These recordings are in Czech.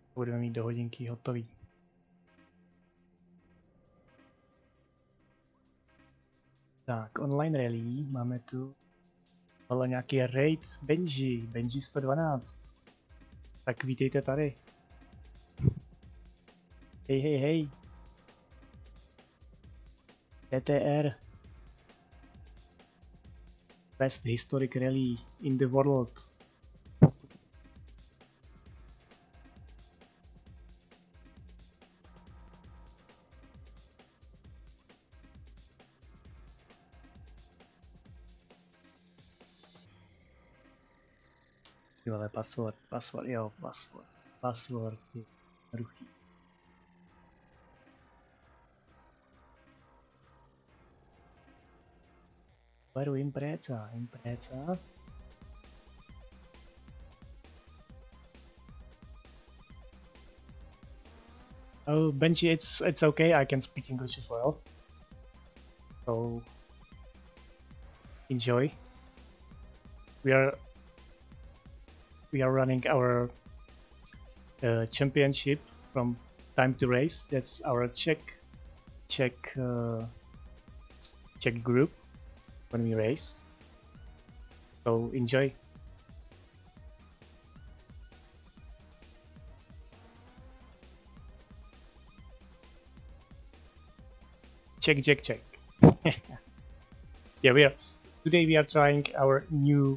Budeme mít do hodinky hotový. Tak, online rally, máme tu ale nějaký raid Benji 112. Tak vítejte tady. Hej. TTR. Best historic rally in the world. Ale password je ruchý. Beru impreza. Oh, Benji, it's okay. I can speak English as well. So enjoy. We are running our championship from Time to Race. That's our Czech group when we race. So enjoy. Check. Yeah, today we are trying our new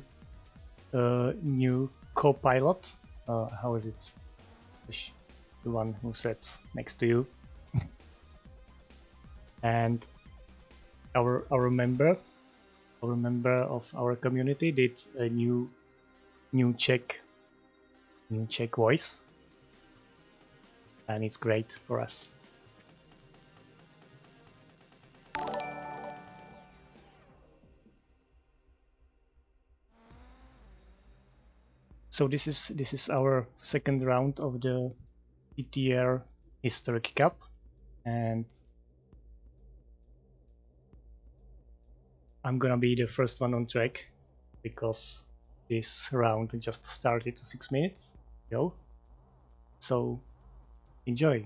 co-pilot. How is it? The one who sits next to you. And our member of our community did a new Czech voice, and it's great for us. So this is our second round of the TTR Historic Cup, and I'm gonna be the first one on track because this round just started 6 minutes ago. So enjoy.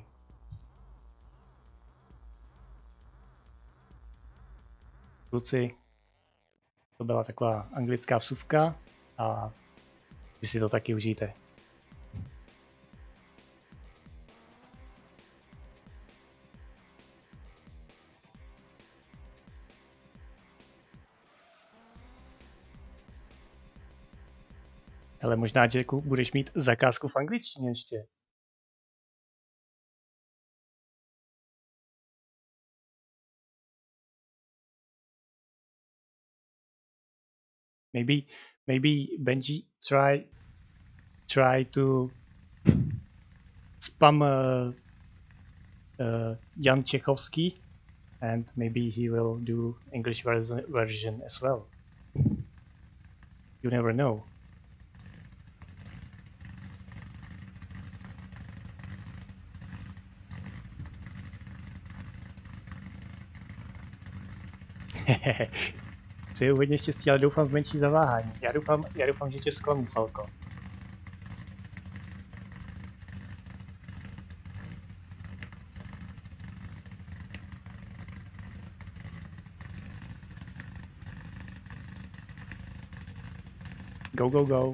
Kluci, to byla taková anglická vsuvka a vy si to taky užijte. Ale možná, Jacku, budeš mít zakázku v angličtině ještě. Maybe Benji try to spam Jan Čechovský, and maybe he will do English version as well. You never know. Přeju hodně štěstí, ale doufám v menší zaváhání. Já doufám, že tě zklamu, Falko. Go.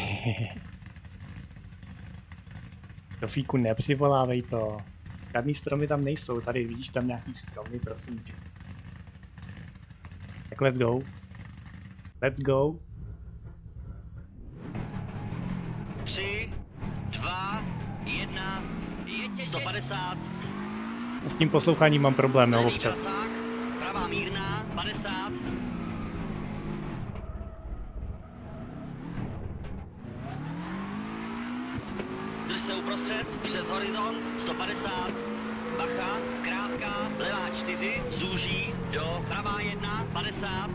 Rofíku, nepřivolávej to. Žádný stromy tam nejsou, tady vidíš tam nějaký stromy, prosím tě. Tak let's go. 3, 2, 1, 150. S tím posloucháním mám problém, no, občas. Pravá mírná, 50. Drž se uprostřed, přes horizont, 150. Bacha, krátká, levá 4, zúží, do, pravá 1, 50.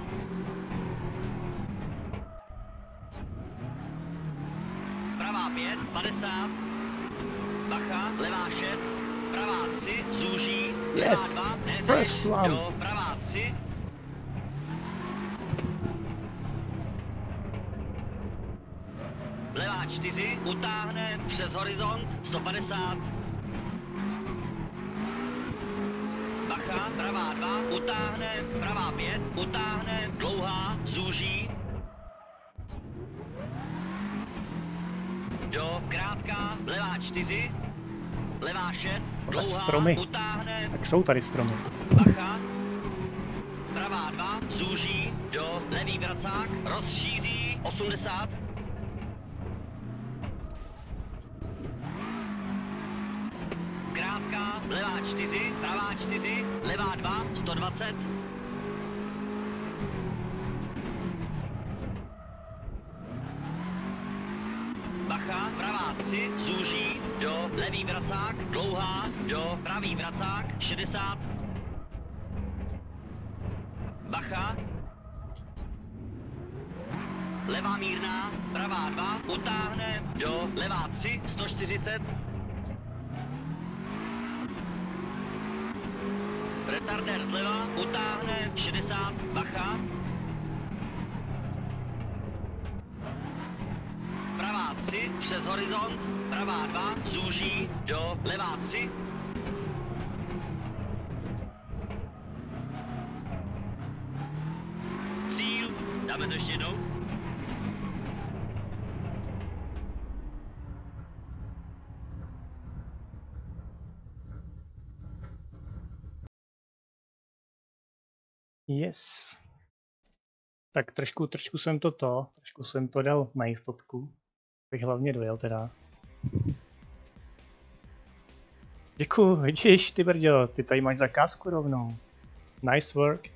Pravá 5, 50. Bacha, levá 6, pravá 3, zúží, Yes, levá 2, first one. do, pravá 3. Levá 4, utáhne přes horizont 150. Bacha, pravá 2, utáhne, pravá 5, utáhne, dlouhá, zúží. Do, krátká, levá 4, levá 6, dlouhá, stromy. utáhne. Tak jsou tady stromy. Bacha, pravá 2, zúží, do, levý vracák, rozšíří, 80. Krátká, levá 4, pravá 4, levá 2, 120. Bacha, pravá 3, zúží, do, levý vracák, dlouhá, do, pravý vracák, 60. Bacha, levá mírná, pravá 2, utáhne, do, levá 3, 140. Retarder zleva, utáhne, 60, bacha. Pravá 3, přes horizont, pravá 2, zúží, do, levá 3. Cíl, dáme to ještě jednou. Yes. Tak trošku jsem to dal na jistotku. Bych hlavně dojel teda. Děkuju, vidíš ty brďo, ty tady máš zakázku rovnou. Nice work.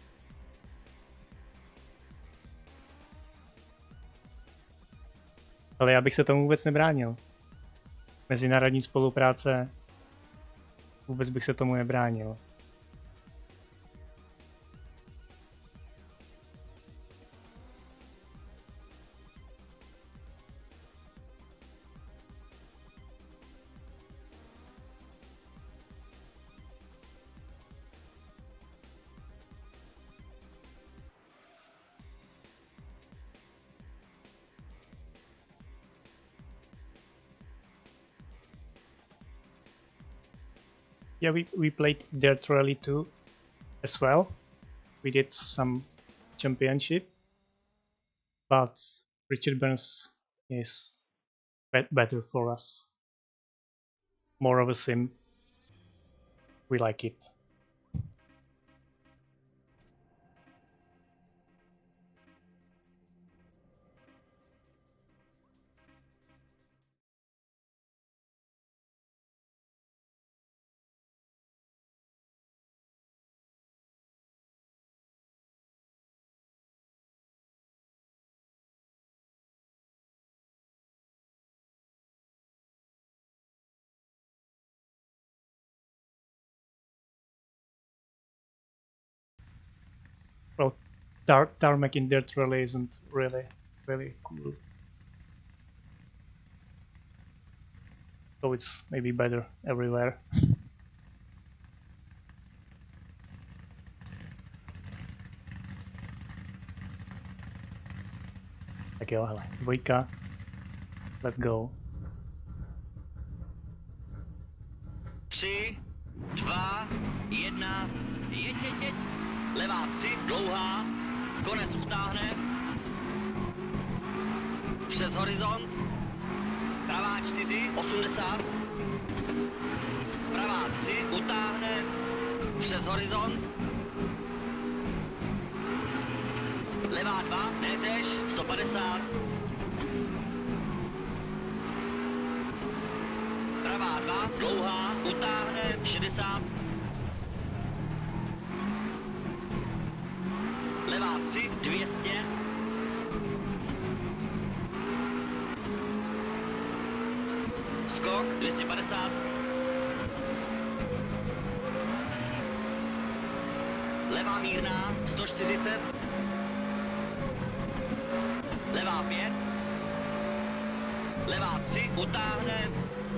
Ale já bych se tomu vůbec nebránil. Mezinárodní spolupráce. Vůbec bych se tomu nebránil. Yeah, we played Dirt Rally 2 as well. We did some championship, but Richard Burns is better for us. More of a sim. We like it. Well, tarmac in Dirt Rally isn't really cool. So it's maybe better everywhere. Tak jo, hele, 2. Let's go. 3, 2, 1, jeď. Levá 3, dlouhá, konec utáhne. Přes horizont. Pravá 4, 80. Pravá 3, utáhne. Přes horizont. Levá 2, neřeš, 150. Pravá 2, dlouhá, utáhne, 60. Levá 3, 200. Skok, 250. Levá mírná, 140. Levá 5. Levá 3, utáhne.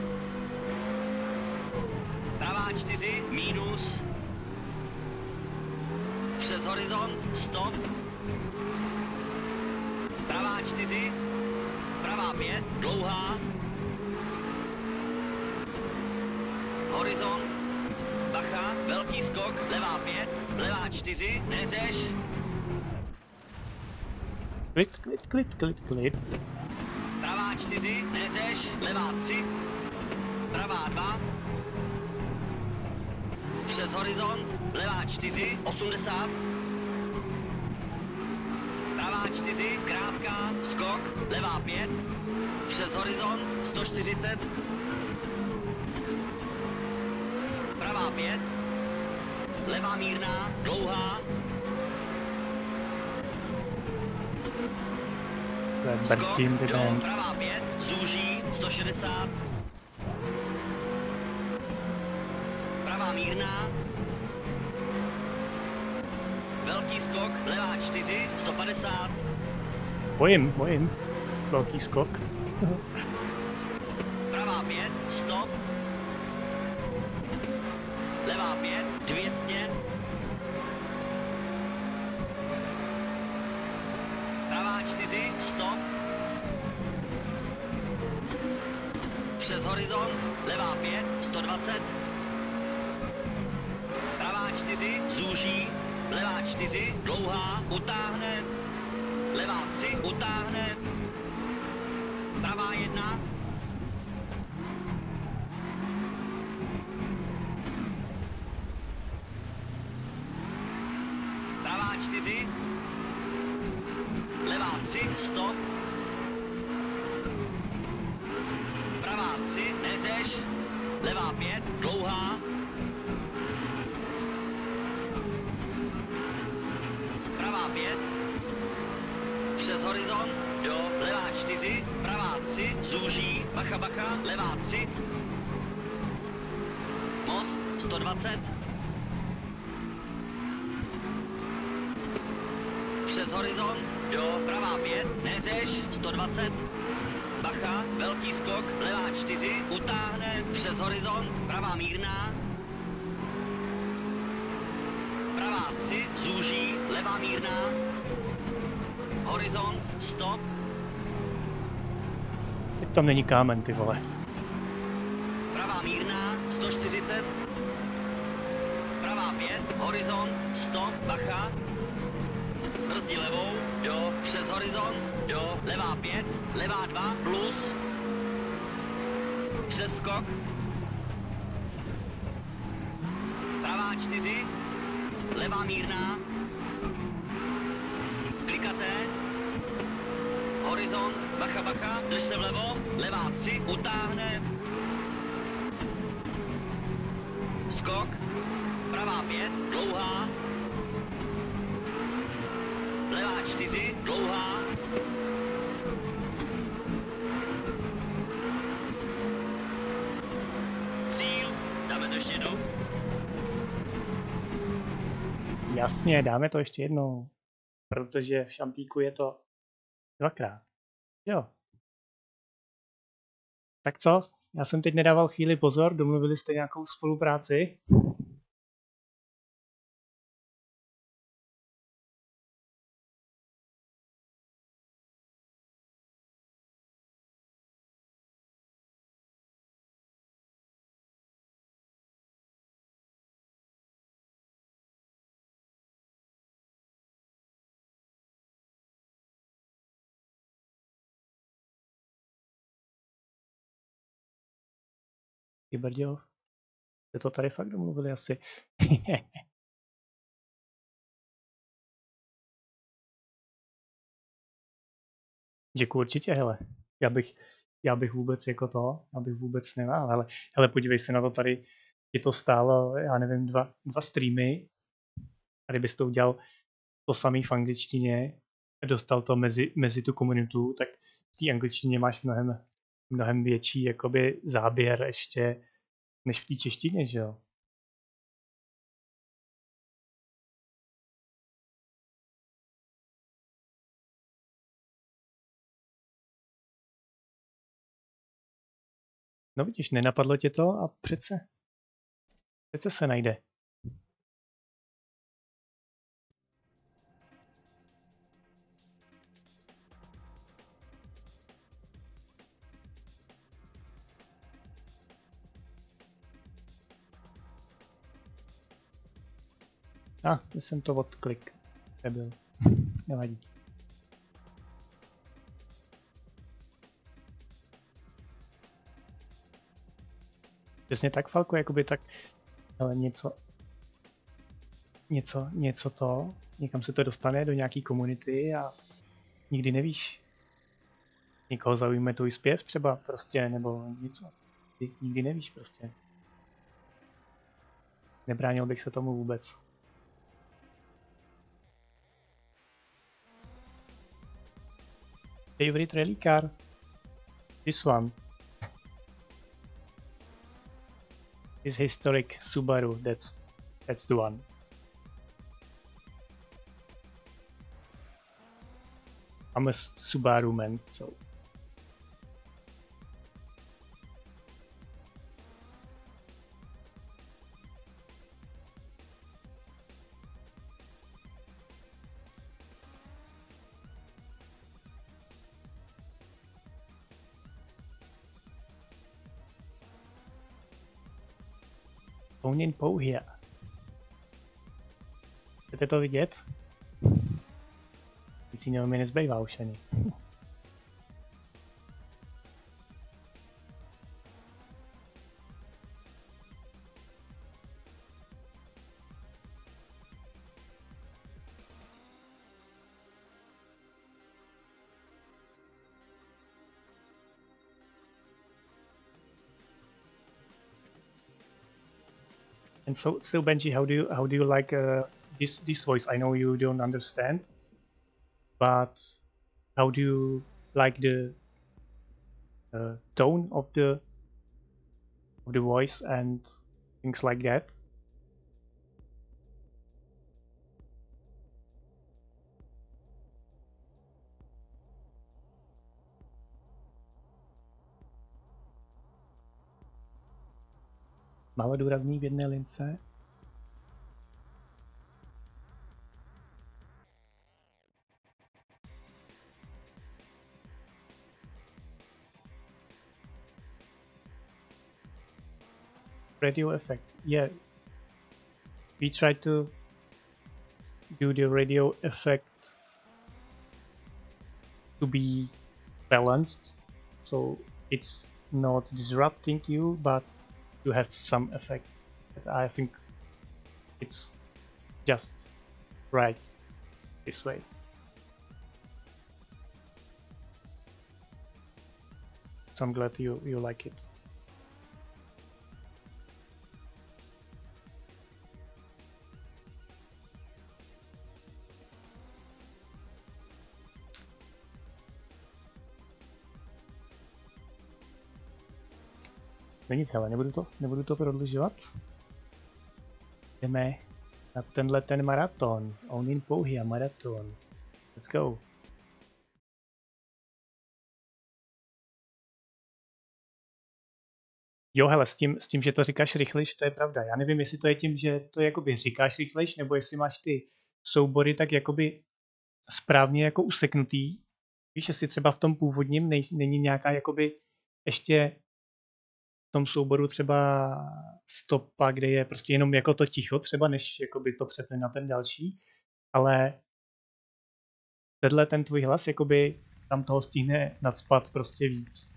Pravá 4, mínus. Přes horizont, stop. Pravá 4. pravá 5, dlouhá. Horizont, bacha, velký skok, levá 5, levá 4, neřeš. Klid. Pravá 4, neřeš, levá 3, pravá 2. Přes horizont, levá 4, 80. Pravá 4, krátká, skok, levá 5. Přes horizont, 140. Pravá 5. Levá mírná, dlouhá. Brzdím ty do pravá 5, zúží, 160. Pravá mírná. Velký skok, levá 4, 150. Bojím. Velký skok. Pravá 5, stop. Levá 5, 200. Pravá 4, stop. Přes horizont, levá 5, 120. Pravá 4, zúží, levá 4, dlouhá, utáhne. Levá 3, utáhne. Pravá 1. Pravá 4. Levá 3, stop. Pravá 3, neřeš. Levá 5, dlouhá. Pravá 5. Přes horizont, jo, levá 4, pravá 3, zúží, bacha, levá 3. Most, 120. Přes horizont, jo, pravá 5, neřeš, 120. Bacha, velký skok, levá 4, utáhne, přes horizont, pravá mírná. Pravá 3, zúží, levá mírná. Horizont, stop. Teď tam není kámen, ty vole. Pravá mírná, 140. Pravá 5, horizont, stop, bacha. Brzdí levou, jo, přes horizont, jo, levá 5, levá 2, plus. Přes skok. Pravá 4, levá mírná. Klikaté. Horizont, bacha, drž se vlevo, levá 3, utáhne. Skok, pravá 5, dlouhá. Levá 4, dlouhá. Cíl, dáme to ještě jednou. Jasně, dáme to ještě jednou. Protože v Šampíku je to dvakrát. Jo. Tak co? Já jsem teď nedával chvíli pozor, domluvili jste nějakou spolupráci? Ty brďo, jste to tady fakt domluvili asi. Děkuji určitě, hele. Já bych vůbec jako to, abych vůbec nemál, hele, podívej se na to tady, je to stálo, já nevím, dva streamy, a kdybys to udělal to samý v angličtině, dostal to mezi tu komunitu, tak v té angličtině máš mnohem větší jakoby záběr ještě, než v té češtině, že jo? No vidíš, nenapadlo tě to a přece se najde. Jsem to odklik. Nebyl. Nevadí. Přesně tak, Falko, jakoby tak, ale něco to, někam se to dostane do nějaký komunity a nikdy nevíš. Někoho zaujme tvůj zpěv třeba prostě, nebo něco. Ty nikdy nevíš prostě. Nebránil bych se tomu vůbec. Favorite rally car? This one. This historic Subaru, that's the one. I'm a Subaru man, so. Pouněn pouhě. Chcete to vidět? Nic jiného mi nezbývá už ani. And so Benji, how do you like this voice? I know you don't understand, but how do you like the tone of the voice and things like that? Málo důrazný v jedné lince. Radio effect, yeah. We try to do the radio effect to be balanced, so it's not disrupting you, but you have some effect. But I think it's just right this way. So I'm glad you like it. No nic, hele, nebudu to prodlužovat. Jdeme na ten maraton. Ouněn pouhě maraton. Let's go. Jo, hele, s tím, že to říkáš rychlejš, to je pravda. Já nevím, jestli to je tím, že to jakoby říkáš rychlejš, nebo jestli máš ty soubory tak jakoby správně jako useknutý. Víš, jestli třeba v tom původním není nějaká jakoby ještě v tom souboru třeba stopa, kde je prostě jenom jako to ticho, třeba než jakoby to přepne na ten další, ale tenhle ten tvůj hlas jakoby tam toho stihne nacpat prostě víc.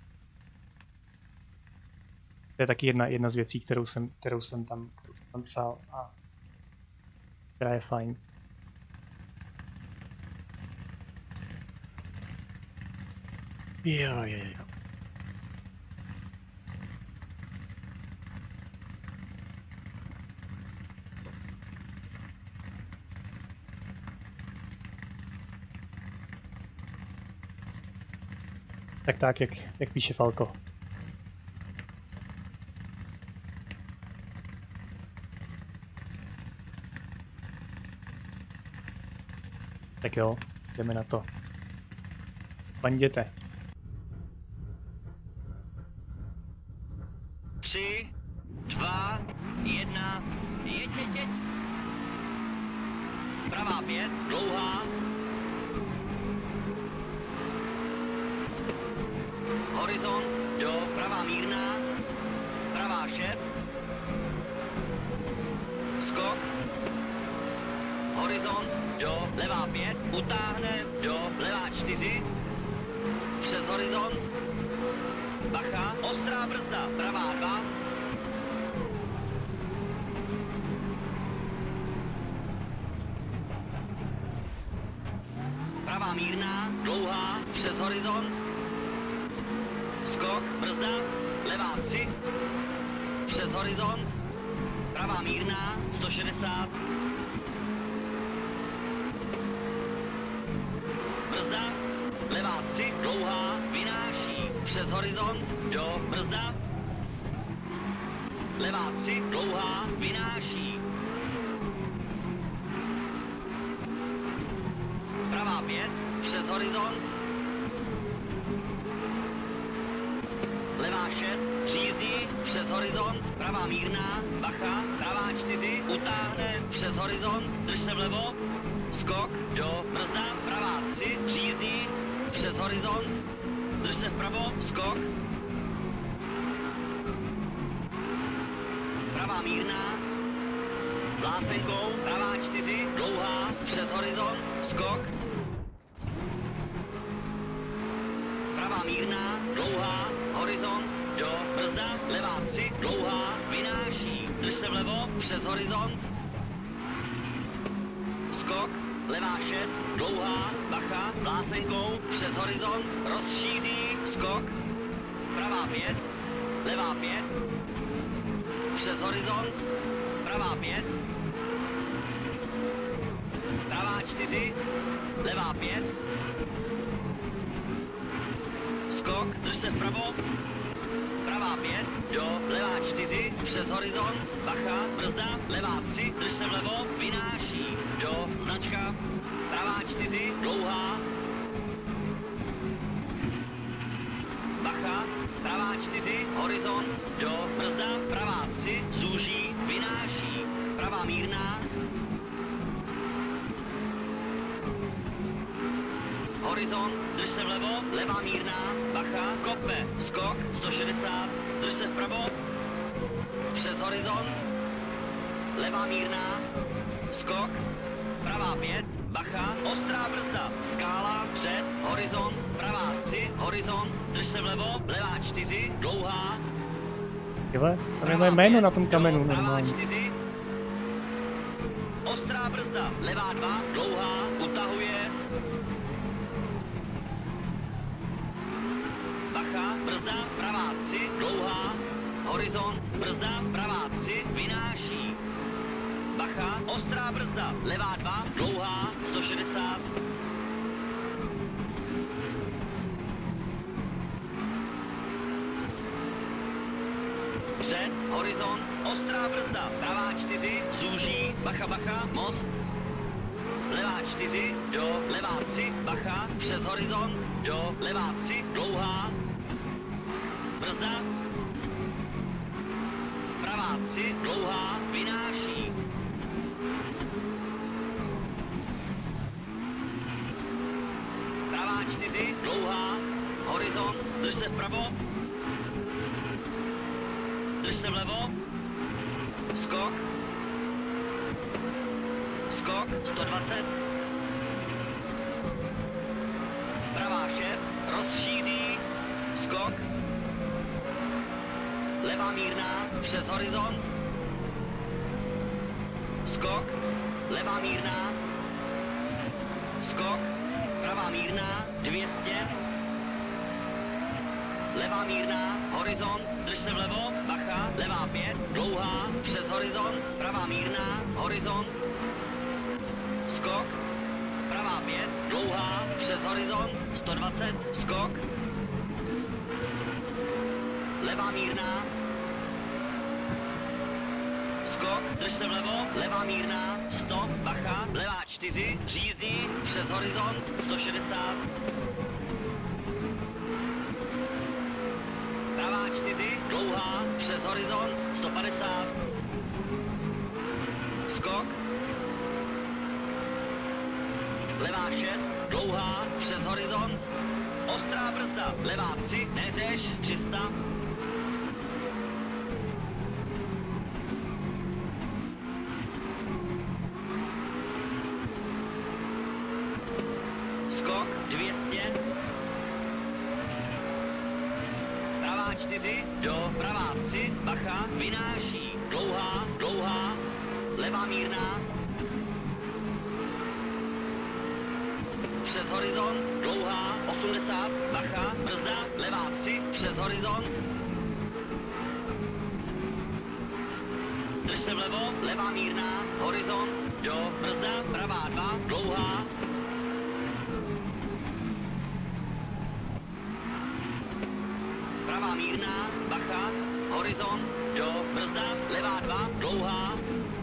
To je taky jedna z věcí, kterou jsem tam psal a která je fajn. Jo. Tak, jak píše Falko. Tak jo, jdeme na to. Panděte. 3, 2, 1, jeď. Pravá 5, dlouhá. Horizont do pravá mírná. Pravá 6. Skok. horizont, do, levá 5, utáhne, do, levá 4, přes horizont, bacha, ostrá brzda, pravá 2, pravá mírná, dlouhá, přes horizont, skok, brzda, levá 3, přes horizont, pravá mírná, 160, brzda, levá 3, dlouhá, vynáší, přes horizont, do, brzda, levá 3, dlouhá, vynáší, pravá 5, přes horizont, levá 6, řízdí, přes horizont, pravá mírná, bacha, pravá 4, utáhne, přes horizont, drž se vlevo, skok, do, brzda, pravá 3, řízdí, přes horizont, drž se vpravo, skok, pravá mírná, vlásenkou, pravá 4, dlouhá, přes horizont, skok, pravá mírná, dlouhá, horizont, do, brzda, levá 3, dlouhá, vynáší, drž se vlevo, přes horizont, skok, levá 6, dlouhá, bacha, vlásenkou, přes horizont, rozšíří, skok, pravá 5, levá 5, přes horizont, pravá 5, pravá 4, levá 5, skok, drž se vpravo, pravá 5, do, levá 4, přes horizont, bacha, brzda, levá 3, drž se vlevo, vynáší, do, značka, pravá 4, dlouhá, bacha, pravá 4, horizont, do, brzda, pravá 3, zúží, vynáší, pravá mírná, horizont, drž se vlevo, levá mírná, bacha, kope, skok, 160, drž se vpravo, přes horizont, levá mírná, skok, pravá 5, bacha, ostrá brzda, skála, před, horizont, pravá 3, horizont, drž se vlevo, levá 4, dlouhá, Tyhle, tam je moje jméno na tom kamenu normálně. 4, ostrá brzda, levá 2, dlouhá, utahuje, bacha, brzda, pravá 3, dlouhá, horizont, brzda, pravá 3, vynáší, bacha, ostrá brzda, levá 2, dlouhá, 160, před, horizont, ostrá brzda, pravá 4, zúží, bacha, bacha, most, levá 4, do, levá 3, bacha, přes horizont, do, levá 3, dlouhá, brzda, pravá 3, dlouhá, vynáší, pravá 4, dlouhá, horizont, drž se vpravo, drž se vlevo, skok, skok, 120, pravá 6, rozšíří, skok, levá mírná, přes horizont, skok, levá mírná, skok, pravá mírná, 200, levá mírná, horizont, drž se vlevo, bacha, levá 5, dlouhá, přes horizont, pravá mírná, horizont, skok, pravá 5, dlouhá, přes horizont, 120, skok, levá mírná, skok, drž se vlevo, levá mírná, stop, bacha, levá 4, řízdí, přes horizont, 160, pravá 4, dlouhá, přes horizont, 150, skok, levá 6, dlouhá, přes horizont, ostrá brzda, levá 3, neřeš, 300, do, pravá 3, bacha, vynáší, dlouhá, dlouhá, levá mírná, přes horizont, dlouhá, 80, bacha, brzda, levá 3, přes horizont, drž se vlevo, levá mírná, horizont, do, brzda, pravá 2, dlouhá, pravá mírná, bacha, horizont, do, brzda, levá 2, dlouhá,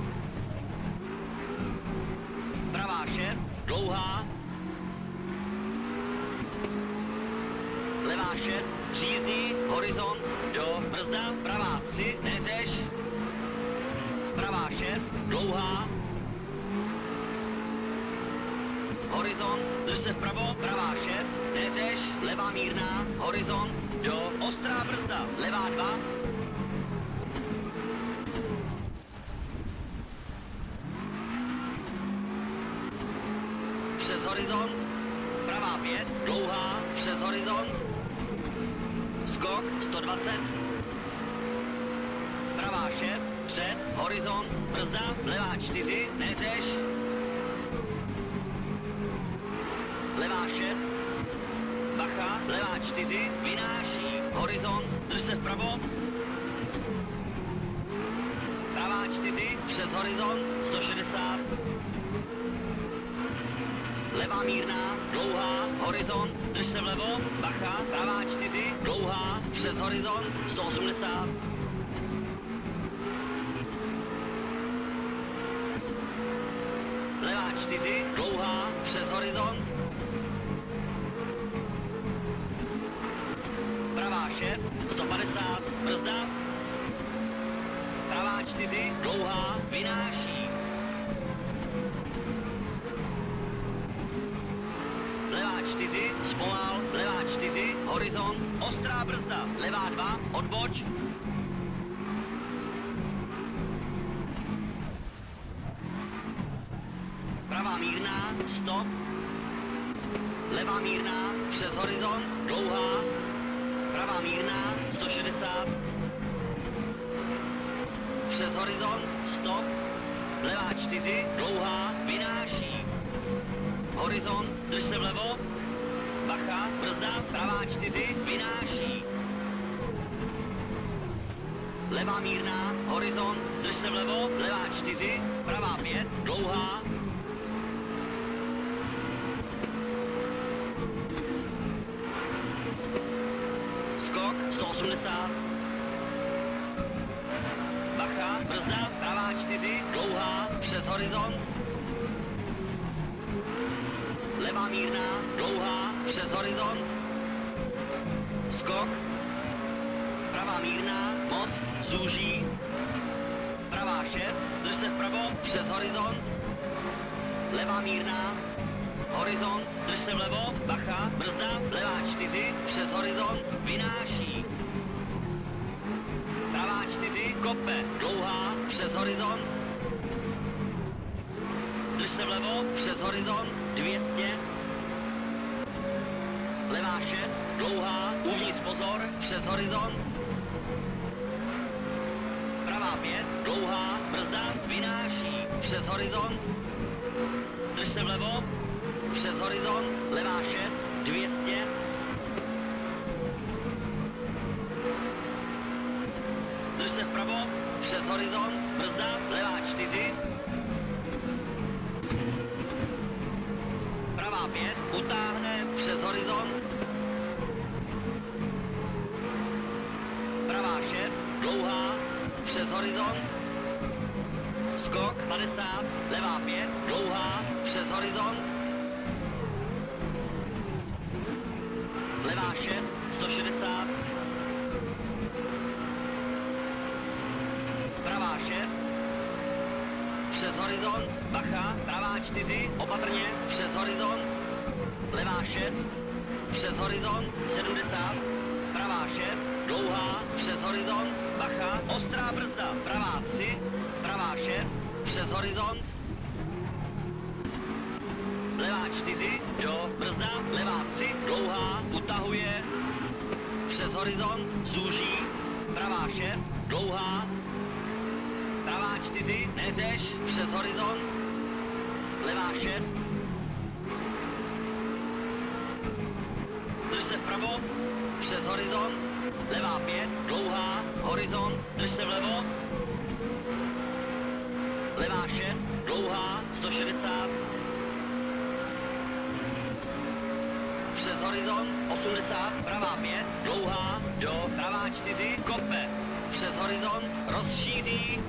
pravá 6, dlouhá, levá 6, příjezdný, horizont, do, brzda, pravá 3, neřeš, pravá 6, dlouhá, horizont, drž se vpravo, pravá 6, neřeš, levá mírná, horizont, do, ostrá brzda, levá 2, přes horizont, pravá 5, dlouhá, přes horizont, skok 120, pravá 6, před, horizont, brzda, levá 4, neřeš, levá 6, bacha, levá 4, vynáší, horizont, drž se vpravo, pravá 4, přes horizont, 160, levá mírná, dlouhá, horizont, drž se vlevo, bacha, pravá 4, dlouhá, přes horizont, 180, levá 4, dlouhá, přes horizont, pravá 6, 150, brzda, pravá 4, dlouhá, vynáší, levá 4, zpomal, levá 4, horizont, ostrá brzda, levá 2, odboč, pravá mírná, stop, levá mírná, přes horizont, dlouhá, pravá mírná, 160, přes horizont, stop, levá 4, dlouhá, vynáší, horizont, drž se vlevo, bacha, brzda, pravá 4, vynáší, levá mírná, horizont, drž se vlevo, levá 4, pravá 5, dlouhá, skok 180, bacha, brzda, pravá 4, dlouhá, přes horizont, levá mírná, dlouhá, přes horizont, skok, pravá mírná, most, zúží, pravá 6, drž se vpravo, přes horizont, levá mírná, horizont, drž se vlevo, bacha, brzda, levá 4, přes horizont, vynáší, pravá 4, kope, dlouhá, přes horizont, drž se vlevo, přes horizont, 200, levá 6, dlouhá, uvnitř pozor, přes horizont, pravá 5, dlouhá, brzda, vynáší, přes horizont, drž se vlevo, přes horizont, levá 6, 200, drž se vpravo, přes horizont, brzda, levá 4, pravá 5, utáhne, přes horizont, pravá 6, dlouhá, přes horizont, skok 50, levá 5, dlouhá, přes horizont, levá 6, 160, pravá 6, přes horizont, bacha, pravá 4, opatrně, přes horizont, levá 6, přes horizont, 70, pravá 6, dlouhá, přes horizont, bacha, ostrá brzda, pravá 3, pravá 6, přes horizont, levá 4, do, brzda, levá 3, dlouhá, utahuje, přes horizont, zúží, dlouhá. Pravá 4, neřeš, přes horizont. Levá 6. Drž se vpravo, přes horizont. Levá 5, dlouhá, horizont, drž se vlevo. Levá 6, dlouhá, 160. Přes horizont, 80, pravá 5, dlouhá, do, pravá 4, kope. Přes horizont, rozšíří.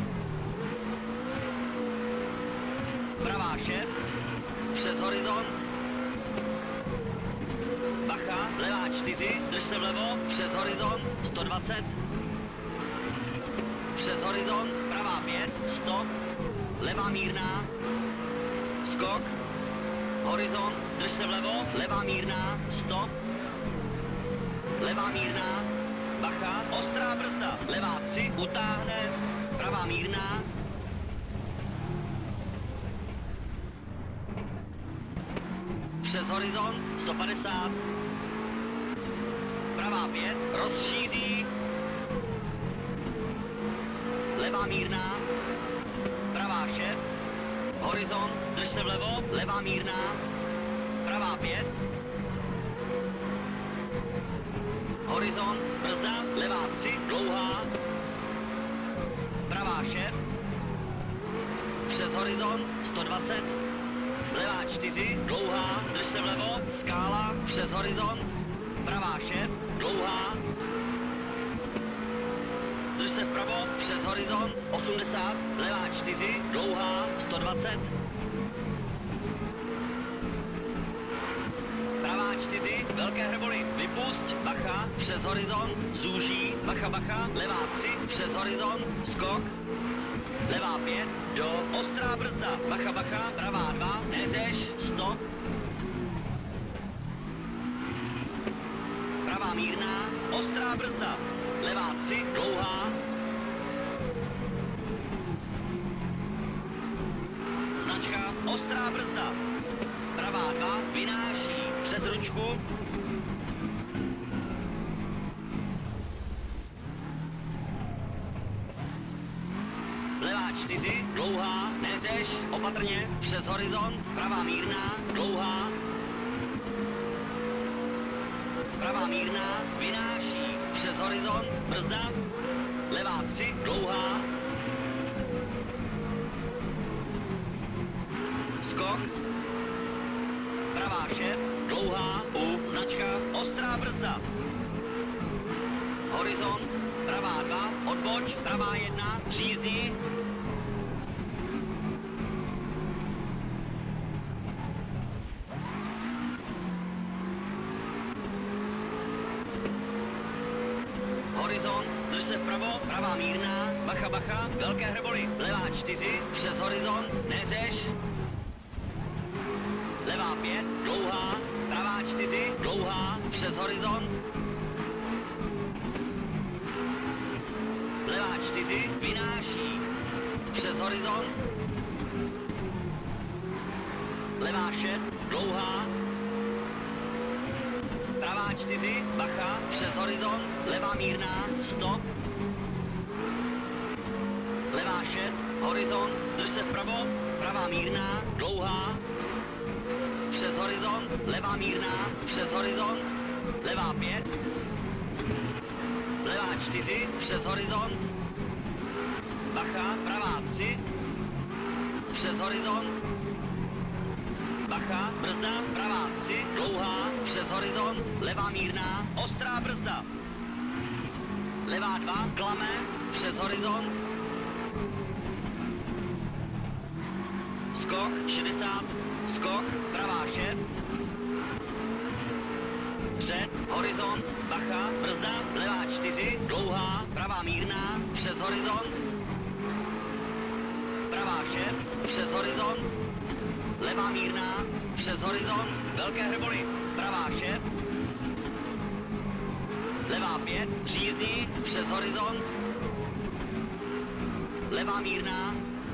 Pravá 6, přes horizont. Bacha, levá 4, drž se vlevo, přes horizont, 120. Přes horizont, pravá 5, stop. Levá mírná. Skok. Horizont, drž se vlevo, levá mírná, stop. Levá mírná. Bacha, ostrá brzda, levá 3, utáhne. Pravá mírná. Přes horizont, 150. Pravá 5, rozšíří. Levá mírná. Pravá 6. Horizont, drž se vlevo, levá mírná. Pravá 5. Horizont, brzda, levá 3, dlouhá. Pravá 6. Přes horizont, 120. Levá 4, dlouhá, drž se vlevo, skála, přes horizont. Pravá 6, dlouhá. Drž se vpravo, přes horizont, 80, levá 4, dlouhá, 120. Pravá 4, velké hrboly, vypusť, bacha, přes horizont, zúží, bacha, bacha, levá 3, přes horizont, skok. Levá 5, do, ostrá brzda, bacha, bacha, pravá 2, neřeš, stop. Pravá mírná, ostrá brzda, levá 3, dlouhá. Značka, ostrá brzda, pravá 2, vynáší, přes ručku. Levá 4, dlouhá, neřeš, opatrně, přes horizont, pravá mírná, dlouhá. Pravá mírná, vynáší, přes horizont, brzda. Levá 3, dlouhá. Skok. Pravá 6, dlouhá, značka, ostrá brzda. Horizont, pravá 2, odboč, pravá 1, příjezdí. Horizont, drž se vpravo, pravá mírná, bacha, bacha, velké hrboly, levá 4, přes horizont, neřeš. Levá 5, dlouhá, pravá 4, dlouhá, přes horizont. Levá 4, vynáší, přes horizont. Levá 6, dlouhá. Pravá 4, bacha, přes horizont, levá mírná, stop. Levá 6, horizont, drž se vpravo, pravá mírná, dlouhá. Přes horizont, levá mírná, přes horizont, levá 5. Levá 4, přes horizont. Bacha, pravá 3. Přes horizont. Bacha, brzda, pravá 3, dlouhá, přes horizont, levá mírná, ostrá brzda. Levá 2, klame, přes horizont. Skok, 60, skok, pravá 6. Před, horizont, bacha, brzda, levá 4, dlouhá, pravá mírná, přes horizont. Pravá 6, přes horizont. Levá mírná, přes horizont, velké hrboly, pravá 6. Levá 5, příjezdí, přes horizont. Levá mírná.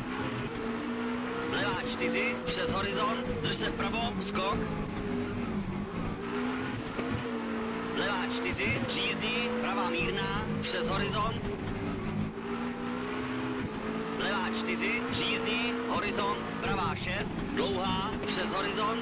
Levá 4, přes horizont, drž se vpravo, skok. Levá 4, příjezdí, pravá mírná, přes horizont. 4, příjezdný, horizont, pravá 6, dlouhá, přes horizont.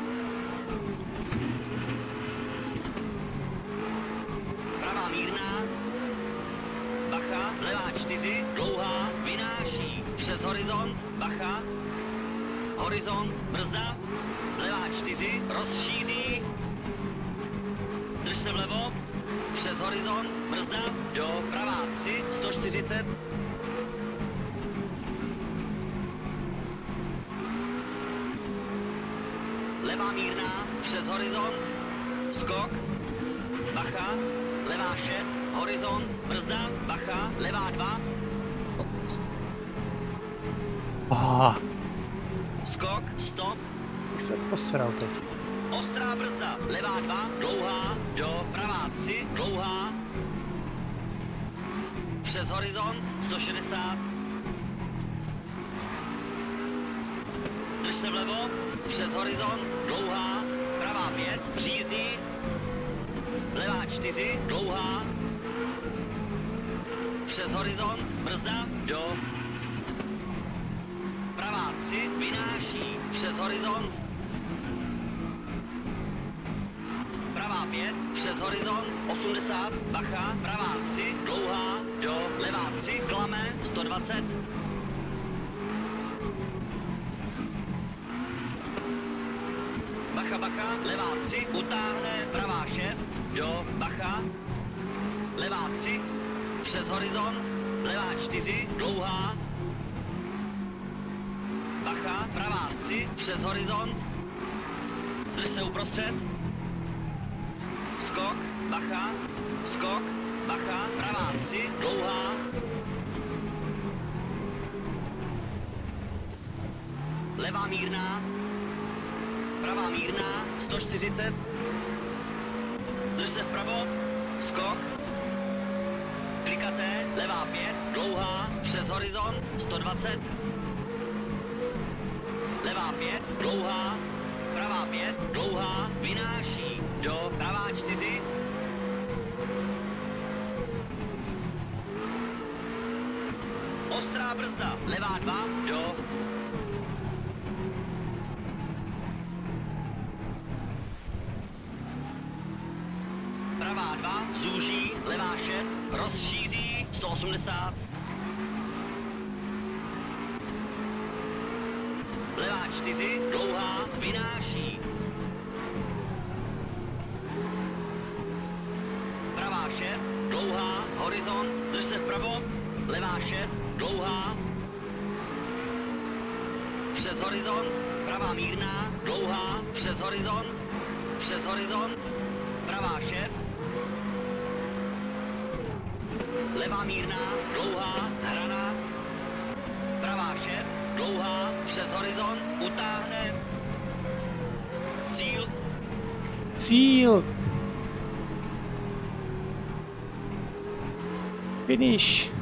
Pravá mírná, bacha, levá 4, dlouhá, vynáší, přes horizont, bacha, horizont, brzda, levá 4, rozšíří, drž se vlevo, přes horizont, brzda, do pravá 3, 140, levá mírná, přes horizont, skok, bacha, levá 6, horizont, brzda, bacha, levá 2, skok, stop, bych se posral teď. ostrá brzda, levá 2, dlouhá, do pravá 3, dlouhá, přes horizont, 160, drž se vlevo, přes horizont, dlouhá, pravá 5, příjezdný, levá 4, dlouhá, přes horizont, brzda, do pravá 3, vynáší, přes horizont, pravá 5, přes horizont, 80, bacha, pravá 3, dlouhá, do levá 3, klame, 120, bacha, bacha, levá 3, utáhne, pravá 6, do bacha, levá 3, přes horizont, levá 4, dlouhá, bacha, pravá 3, přes horizont, drž se uprostřed, skok, bacha, pravá 3, dlouhá, levá mírná, pravá mírná, 140, drž se vpravo, skok, klikaté, levá 5, dlouhá, přes horizont, 120, levá 5, dlouhá, pravá 5, dlouhá, vynáší, do pravá 4, ostrá brzda, levá 2, do pravá 2, zúží, levá 6, rozšíří, 180, levá 4, dlouhá, vynáší, pravá 6, dlouhá, horizont, drž se vpravo, levá 6, dlouhá, přes horizont, pravá mírná, dlouhá, přes horizont, pravá 6, levá mírná, dlouhá, hrana, pravá 6, dlouhá, přes horizont, utáhne, cíl, Finish.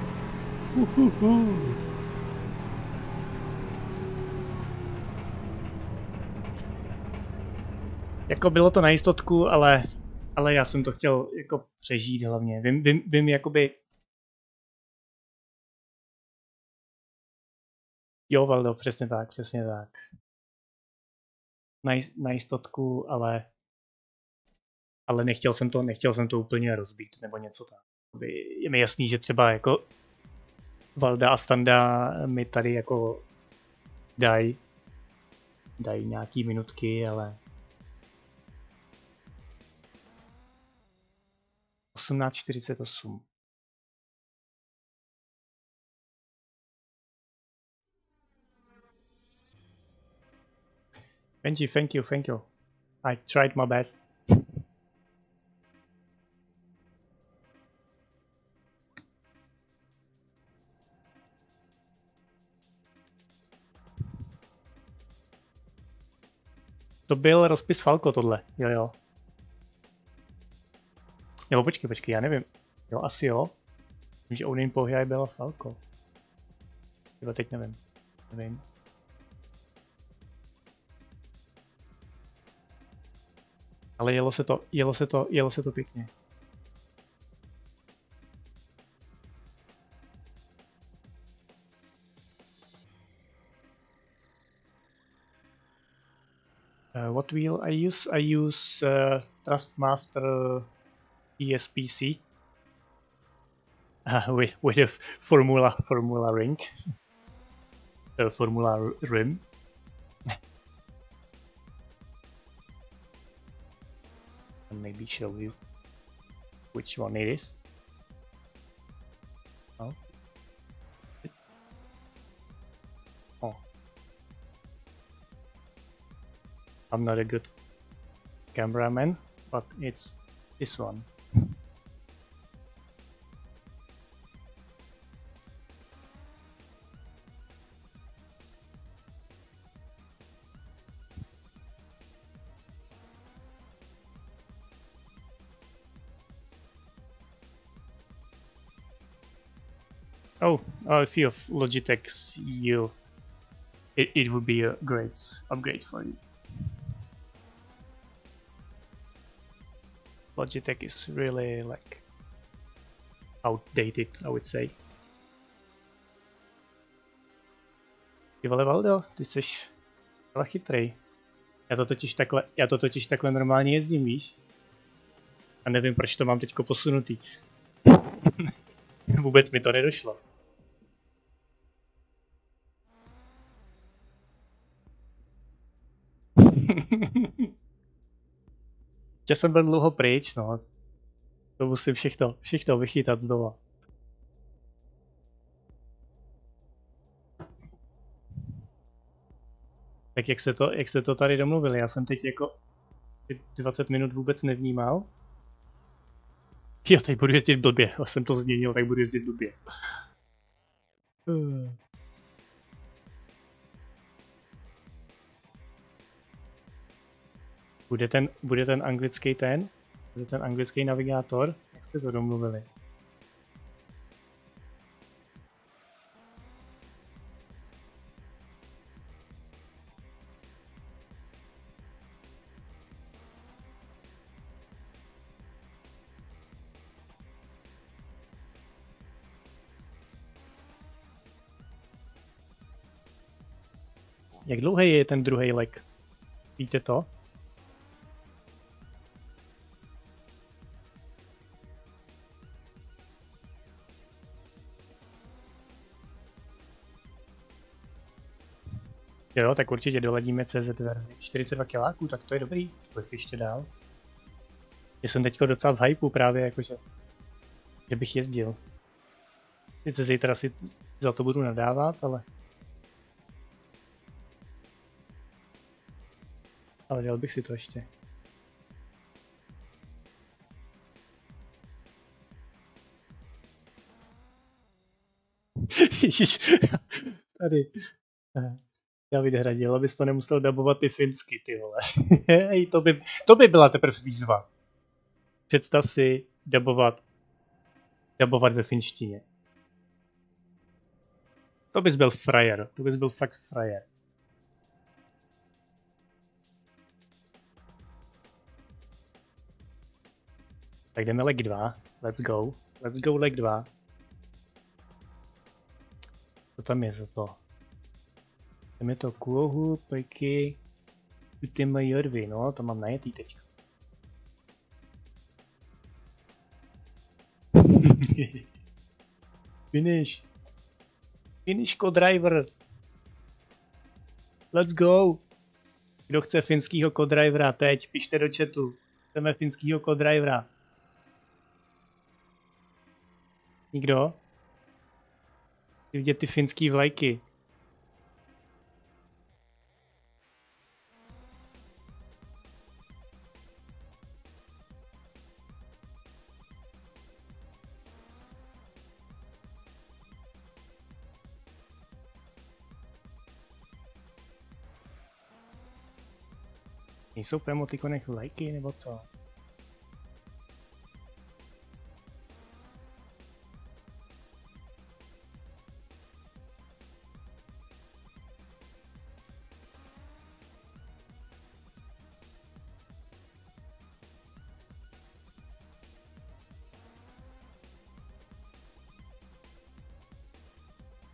Jako bylo to na jistotku, ale já jsem to chtěl jako přežít hlavně. Vím jakoby... Jo, Valdo, přesně tak. Na jistotku, ale nechtěl jsem to úplně rozbít nebo něco tak. Je mi jasný, že třeba jako Valda a Standa mi tady jako dají nějaký minutky, ale 18:48. Benji, thank you. I tried my best. To byl rozpis Falco tohle, jo. Nebo počkej, já nevím. Jo, asi jo. Vím, že Odin Pohjaj byla Falco. Jo, teď nevím. Ale jelo se to pěkně. What wheel I use? I use Trustmaster ESPC with a Formula ring, Formula rim. And maybe show you which one it is. Oh. Oh. I'm not a good cameraman, but it's this one. Oh, if you have Logitech, it would be a great upgrade for you. Logitech is really like outdated, I would say. Ty vole, Valdo, ty jsi ale chytrej. Já to totiž takhle normálně jezdím, víš? A nevím, proč to mám teďko posunutý. Vůbec mi to nedošlo. Já jsem byl dlouho pryč, no. To musím všechno vychytat znova. Tak jak jste to tady domluvili? Já jsem teď jako 20 minut vůbec nevnímal. Jo, teď budu jezdit blbě. Já jsem to změnil, tak budu jezdit blbě. Bude ten anglický navigátor? Jak jste to domluvili? Jak dlouhý je ten druhý lek? Víte to? Jo, tak určitě doladíme CZ verzi. 42 kiláků, tak to je dobrý. Bych ještě dál. Já jsem teďko docela v hypeu právě, jakože že bych jezdil. Sice zítra si za to budu nadávat, ale dělal bych si to ještě. Ježiš, tady. David Hradil, abys to nemusel dabovat ty finsky, ty vole. Hej, to by byla teprve výzva. Představ si dabovat ve finštině. To bys byl frajer, to bys byl fakt frajer. Tak jdeme leg 2, let's go leg 2. Co tam je za to? Tam je to Kuohu, Pejky, Utima Jorvy, no to mám najetý teďka. Finish co-driver. Let's go. Kdo chce finskýho co-drivera teď, pište do chatu. Chceme finskýho co-drivera. Nikdo? Chci vidět ty finský vlajky. Nejsou v emotikonech vlajky nebo co?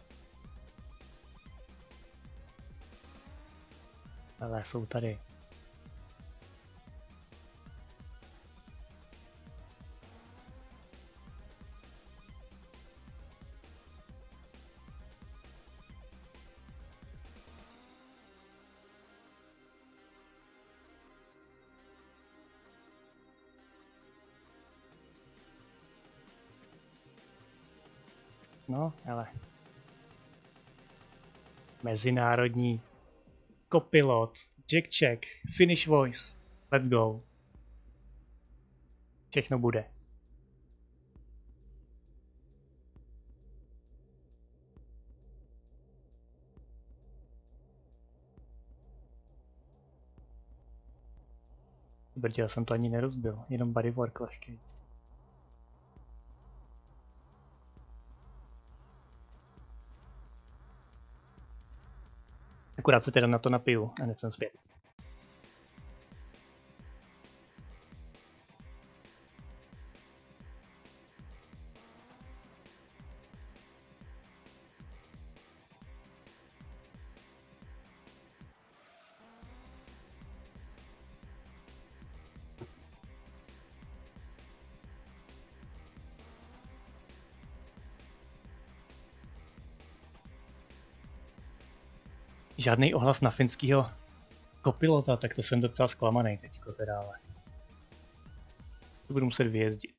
Ale jsou tady. no, ale mezinárodní kopilot, Jack check, Finnish voice, let's go. Všechno bude. Brďo, já jsem to ani nerozbil, jenom bodywork lehký. Akurát se teda na to napiju a hned jsem zpět. Žádný ohlas na finskýho kopilota, tak to jsem docela zklamaný teďko teda, ale to budu muset vyjezdit.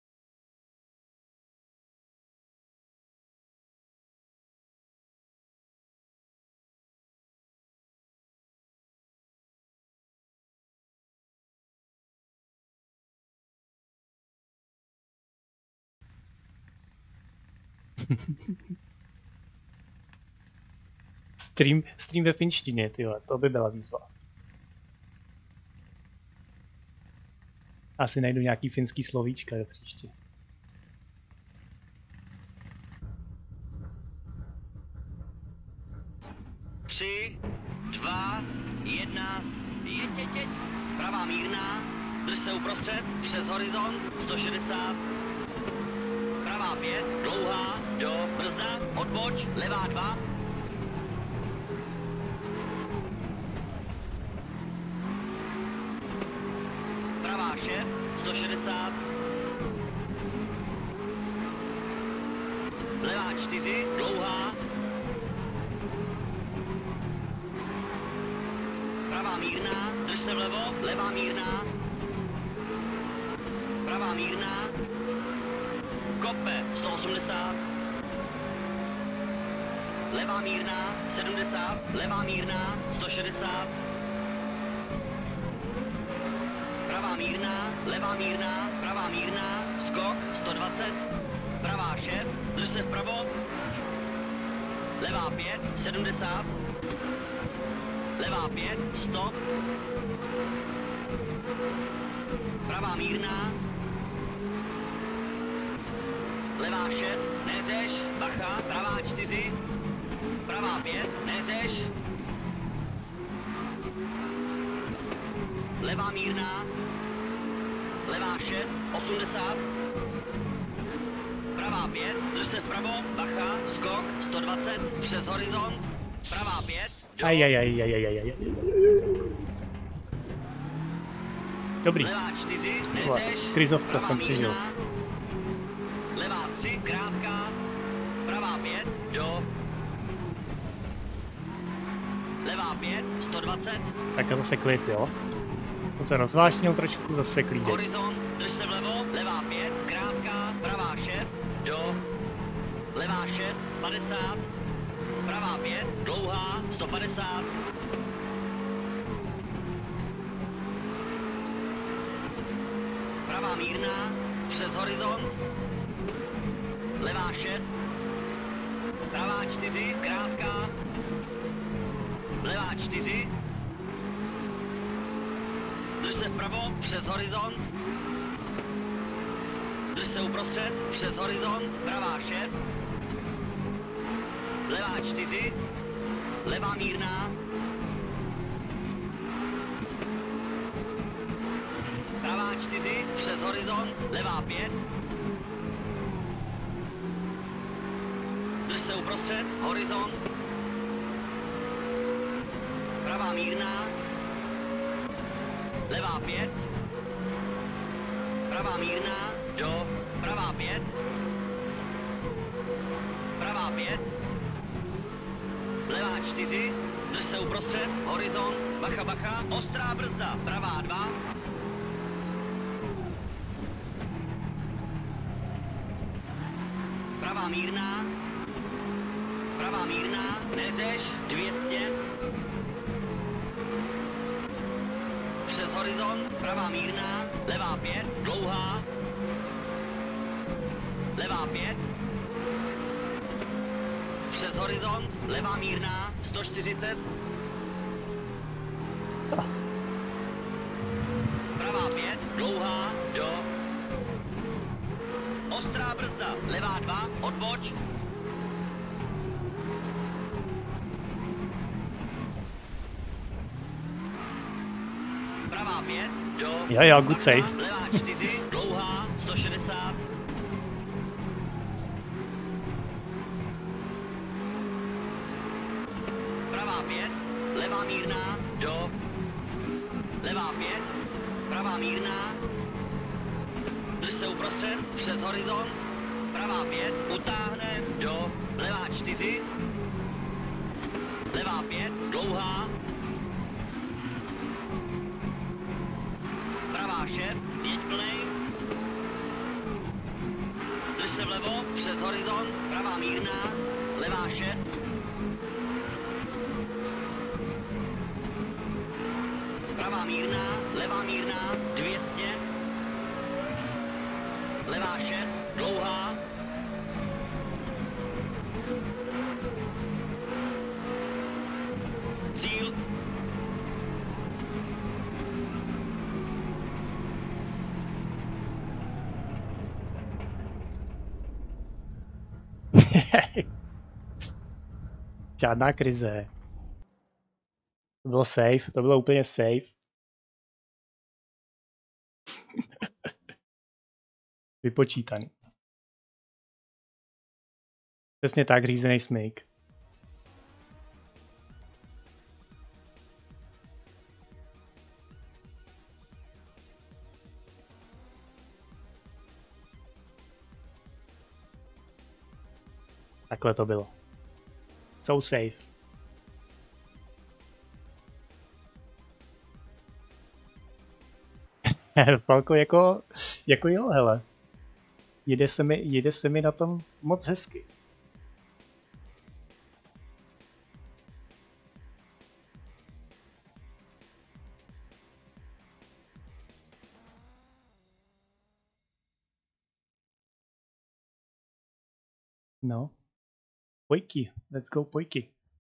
Stream ve finštině, tyhle, to by byla výzva. Asi najdu nějaký finský slovíčka do příště. Tři, 2, 1, jeď. Pravá mírná, drž se uprostřed, přes horizont, 160. Pravá 5, dlouhá, do, brzda, odboč, levá 2. Pravá 6, 160. Levá 4, dlouhá. Pravá mírná, drž se vlevo, levá mírná. Pravá mírná. Kope, 180. Levá mírná, 70. Levá mírná, 160. Pravá mírná, levá mírná, pravá mírná, skok, 120. Pravá 6, drž se vpravo. Levá 5, 70. Levá 5, stop. Pravá mírná. Levá 6, neřeš, bacha, pravá 4. Pravá 5, neřeš. Levá mírná. Levá 6, 80. Pravá 5, drž se vpravo, bacha, skok, 120, přes horizont. Pravá 5. Ajajajajajajajaj. Dobrý. Levá 4, neřeš. Krizovka jsem přežil. Levá 3, krátká. Pravá 5, do. Levá 5, 120. Tak to zase klid, jo? To se rozvášnil trošku, zase klídek. Horizont, drž se vlevo, levá 5, krátká, pravá 6, do. Levá 6, 50. Pravá 5, dlouhá, 150. Pravá mírná, přes horizont. Levá 6. Pravá 4, krátká. Levá 4. Drž se vpravo, přes horizont. Drž se uprostřed, přes horizont. Pravá 6. Levá 4. Levá mírná. Pravá 4, přes horizont. Levá 5. Drž se uprostřed, horizont. Pravá mírná. Levá 5. Pravá mírná, do. Pravá 5. Pravá 5. Levá 4. Drž se uprostřed, horizont. Bacha, bacha, ostrá brzda. Pravá 2. Pravá mírná. pravá mírná, neřeš, 200. Přes horizont, pravá mírná, levá 5, dlouhá. Levá 5. Přes horizont, levá mírná, 140. Pravá 5, dlouhá, do. Ostrá brzda, levá 2, odboč. Pravá 5, do. Jo, good save. Levá 4, dlouhá, 160. Pravá 5, levá mírná, do. Levá 5, pravá mírná. Drž se uprostřed, přes horizont. Pravá 5, utáhne, do. Levá 4. Levá 5, dlouhá. Pravá 6, jeď plnej. Drž se vlevo, přes horizont. Pravá mírná, levá 6. Pravá mírná, levá mírná, 200. Levá 6, dlouhá. Cíl. Žádná krize. To bylo safe, to bylo úplně safe. Vypočítaný. Přesně tak, řízený smyk. Takhle to bylo. So safe. Falko jako jo, hele. Jede se mi na tom moc hezky. No. Pojky, let's go pojky.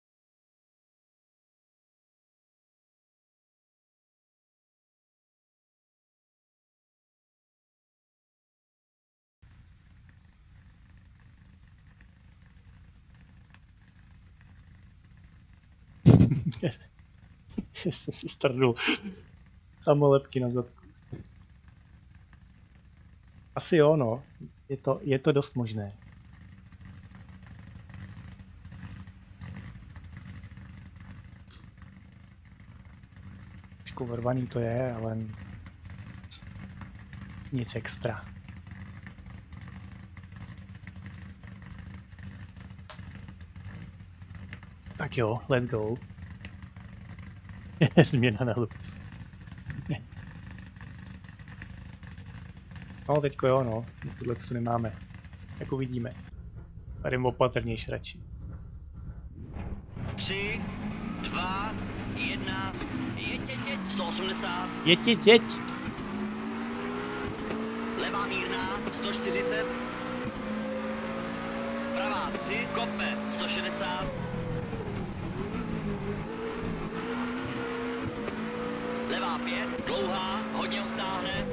Jsem si strnul samolepky na zadku. Asi jo, no. Je to dost možné. Trošku vrvaný to je, ale nic extra. Tak jo, let's go. Změna na Lux. No teďko jo, no. Tohle tu nemáme. Jak uvidíme. Tady opatrnější radši. 3, 2, 1, jeď, 180. Jeď. Levá mírná, 140. Pravá 3, kope, 160. Levá 5, dlouhá, hodně utáhne.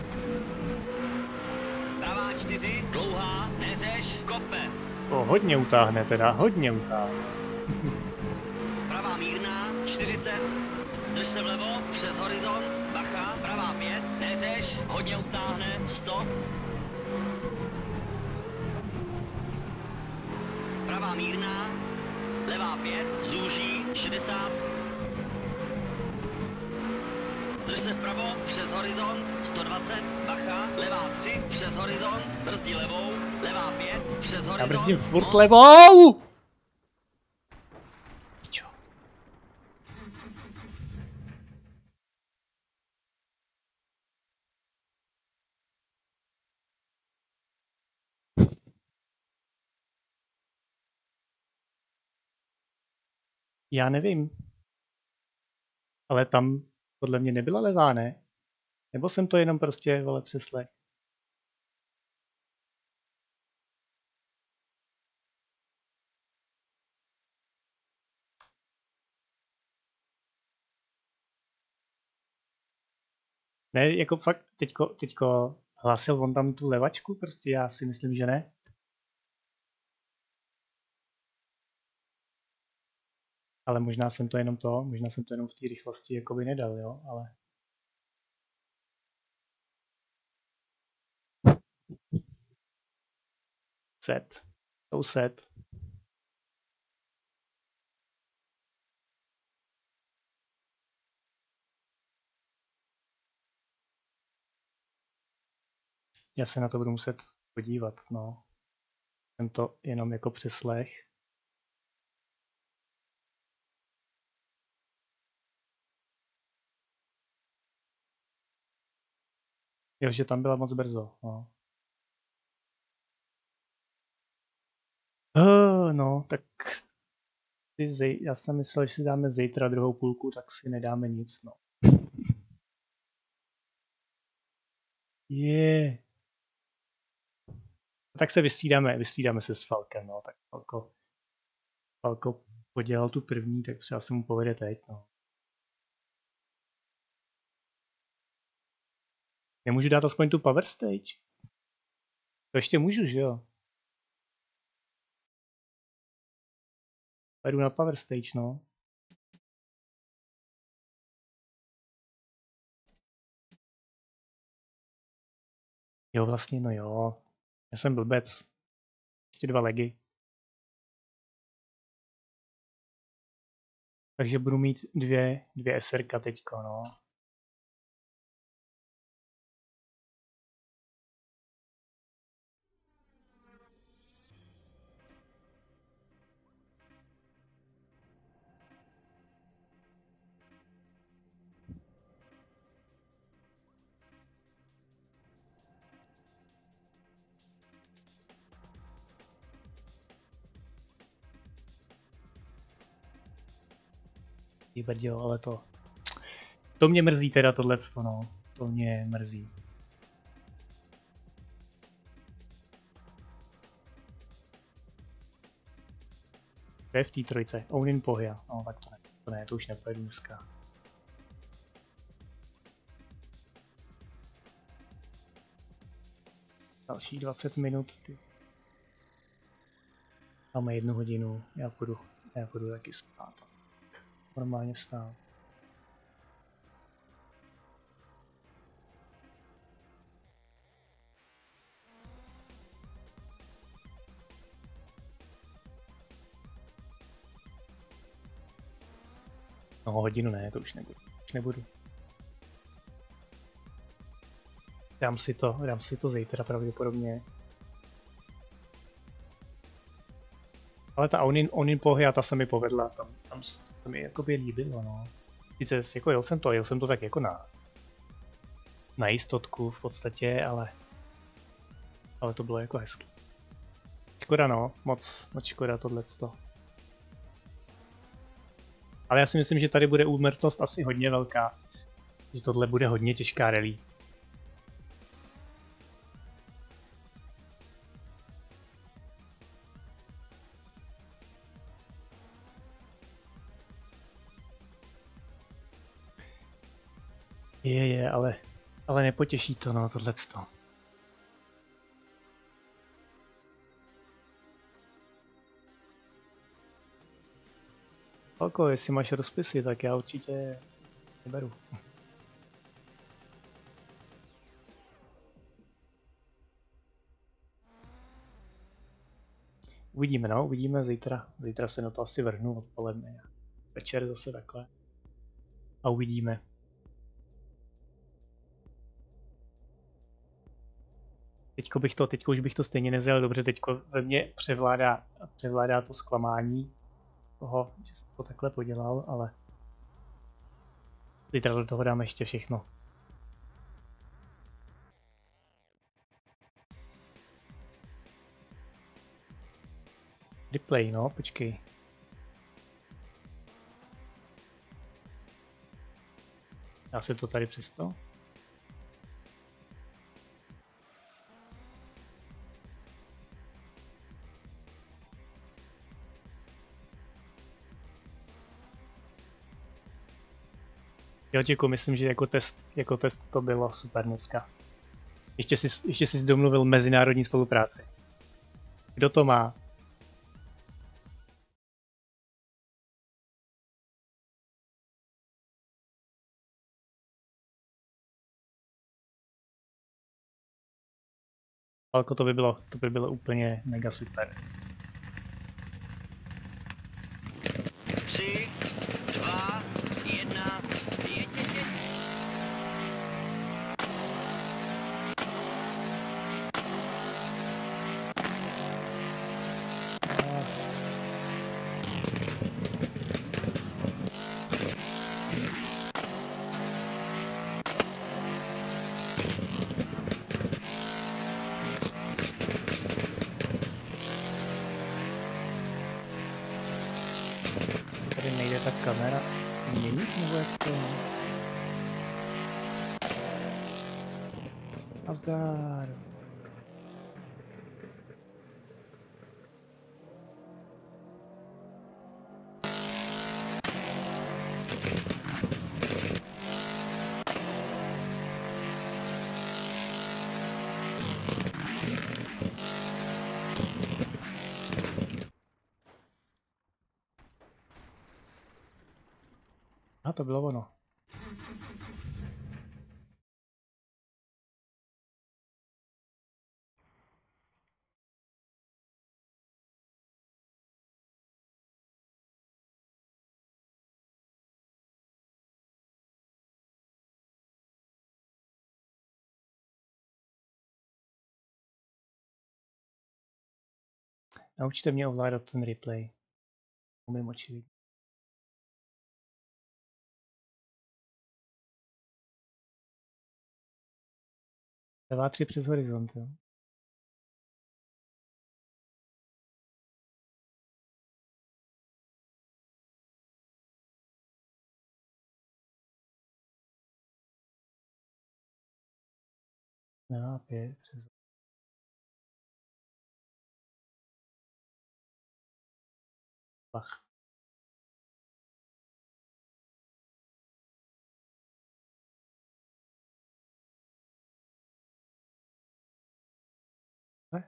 Pravá 4, dlouhá, neřeš, kope. To hodně utáhne teda, hodně utáhne. Pravá mírná, 40. Drž se vlevo, přes horizont, bacha, pravá 5, neřeš, hodně utáhne, stop. Pravá mírná, levá 5, zúží, 60. Drž se vpravo, přes horizont, 120, bacha, levá 3, přes horizont, brzdí levou, levá 5, přes horizont. Já brzdím furt levou! Pičo. Já nevím. Ale tam podle mě nebyla levá, ne? Nebo jsem to jenom prostě, vole, přeslech? Ne, jako fakt, teďko hlásil on tam tu levačku, prostě já si myslím, že ne. Ale možná jsem to jenom v té rychlosti jakoby nedal, jo, ale... Set. So set. Já se na to budu muset podívat, no. Jsem to jenom jako přeslech. Jo, že tam byla moc brzo, no. No, tak já jsem myslel, že si dáme zítra druhou půlku, tak si nedáme nic, no. Je. Tak se vystřídáme se s Falkem, no, tak Falko podělal tu první, tak třeba se mu povede teď, no. Nemůžu dát aspoň tu power stage? To ještě můžu, že jo? Jdu na power stage, no. Jo, vlastně, no jo. Já jsem blbec. Ještě 2 legy. Takže budu mít dvě SRka teďko, no. Jo, ale to mě mrzí teda tohleto, no. To mě mrzí. To je v té trojce. Ounin Pohja. No tak to už nepojedu dneska. Další 20 minut, ty. Máme 1 hodinu, já půjdu taky spát. Normálně vstát. No, hodinu ne, to už nebudu. Dám si to zítra pravděpodobně. Ale ta Onin Pohja, ta se mi povedla, tam se mi jakoby líbilo, no. Sice jako jel jsem to tak jako na jistotku v podstatě, ale to bylo jako hezký. Škoda, no, moc škoda tohleto. Ale já si myslím, že tady bude úmrtnost asi hodně velká. Že tohle bude hodně těžká rally. Ale nepotěší to, no, tohleto. Falko, jestli máš rozpisy, tak já určitě neberu. Uvidíme zítra. Zítra se na to asi vrhnu odpoledne. Večer zase takhle. A uvidíme. Teďko už bych to stejně nezjel dobře, teďko ve mně převládá to zklamání toho, že jsem to takhle podělal, ale zítra do toho dáme ještě všechno. Replay, no, počkej. Dá se to tady přesto? Jo, děkuji, myslím, že jako test to bylo super dneska. Ještě jsi domluvil mezinárodní spolupráci. Kdo to má? Alko, to by bylo úplně mega super. 3, 2, 1, jeď. Tady nejde ta kamera změnit, nebo jak to? Nazdar. A to bylo ono. Naučte mě ovládat ten replay. Umím očividně. TV3 přes horizont, jo. No, 5 přes Bach. Ne?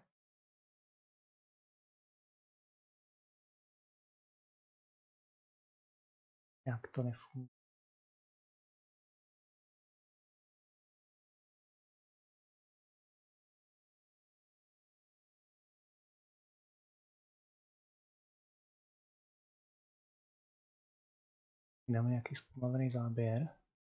Jak to nefunguje? Dáme nějaký zpomalený záběr.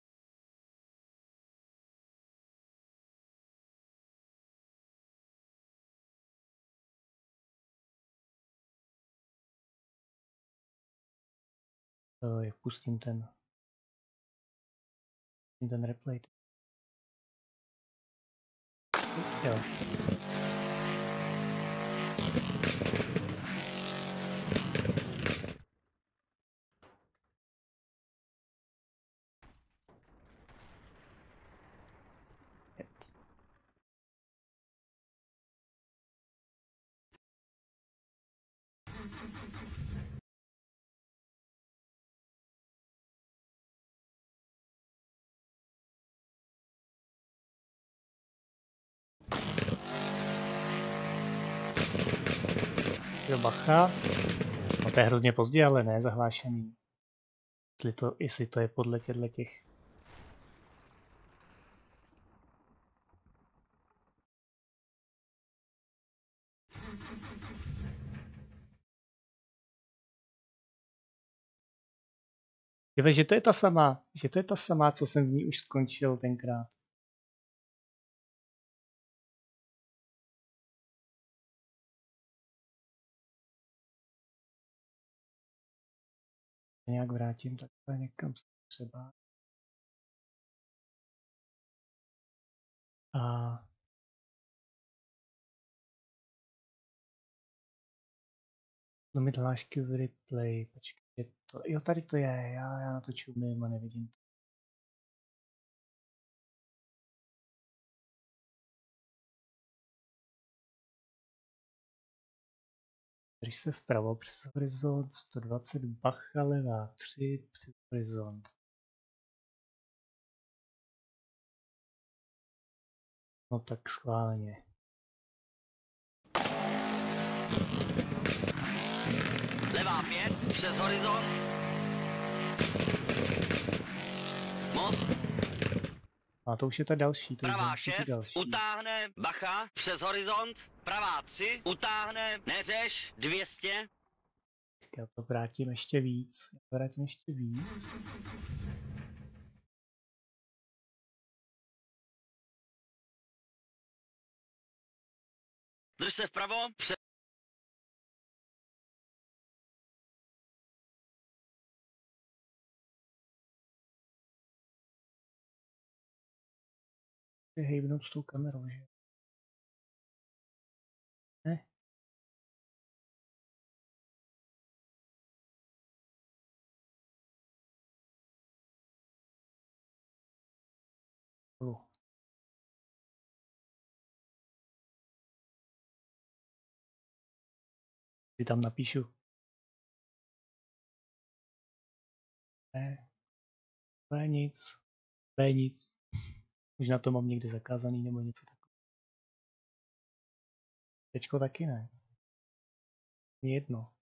Jak pustím ten replay. Jo. Jo, bacha. No to je hrozně pozdě, ale ne zahlášený. Jestli to je podle těch. Jo, že to je ta samá, co jsem v ní už skončil tenkrát. Nějak vrátím takhle někam třeba. A limit hlášky v replay, počkej, jo, tady to je, já na to čumím a nevidím to. Drž se vpravo přes horizont, 120 bacha, levá 3 přes horizont. No tak schválně. Levá 5 přes horizont. Most. A to už je ta další. To Pravá už 6 další. utáhne, bacha, přes horizont. Pravá 3 utáhne, neřeš, 200. Já to vrátím ještě víc. Drž se vpravo, přes... Hejbnout s tou kamerou, že? Ne? Si tam napíšu. Ne. To je nic. Možná to mám někde zakázaný nebo něco takového. Teďko taky ne. Mě jedno.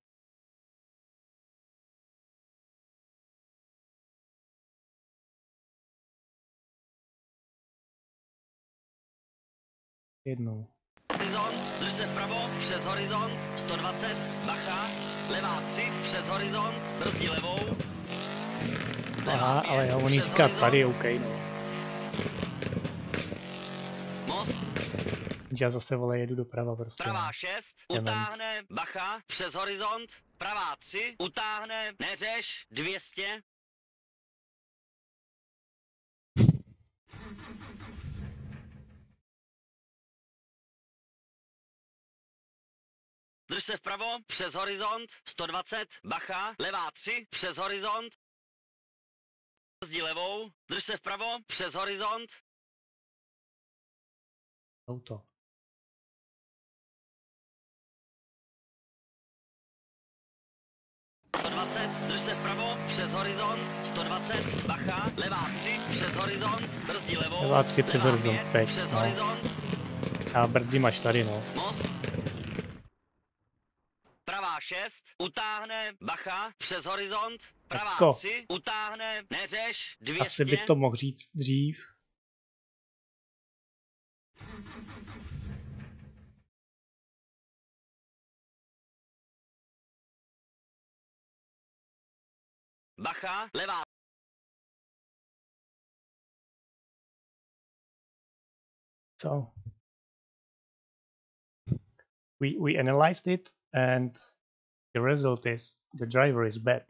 Jednou. Horizont, drž se vpravo, přes horizont, 120, bacha, levá 3 přes horizont, brzdi levou. Aha, ale on jí říká tady, OK, no. Most. Já zase vole jedu doprava prostě. Pravá 6, utáhne, bacha, přes horizont, pravá 3, utáhne, neřeš, 200. Drž se vpravo, přes horizont, 120, bacha, levá 3, přes horizont. Brzdi levou, drž se vpravo, přes horizont. Auto. Drž se vpravo, přes horizont, 120, bacha, levá 3, přes horizont, brzdi levou. Levá 3 přes horizont, teď, přes no. horizont. A brzdím až tady, no. Most. Pravá 6, utáhne, bacha, přes horizont. Pravá to. 3, utáhne, neřeš, 200. Asi by to mohl říct dřív. Bacha, levá. So we analyzed it and the result is the driver is bad.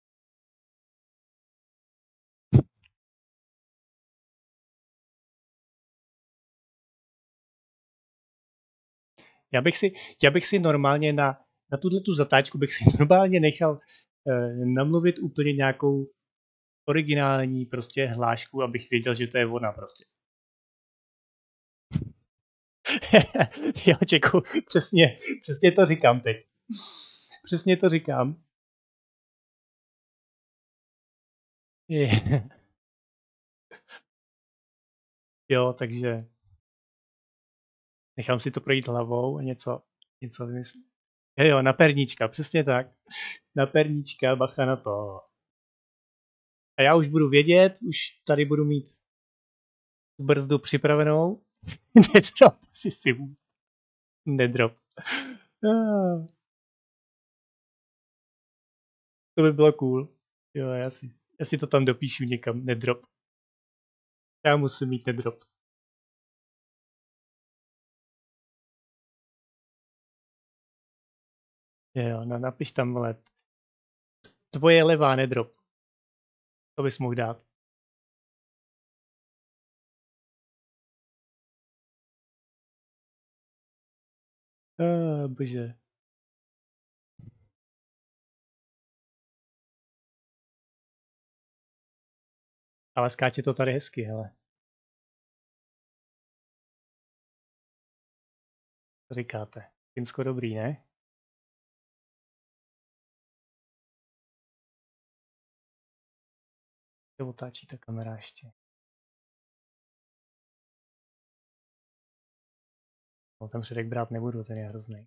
Já bych si normálně na tuto zatáčku bych si normálně nechal namluvit úplně nějakou originální prostě hlášku, abych věděl, že to je ona prostě. Jo, Čeku, přesně to říkám teď. Přesně to říkám. Jo, takže nechám si to projít hlavou a něco vymyslet. Jo, na perníčka, přesně tak. Na perníčka, bacha na to. A já už budu vědět, už tady budu mít brzdu připravenou. Nedrop, si nedrop. To by bylo cool. Jo, já si to tam dopíšu někam, nedrop. Já musím mít nedrop. Jo, napiš tam, vole. Tvoje levá nedrop. To bys mohl dát. Bože. Ale skáče to tady hezky, hele. Co říkáte? Finsko dobrý, ne? Se otáčí ta kamera ještě. No, ten předek brát nebudu, ten je hrozný.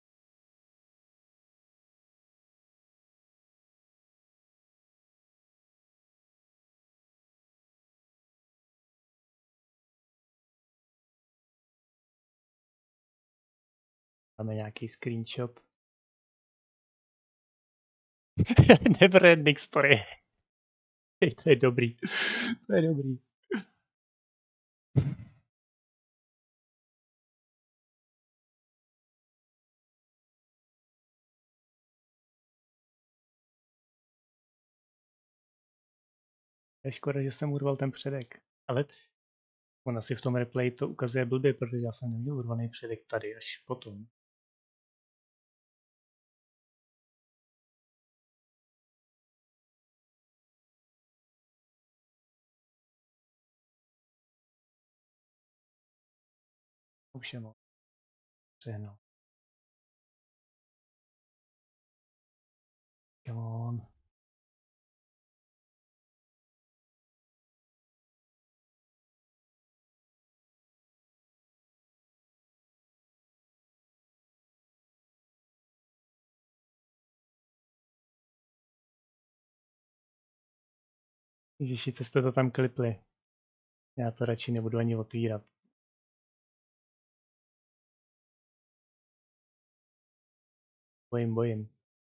Máme nějaký screenshot. Never ending story. To je dobrý. To je dobrý. Je škoda, že jsem urval ten předek. Ale ona si v tom replay to ukazuje blbě, protože já jsem neměl urvaný předek tady až potom. Už je moc. Přehnal. Come on. Ježiši, co jste to tam klipli? Já to radši nebudu ani otvírat. Bojím.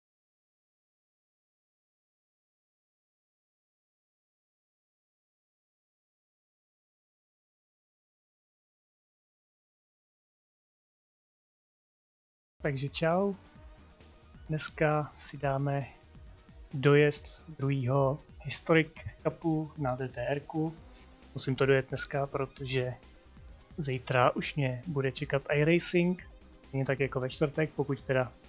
Takže čau. Dneska si dáme dojezd druhého Historic Cupu na DTR-ku. Musím to dojet dneska, protože zítra už mě bude čekat iRacing. Stejně tak jako ve čtvrtek, pokud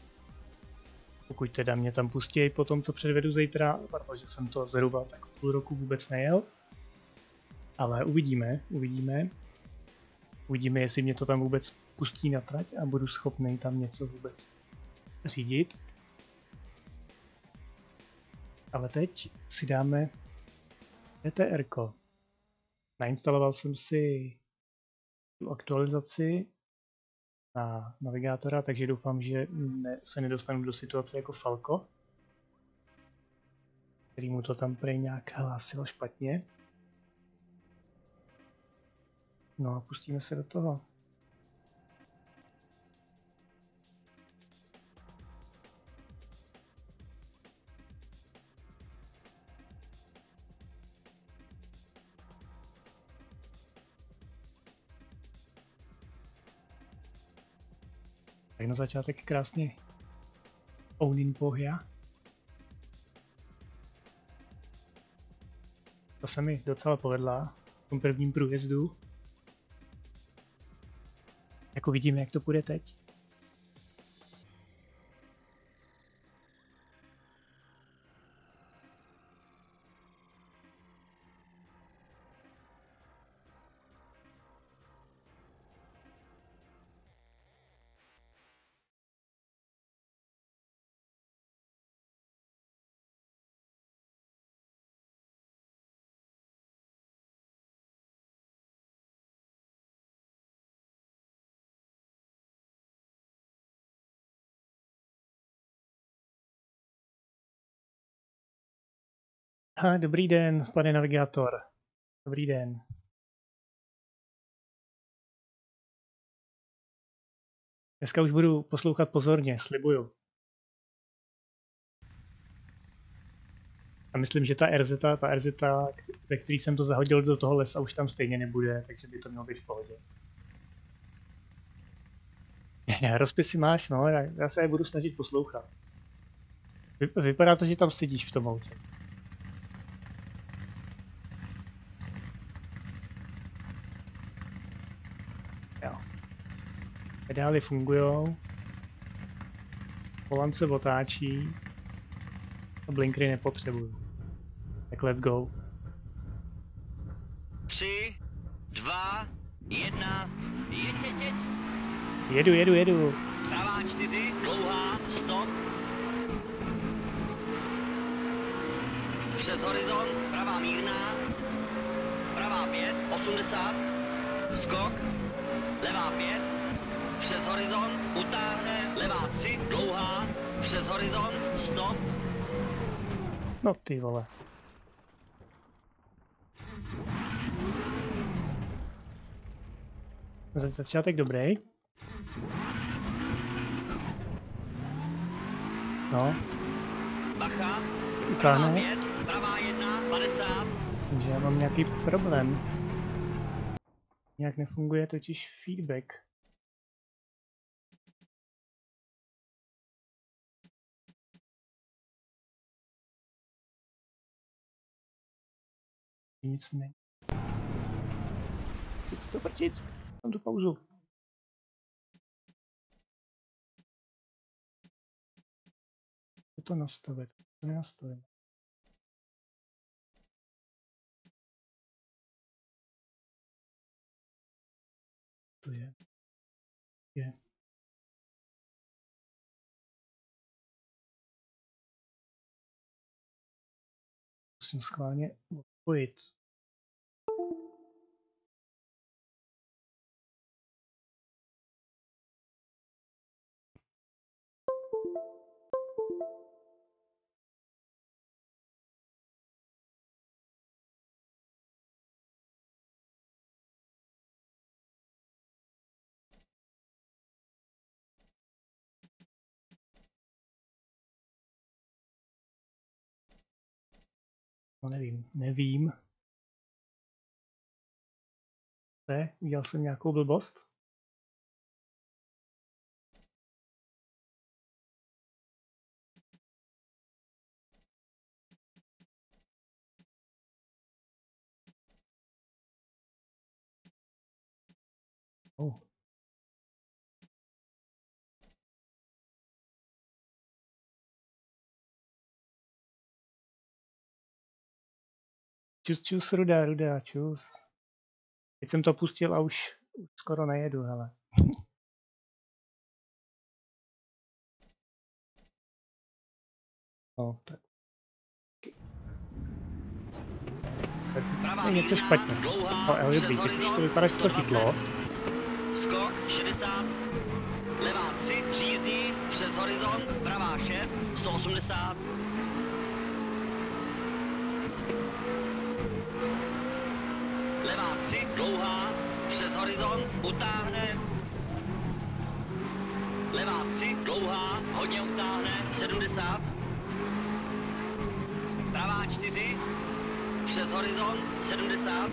teda mě tam pustí po tom, co předvedu zítra, protože jsem to zhruba tak půl roku vůbec nejel. Ale uvidíme, jestli mě to tam vůbec pustí na trať a budu schopný tam něco vůbec řídit. Ale teď si dáme DTR-ko. Nainstaloval jsem si tu aktualizaci na navigátora, takže doufám, že se nedostanu do situace jako Falco, který mu to tam prej nějak hlásilo špatně. No a pustíme se do toho. Tak na začátek krásně Ounin Pohja. To se mi docela povedla v tom prvním průjezdu. Jako vidíme, jak to půjde teď. Dobrý den, pane navigátor. Dobrý den. Dneska už budu poslouchat pozorně, slibuju. A myslím, že ta RZ, ve který jsem to zahodil do toho lesa, už tam stejně nebude, takže by to mělo být v pohodě. Rozpisy máš, no, já se je budu snažit poslouchat. Vypadá to, že tam sedíš v tom autě. Jo. Pedály fungujou. Volant se otáčí. A blinkry nepotřebuju. Tak let's go. 3, 2, 1, jeď. Jedu. Pravá 4, dlouhá, stop. Přes horizont, pravá mírná. 5, 80, skok, levá 5, přes horizont, utáhne, levá 3, dlouhá, přes horizont, stop. No ty vole. Začátek dobrý. No. Bacha, Utáhne. pravá 5, pravá 1, 50. Takže já mám nějaký problém. Nějak nefunguje totiž feedback. Nic ne. Teď to vrčit. Mám tu pauzu. Co to nastavit? To nenastavím. To je. Musím schválně odpojit. No nevím. Udělal jsem nějakou blbost? Oh. Čus, rudá, čus. Teď jsem to pustil a už skoro nejedu, hele. No, tak. Je něco špatně. Ale dobrý, teď už to vypadá, že to chytlo. Skok 60, levá 3, příjezdí, přes horizont, pravá 6, 180. Levá 3, dlouhá, přes horizont, utáhne. Levá 3, dlouhá, hodně utáhne, 70. Pravá 4, přes horizont, 70.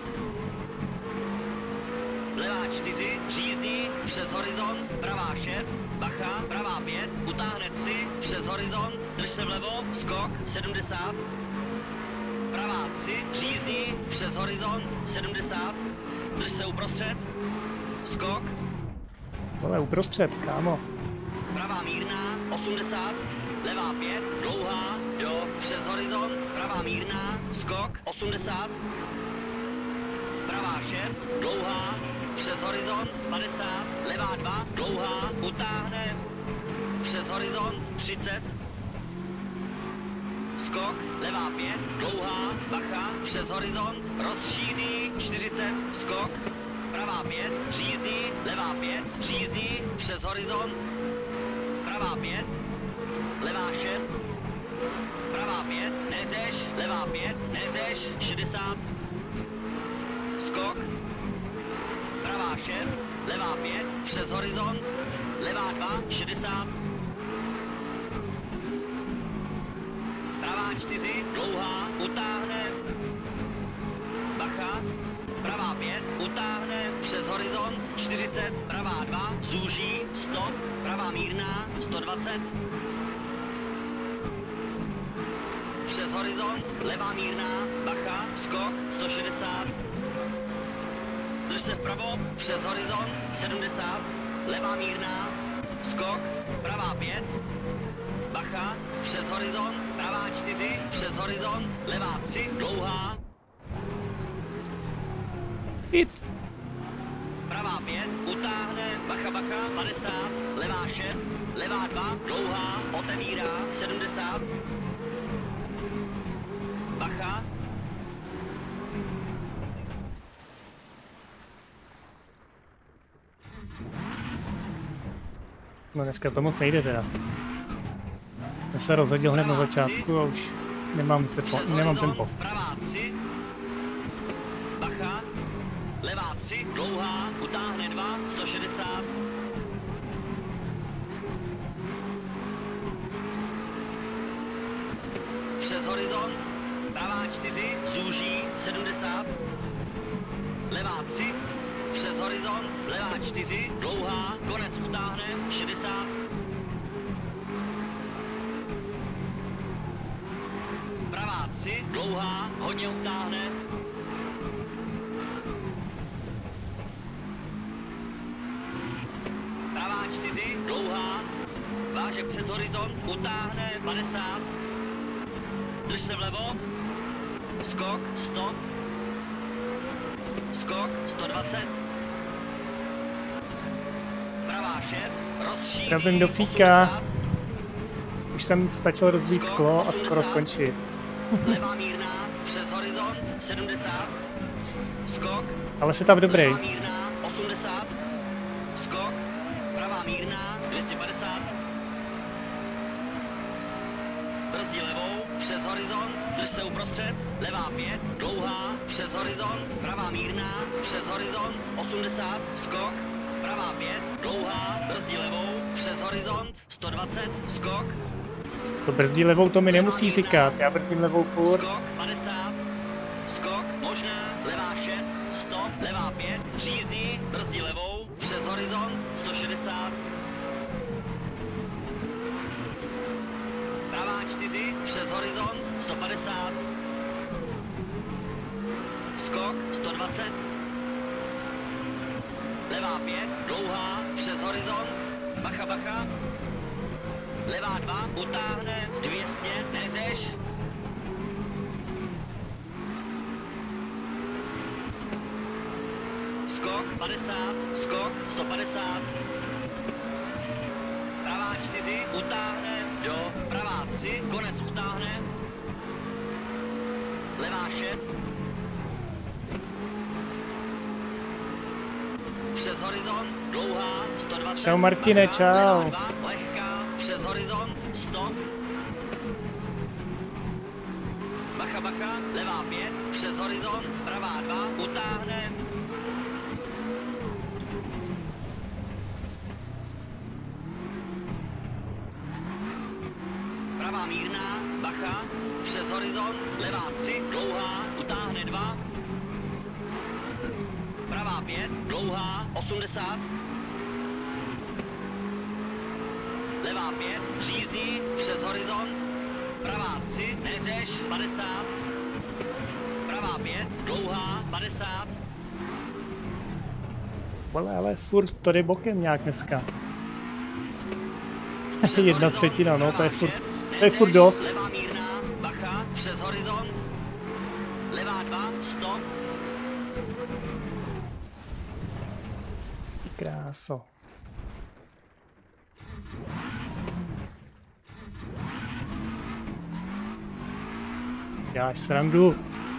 Levá 4, příjezdí, přes horizont, pravá 6, bacha, pravá 5, utáhne 3, přes horizont, drž se vlevo, skok, 70. Pravá 3, příjezdí, přes horizont, 70, drž se uprostřed, skok. Ale uprostřed, kámo. Pravá mírná, 80, levá 5, dlouhá, jo, přes horizont, pravá mírná, skok, 80. Pravá 6, dlouhá, přes horizont, 50, levá 2, dlouhá, utáhne, přes horizont, 30. Skok, levá 5, dlouhá, bacha, přes horizont, rozšíří, 40, skok, pravá 5, příjezdí, levá 5, příjezdí, přes horizont, pravá 5, levá 6, pravá 5, nezdeš, levá 5, nezdeš, 60, skok, pravá 6, levá 5, přes horizont, levá 2, 60, pravá 4, dlouhá, utáhne, bacha, pravá 5, utáhne, přes horizont, 40, pravá 2, zúží, stop, pravá mírná, 120, přes horizont, levá mírná, bacha, skok, 160, drž se vpravo, přes horizont, 70, levá mírná, skok, pravá 5, bacha, přes horizont, pravá 4, přes horizont, levá 3, dlouhá. Hit. Pravá 5, utáhne, bacha, 50, levá 6, levá 2, dlouhá, otevírá, 70. Bacha. No dneska to moc nejde teda. Já se rozhodil hned na začátku a už nemám tempo. Pravá 3. Bacha. Levá 3. Dlouhá. Utáhne 2. 160. Přes horizont. Pravá 4. Zúží. 70. Levá 3. Přes horizont. Levá 4. Dlouhá. Konec utáhne. 60. Pravá 3, dlouhá, hodně utáhne. Pravá 4, dlouhá, váže přes horizont, utáhne 50. Drž se vlevo. Skok, stop. Skok, 120. Pravá 6, rozšíří. Pravím do fíka. Už jsem stačil rozbít sklo a skoro skončit. Levá mírná, přes horizont, 70. Skok. Ale setup dobrý. Levá mírná, 80. Skok. Pravá mírná, 250. Brzdí levou, přes horizont, drž se uprostřed. Levá 5, dlouhá, přes horizont. Pravá mírná, přes horizont, 80. Skok. Pravá 5, dlouhá, brzdí levou, přes horizont, 120. Skok. To brzdí levou, to mi nemusí říkat, já brzdím levou furt. Skok, 50. Skok, možná, levá 6, stop, levá 5, řízdí, brzdí levou, přes horizont, 160. Pravá 4, přes horizont, 150. Skok, 120. Levá 5, dlouhá, přes horizont, bacha, bacha. Levá 2, utáhne, 200, neřeš. Skok, 50, skok, 150. Pravá 4, utáhne, do, pravá 3, konec utáhne. Levá 6. Přes horizont, dlouhá, 120. Čau Martine, čau. Levá 2, lehká, přes horizont, stop. Bacha, bacha, levá 5, přes horizont, pravá 2, utáhne. Pravá mírná, bacha, přes horizont, levá 3, dlouhá, utáhne 2. Pravá 5, dlouhá, 80. Levá 5, řízdí, přes horizont. Pravá 3, neřeš, 50. Pravá 5, dlouhá, 50. Vole, ale furt to jde bokem nějak dneska. 1/3, no to je furt dost. Levá mírná, bacha, přes horizont. Levá 2, stop. Kráso. Děláš srandu.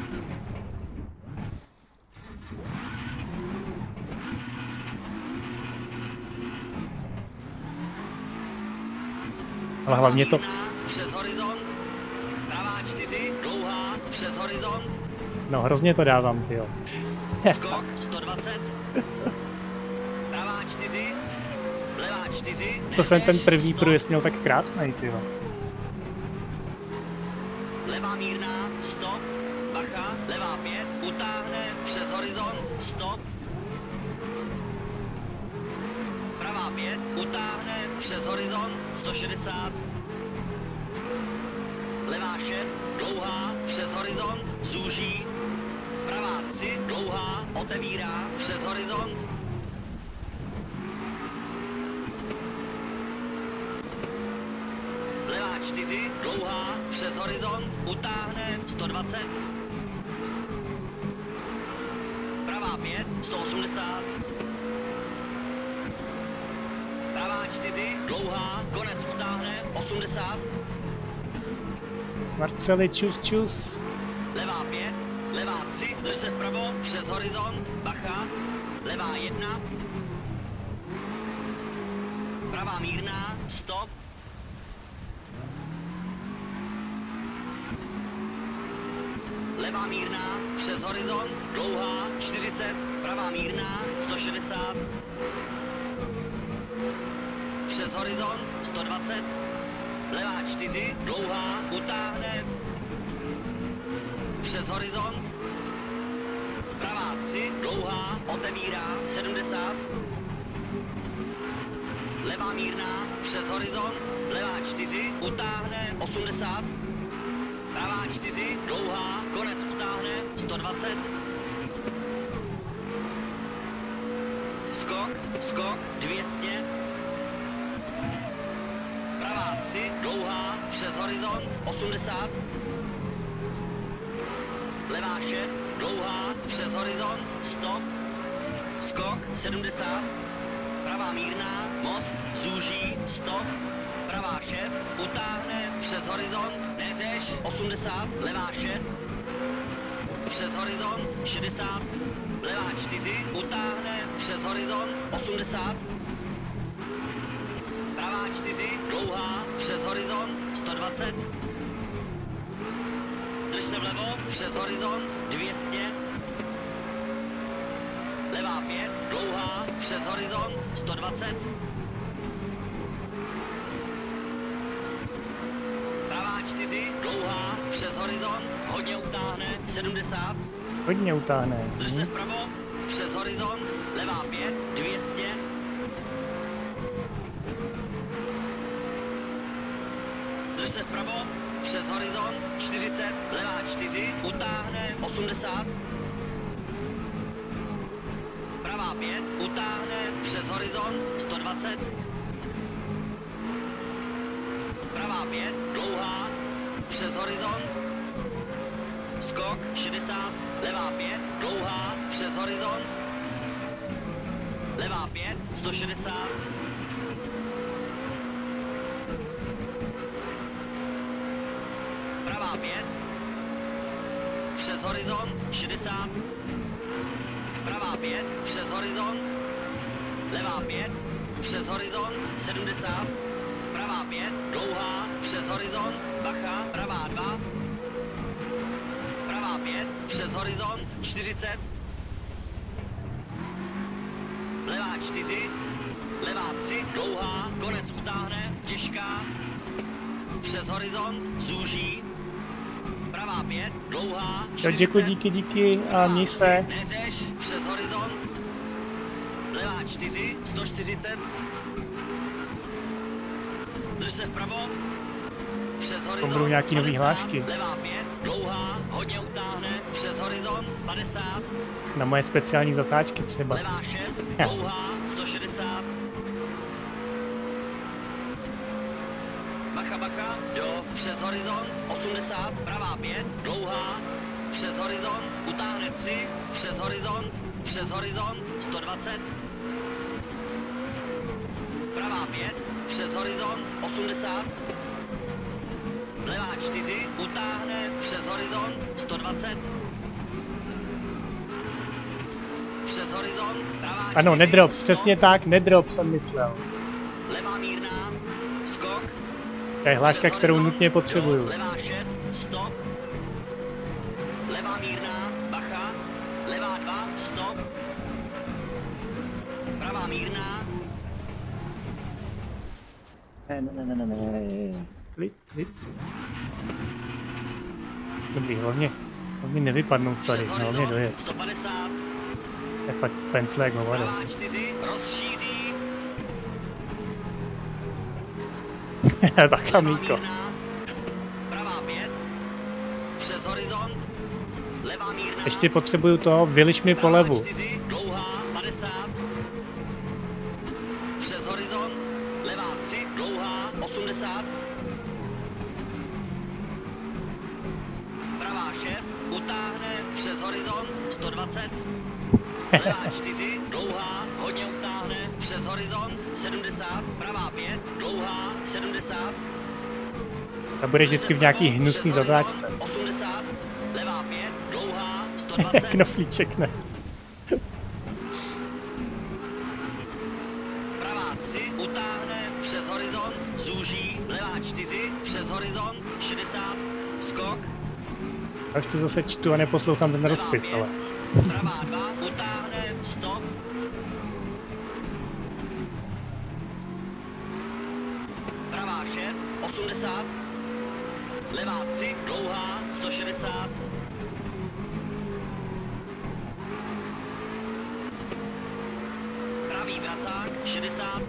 Ale hlavně to... Přes horizont. Pravá 4, dlouhá, přes horizont. No hrozně to dávám, tyjo. Skok, 120. Pravá 4, levá 4. To jsem ten první průjezd měl tak krásnej, tyjo. Levá mírná, stop. Bacha, levá 5, utáhne, přes horizont, stop. Pravá 5, utáhne, přes horizont, 160. Levá 6, dlouhá, přes horizont, zúží. Pravá 3, dlouhá, otevírá, přes horizont. Levá 4, dlouhá, přes horizont, utáhne, 120. Pravá 5, 180. Pravá 4, dlouhá, konec utáhne, 80. Marceli, čus, čus. Levá 5, levá 3, drž se vpravo, přes horizont, bacha. Levá 1. pravá mírná, stop. Levá mírná, přes horizont, dlouhá, 40, pravá mírná, 160. Přes horizont, 120. Levá 4, dlouhá, utáhne. Přes horizont. Pravá 3, dlouhá, otevírá, 70. Levá mírná, přes horizont. Levá 4, utáhne, 80. Pravá 4, dlouhá, konec utáhne, 120. Skok, skok, 200. Pravá 3, dlouhá, přes horizont, 80. Levá 6, dlouhá, přes horizont, stop. Skok, 70. Pravá mírná, most, zúží, stop. Pravá 6, utáhne, přes horizont, neřeš, 80. Levá 6, přes horizont, 60. Levá 4, utáhne, přes horizont, 80. Pravá 4, dlouhá, přes horizont, 120. Drž se vlevo, přes horizont, 200. Levá 5, dlouhá, přes horizont, 120. Pravá 4, dlouhá, přes horizont, hodně utáhne, 70. Hodně utáhne. Drž se vpravo, přes horizont, levá 5, 200. Drž se vpravo, přes horizont, 40, levá 4, utáhne, 80. Pravá 5, utáhne, přes horizont, 120. Pravá 5, dlouhá, přes horizont. Skok, 60, levá 5, dlouhá, přes horizont. Levá 5, 160. Pravá 5, přes horizont, 60. Pravá 5, přes horizont. Levá 5, přes horizont, 70. Pravá 5, dlouhá, přes horizont, bacha, pravá 2. Pravá 5, přes horizont, 40. Levá 4, levá 3, dlouhá, konec utáhne, těžká. Přes horizont, zúží. Pravá 5, dlouhá, 40. Děkuji, díky a měj se. Neřeš, přes horizont. Levá 4, 140. Drž se vpravo. Přes horizont. Budou nějaký nový 50, hlášky. Levá 5, dlouhá, hodně utáhne. Přes horizont, 50. Na moje speciální zatáčky třeba. Levá 6, dlouhá, 160. Bacha, bacha, do, přes horizont, 80. Pravá 5, dlouhá, přes horizont, utáhne 3, přes horizont, 120. Pravá 5, přes horizont, 80. Levá 4, utáhne, přes horizont, 120. Přes horizont, pravá 4, Ano, nedrop, stop. přesně tak, nedrop jsem myslel. Levá mírná, skok. To je hláška, kterou nutně potřebuju. Levá 6, stop. Levá mírná, bacha. Levá 2, stop. Pravá mírná. Ne. Klid. Dobrý, hlavně nevypadnout tady, hlavně dojet. 150. Je fakt pencle jak hovado. Pravá 4, rozšíří. Bacha, Míko. Mírná. Pravá 5. Přes horizont. Levá mírná. Ještě potřebuju to, vyliš mi polevu. 4, dlouhá, 50. Přes horizont. Levá 3, dlouhá, 80. Pravá 6, utáhne, přes horizont, 120. Levá 4, dlouhá, hodně utáhne, přes horizont, 70. Pravá 5, dlouhá, 70. Ta bude vždycky v nějaký hnusný zatáčce. 80. Levá 5, dlouhá, 120. Knoflíček ne. Pravá 3, utáhne, 60, skok. A už to zase čtu a neposlouchám ten rozpis, ale... Pravá 2, utáhne, stop. Pravá 6, 80. Levá 3, dlouhá, 160. Pravý vracák, 60.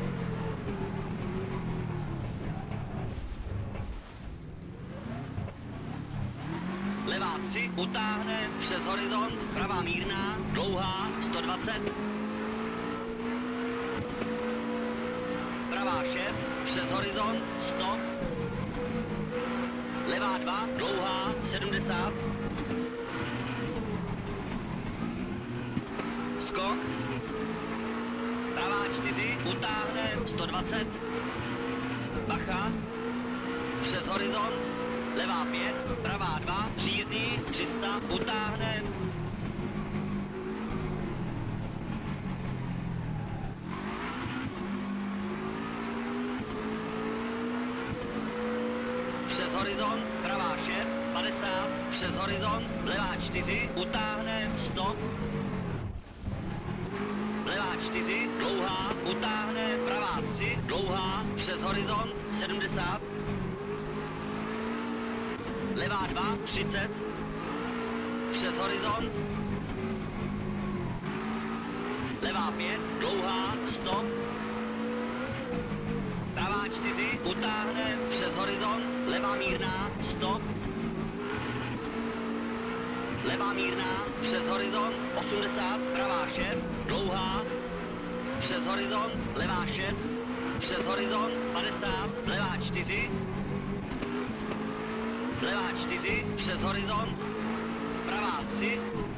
Levá 3, utáhne, přes horizont, pravá mírná, dlouhá, 120. Pravá 6, přes horizont, stop. Levá 2, dlouhá, 70. Skok. Pravá 4, utáhne, 120. Bacha. Přes horizont. Levá 5, pravá 2, příjezný, 300, utáhne. Přes horizont, pravá 6, 50, přes horizont, levá 4, utáhne, stop. Levá 4, dlouhá, utáhne, pravá 3, dlouhá, přes horizont, 70. Levá 2, 30. Přes horizont. Levá 5, dlouhá, stop. Pravá 4, utáhne, přes horizont. Levá mírná, stop. Levá mírná, přes horizont, 80. Pravá 6, dlouhá. Přes horizont, levá 6. Přes horizont, 50. Levá 4. Levá 4, přes horizont, pravá 3,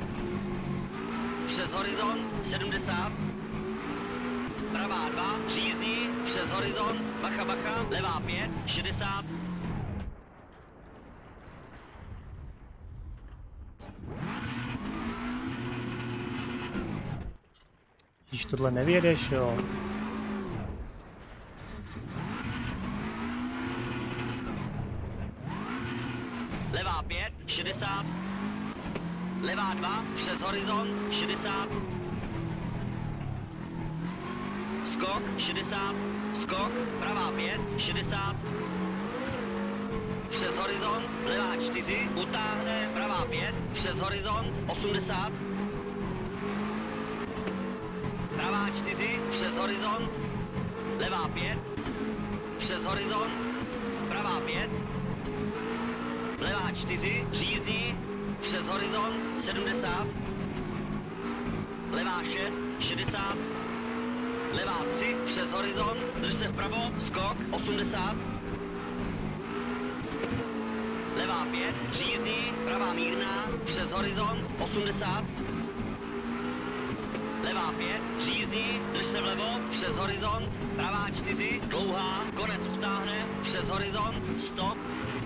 přes horizont, 70, pravá 2, příjezdný, přes horizont, bacha, bacha, levá 5, 60. Když tohle nevědeš, jo. Levá 5, 60. Levá 2, přes horizont, 60. Skok, 60. Skok, pravá 5, 60. Přes horizont, levá 4, utáhne, pravá 5, přes horizont, 80. Pravá 4, přes horizont, levá 5, přes horizont, pravá 5. Levá 4, příjezdný, přes horizont, 70. Levá 6, 60. Levá 3, přes horizont, drž se vpravo, skok, 80. Levá 5, příjezdný, pravá mírná, přes horizont, 80. Levá 5, příjezdný, drž se vlevo, přes horizont, pravá 4, dlouhá, konec utáhne, přes horizont, stop.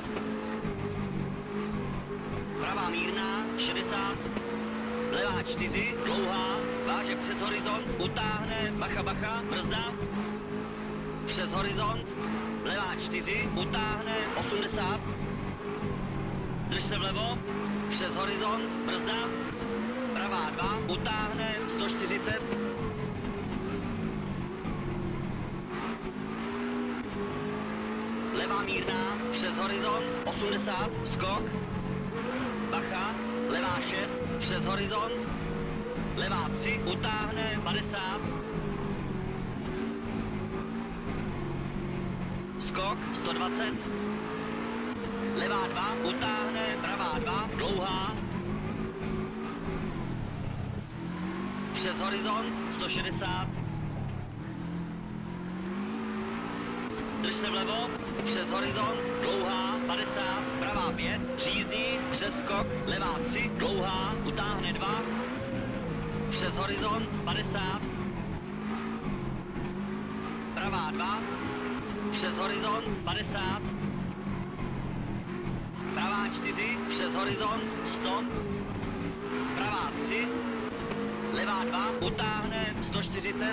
Pravá mírná, 60. Levá 4, dlouhá, váže přes horizont, utáhne, bacha, bacha, brzda. Přes horizont, levá 4, utáhne, 80. Drž se vlevo, přes horizont, brzda. Pravá 2, utáhne, 140. Levá mírná, přes horizont, 80, skok. Bacha, levá 6, přes horizont. Levá 3, utáhne, 50. Skok, 120. Levá 2, utáhne, pravá 2, dlouhá. Přes horizont, 160. Drž se vlevo, přes horizont, dlouhá, 50, pravá 5, příjezdný, přes skok, levá 3, dlouhá, utáhne 2. Přes horizont, 50. Pravá 2, přes horizont, 50. Pravá 4, přes horizont, stop. Pravá 3, levá 2, utáhne, 140.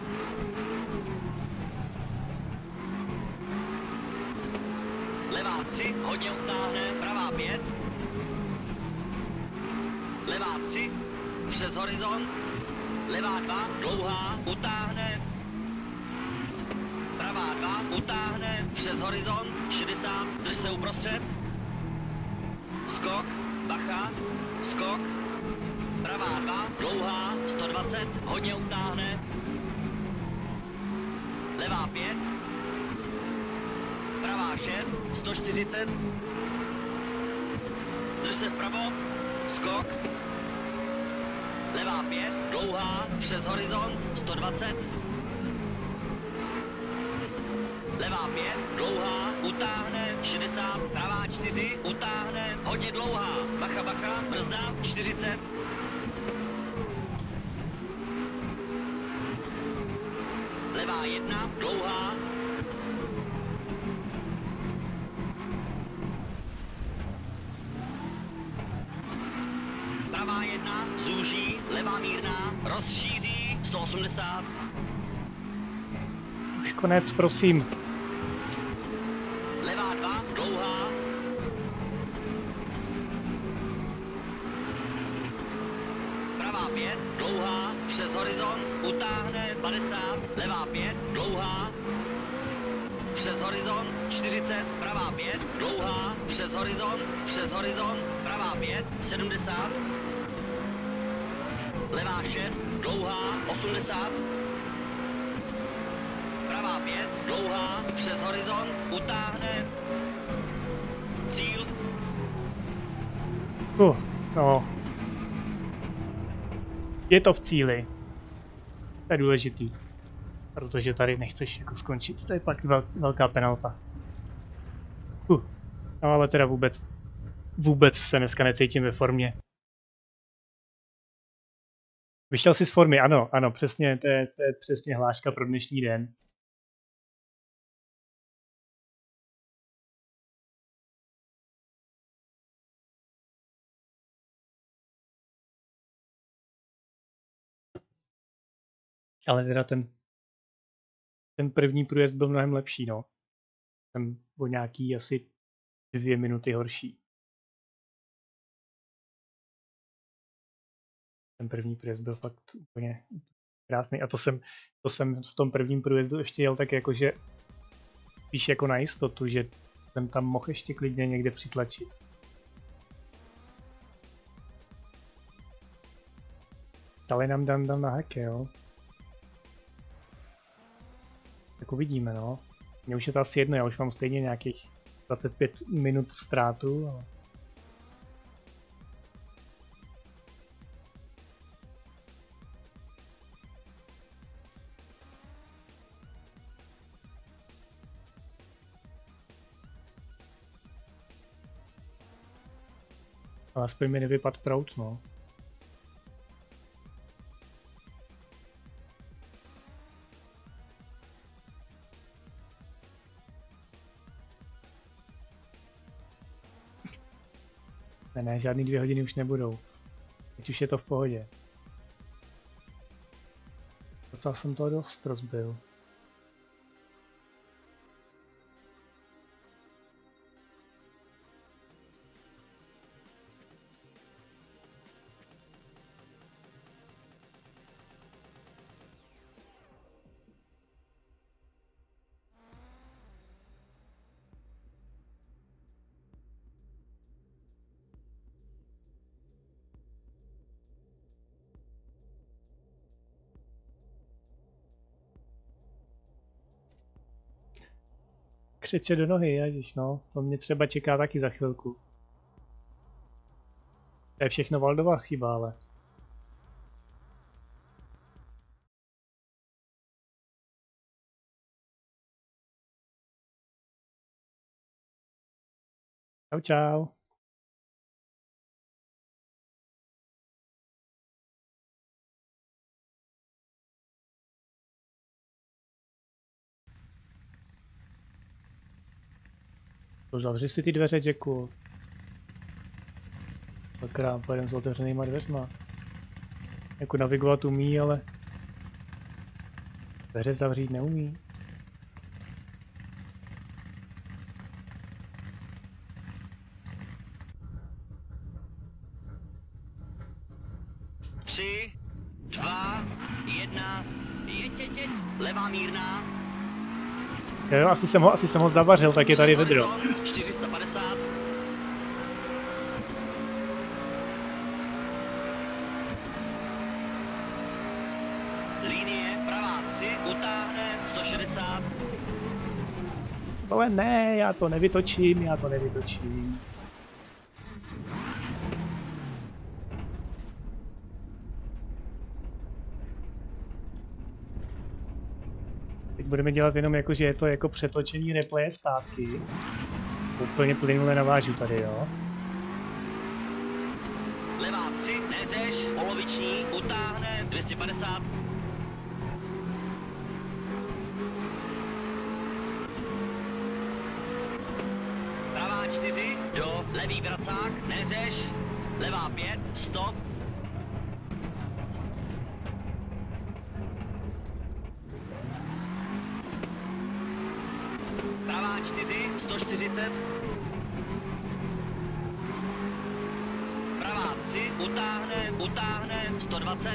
Levá 3, hodně utáhne, pravá 5. Levá 3, přes horizont. Levá 2, dlouhá, utáhne. Pravá 2, utáhne, přes horizont, 60, drž se uprostřed. Skok, bacha, skok. Pravá 2, dlouhá, 120, hodně utáhne. Levá 5. Pravá 6, 140. Drž se vpravo, skok. Levá 5, dlouhá, přes horizont, 120. Levá 5, dlouhá, utáhne, 60. Pravá 4, utáhne, hodně dlouhá. Bacha, bacha, brzda, 40. Levá 1, dlouhá. Pravá 1, zúží, levá mírná, rozšíří, 180. Už konec, prosím. Levá 2, dlouhá. Pravá 5, dlouhá, přes horizont, utáhne, 50. Levá 5, dlouhá. Přes horizont, 40. Pravá 5, dlouhá, přes horizont, pravá 5, 70. Levá 6, dlouhá, 80. Pravá 5, dlouhá, přes horizont, utáhne. Cíl. No. Je to v cíli. To je důležitý. Protože tady nechceš jako skončit. To je pak velká penalta. No ale teda vůbec se dneska necítím ve formě. Vyšel jsi z formy, ano, přesně, to je přesně hláška pro dnešní den. Ale teda ten první průjezd byl mnohem lepší, no. Ten byl nějaký asi 2 minuty horší. Ten první průjezd byl fakt úplně krásný. A to jsem v tom prvním průjezdu ještě jel tak jakože spíš jako na jistotu, že jsem tam mohl ještě klidně někde přitlačit. Dali nám Dandal na hack, jo. Tak uvidíme, no. Mně už je to asi jedno, já už mám stejně nějakých 25 minut ztrátu, ale... Ale aspoň mi nevypadl prout, no. Ne, žádný 2 hodiny už nebudou. Teď už je to v pohodě. Docela jsem toho dost rozbil. Křeče do nohy, ježiš, no. To mě třeba čeká taky za chvilku. To je všechno Valdova chyba, ale... Čau, čau. Zavři si ty dveře, Jacku. Takrát pojedem s otevřenýma dveřma. Jako navigovat umí, ale... dveře zavřít neumí. 3, 2, 1, jeď. Levá mírná. Jo, asi jsem ho zavařil, tak je tady vedro. 450. Linie pravá 3, utáhne 160. Ale ne, já to nevytočím. Teď budeme dělat jenom jako, že je to jako přetočení replaye zpátky. Úplně plynule navážu tady, jo. Levá 3, nezeš, poloviční, utáhne 250. Pravá 4, do, levý vracák, nezeš, levá 5, stop. Pravá 4, 140. Pravá 3, utáhne 120.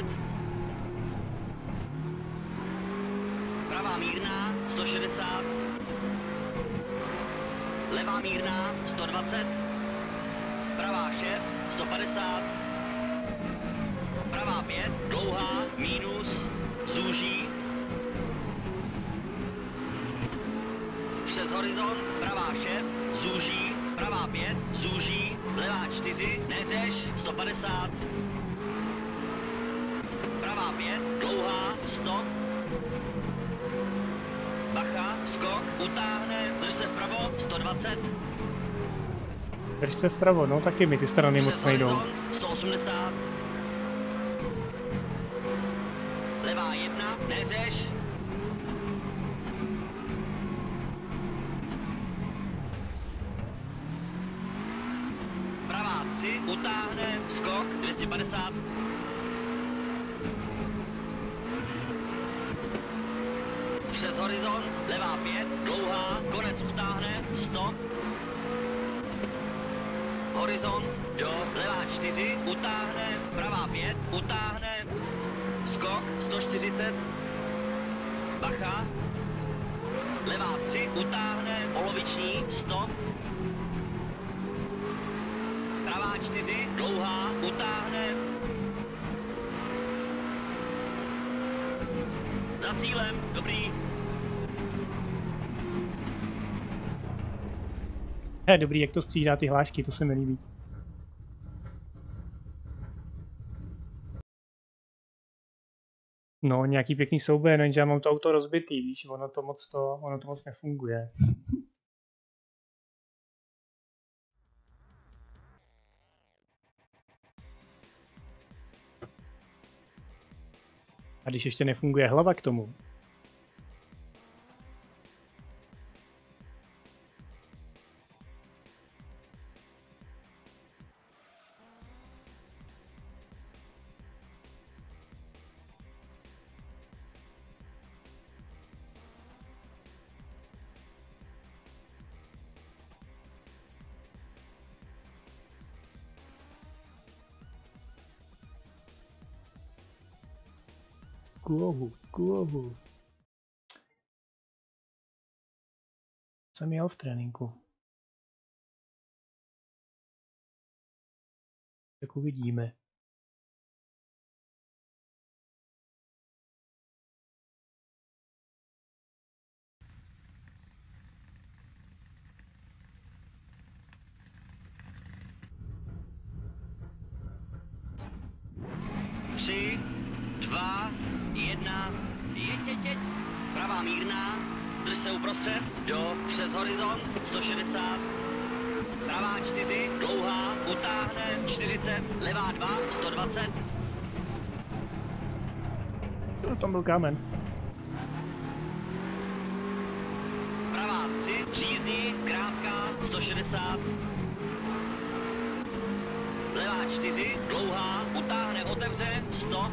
Pravá mírná 160. Levá mírná 120. Pravá 6, 150. Pravá 5, dlouhá, mínus, zúží. Přes horizont, pravá 6, zúží, pravá 5, zúží, levá 4, nezeš, 150. Pravá 5, dlouhá, stop. Bacha, skok, utáhne, drž se vpravo, 120. Drž se vpravo, no taky mi ty strany moc nejdou. 180. Levá 1, nezeš. Pravá 3, utáhne, skok, 250. Přes horizont, levá 5, dlouhá, konec utáhne, stop. Horizont, do, levá 4, utáhne, pravá 5, utáhne, skok, 140. Bacha. Levá 3, utáhne, poloviční, stop. Pravá 4, dlouhá, utáhne. Za cílem, dobrý. Dobrý, jak to střídá ty hlášky, to se mi líbí. No, nějaký pěkný souboj, jenže já mám to auto rozbitý, víš, ono to moc nefunguje. A když ještě nefunguje hlava k tomu. Kůhu. Jsem jel v tréninku. Tak uvidíme. Tři, 2, 1, jeď. Pravá mírná, drž se uprostřed, do, přes horizont, 160. Pravá 4, dlouhá, utáhne, 40, levá 2, 120. Tam byl kámen. Pravá 3, příjezdní, krátká, 160. Levá 4, dlouhá, utáhne, otevře, 100.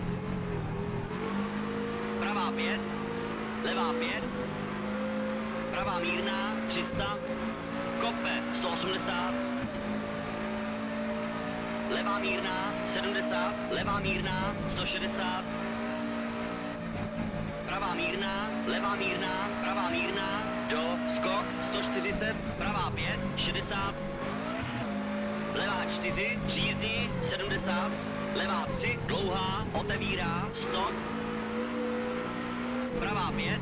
Pravá 5, levá 5. Pravá mírná, 300. Kope, 180. levá mírná, 70, levá mírná, 160. Pravá mírná, levá mírná, pravá mírná, do, skok, 140, pravá 5, 60. Levá 4, řízdí, 70, levá 3, dlouhá, otevírá, stop. Pravá 5.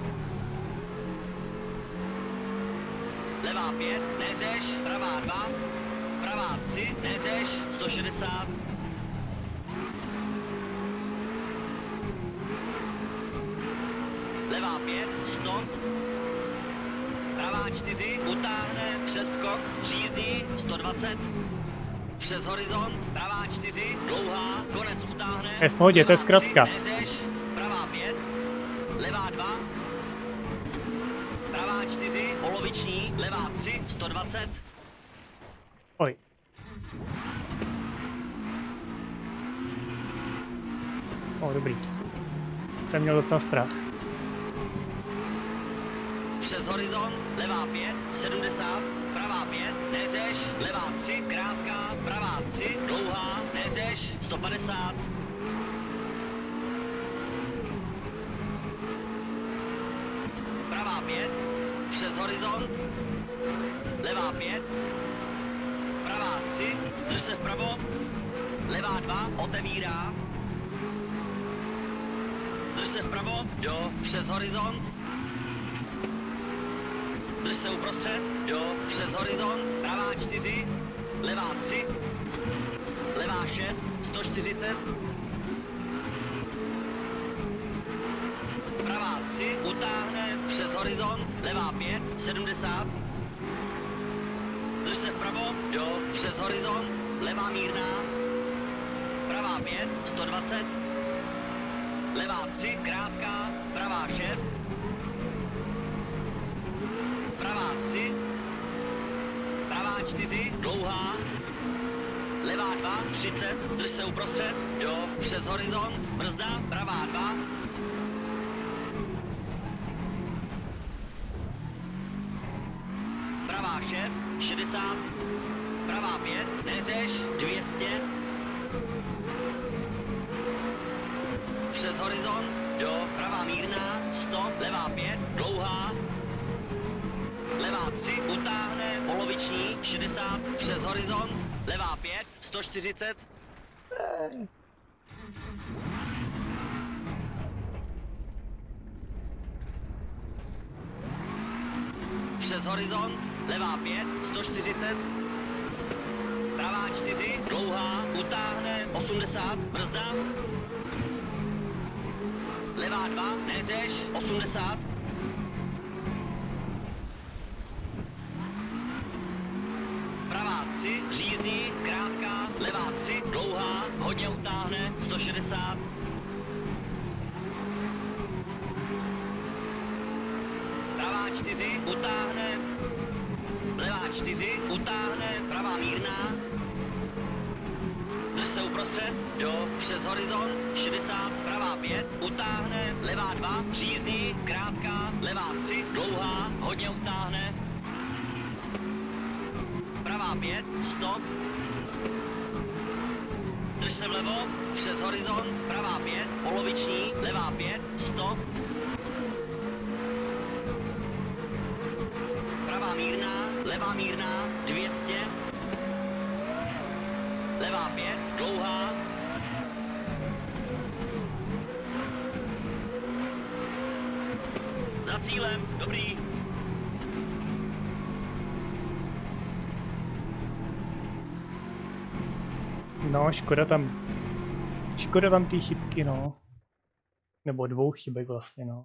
Levá 5, neřeš, pravá 2, pravá 3, neřeš, 160. Levá 5, stop. Pravá 4, utáhne, přeskok, řízdí, 120. Přes horizont, pravá 4, dlouhá, konec utáhne. Je v pohodě, to je zkratka. Neřeš, pravá 5, levá 2. Pravá 4, poloviční, levá 3, 120. Oj. O, dobrý. Jsem měl docela strach. Přes horizont, levá 5, 70, pravá 5, neřeš, levá 3, krátká, pravá 3, dlouhá, neřeš, 150. Pravá 5, přes horizont, levá 5, pravá 3, drž se vpravo, levá 2, otevírá, drž se vpravo, jo, přes horizont, drž se uprostřed, jo, přes horizont, pravá 4, levá 3, levá 6, 140, pravá 3, utáhne, přes horizont, levá 5, 70, drž se vpravo, jo, přes horizont, levá mírná, pravá 5, 120, levá 3, krátká, pravá 6, pravá 3, pravá 4, dlouhá, levá 2, 30, drž se uprostřed, jo, přes horizont, brzda, pravá 2, pravá 6, 60, pravá 5, neřeš, 200, přes horizont, jo, pravá mírná, 100, levá 5, dlouhá, levá 3, utáhne, poloviční, 60, přes horizont, levá 5, 140. Přes horizont, levá 5, 140. Pravá 4, dlouhá, utáhne, 80, brzda. Levá 2, neřeš, 80. Pravá 3, řízdí, krátká, levá 3, dlouhá, hodně utáhne, 160. Pravá 4, utáhne, levá 4, utáhne, pravá mírná. Drž se uprostřed, jo, přes horizont, 60, pravá 5, utáhne, levá 2, řízdí, krátká, levá 3, dlouhá, hodně utáhne. Pravá 5, stop. Drž se vlevo, přes horizont, pravá 5, poloviční, levá 5, stop. Pravá mírná, 200. Levá 5, dlouhá. Za cílem, dobrý. No, škoda tam ty chybky, no. Nebo 2 chybek vlastně, no.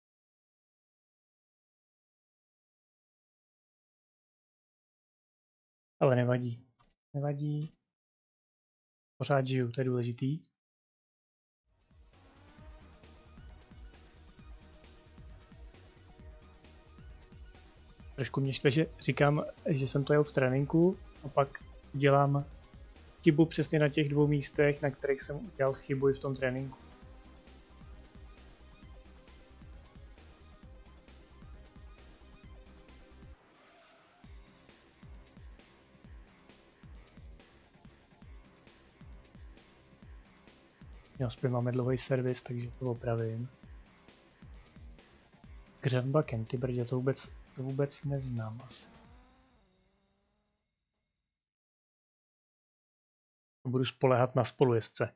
Ale nevadí. Nevadí. Pořád žiju, to je důležitý. Trošku mě štve, že říkám, že jsem to jel v tréninku a pak dělám chybu přesně na těch 2 místech, na kterých jsem udělal chybu i v tom tréninku. Jo, aspoň máme dlouhý servis, takže to opravím. Grandbacken, ty brdě, to vůbec neznám asi. Budu spoléhat na spolujezdce.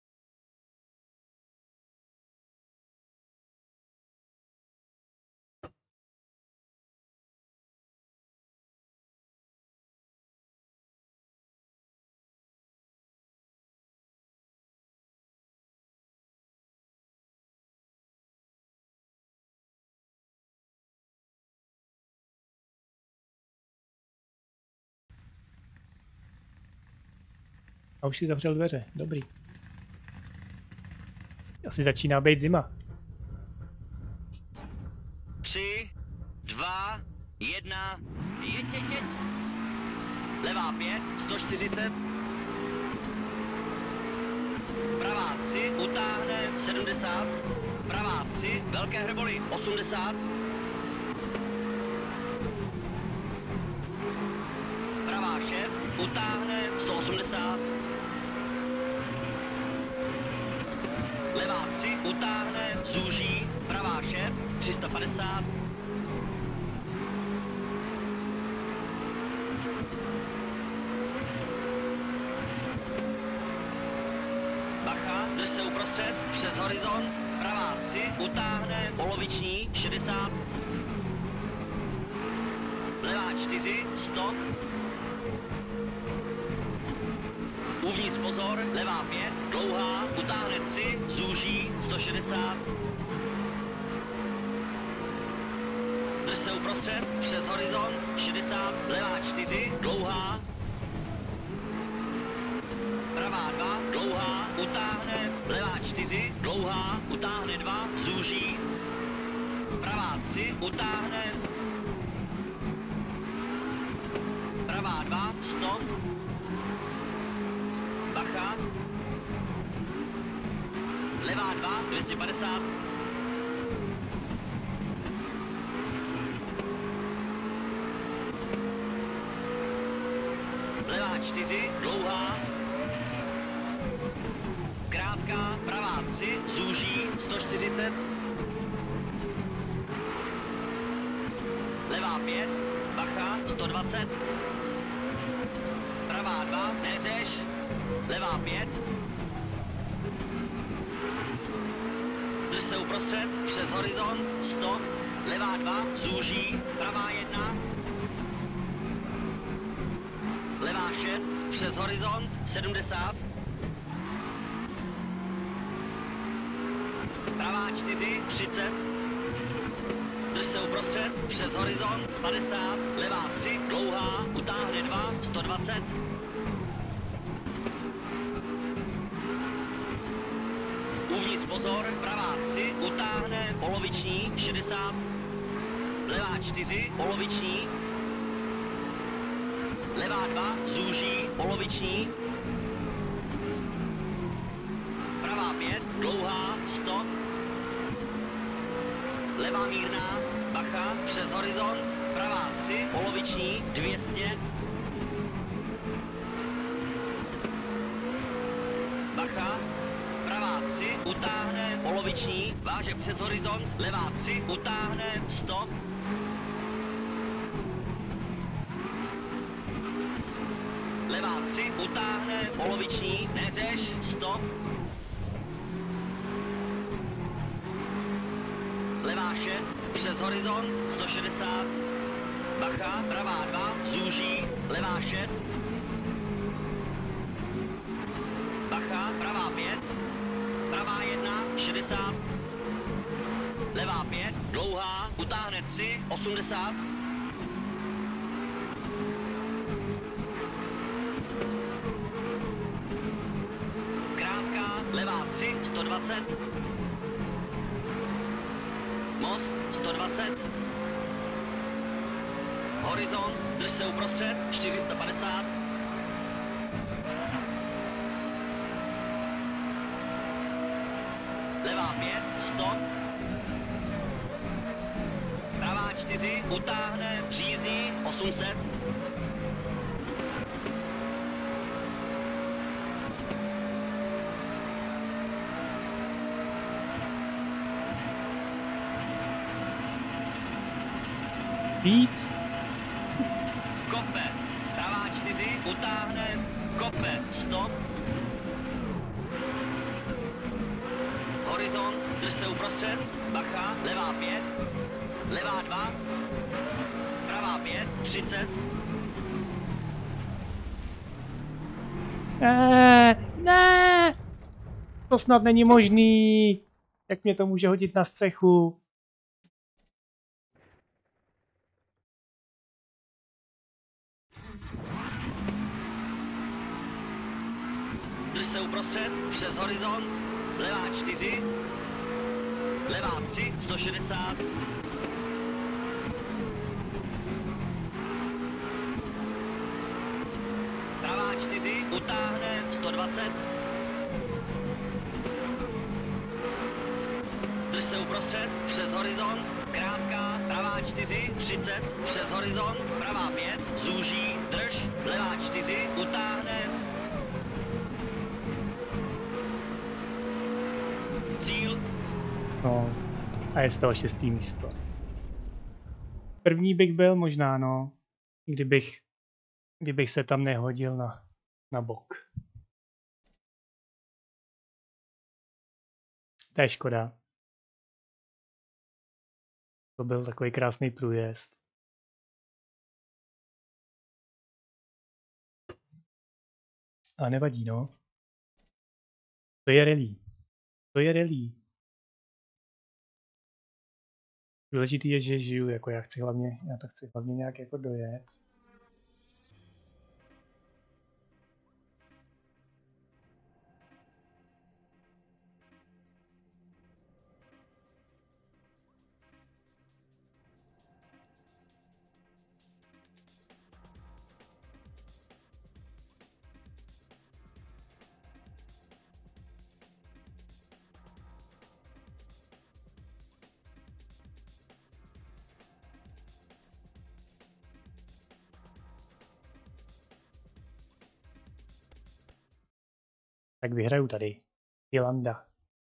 A už si zavřel dveře, dobrý. Asi začíná být zima. 3, 2, 1, jeď. Levá 5, 140. Pravá 3, utáhne 70. Pravá 3, velké hrboly 80. Pravá 6, utáhne 180. Levá 3, utáhne, zúží. Pravá 6, 350. Bacha, drž se uprostřed, přes horizont. Pravá 3, utáhne, poloviční, 60. Levá 4, stop. Uvnitř pozor, levá 5, dlouhá, utáhne 3, zúží, 160. Drž se uprostřed, přes horizont, 60, levá 4, dlouhá. Pravá 2, dlouhá, utáhne, levá 4, dlouhá, utáhne 2, zúží. Pravá 3, utáhne. Pravá 2, stop. Bacha. Levá 2, 250. Levá 4, dlouhá. Krátká, pravá 3, zúží, 140. Levá 5, bacha, 120. Pravá 2, neřeš. Levá 5. Drž se uprostřed, přes horizont, stop. Levá 2, zúží, pravá 1. Levá 6, přes horizont, 70. Pravá 4, 30. Drž se uprostřed, přes horizont, 50. Levá 3, dlouhá, utáhne 2, 120. Uvnitř pozor, pravá 3, utáhne, poloviční, 60. Levá 4, poloviční. Levá 2, zúží, poloviční. Pravá 5, dlouhá, stop. Levá mírná, bacha, přes horizont. Pravá 3, poloviční, 200. Bacha. Pravá 3, utáhne, poloviční, váže přes horizont, levá 3, utáhne, stop. Levá 3, utáhne, poloviční, neřeš, stop. Levá 6, přes horizont, 160. Bacha, pravá 2, zúží, levá 6. Bacha, pravá 5. Pravá 1, 60. Levá 5, dlouhá, utáhne 3, 80. Krátká, levá 3, 120. Most, 120. Horizont, drž se uprostřed, 450. Levá 5, stop. Pravá 4, utáhne, řízí, 800. Víc. Kope. Pravá 4. Utáhne. Kope. Stop. Horizont. Drž se uprostřed. Bacha. Levá 5. Levá 2. Pravá 5. 30. Ne! To snad není možný. Jak mě to může hodit na střechu? Drž se uprostřed. Přes horizont. Levá 4. Levá 3. 160. Pravá 4. Utáhne. 120. Drž se uprostřed, přes horizont, krátká, pravá 4, 30, přes horizont, pravá 5, zúží, drž, levá 4, utáhne. Cíl. No, a je z toho 6. místo. První bych byl možná, no, kdybych se tam nehodil na bok. To je škoda. To byl takový krásný průjezd. A nevadí, no. To je rally. To je rally. Důležitý je, že žiju, jako já to chci hlavně nějak jako dojet. Tak vyhraju tady. Jolanda.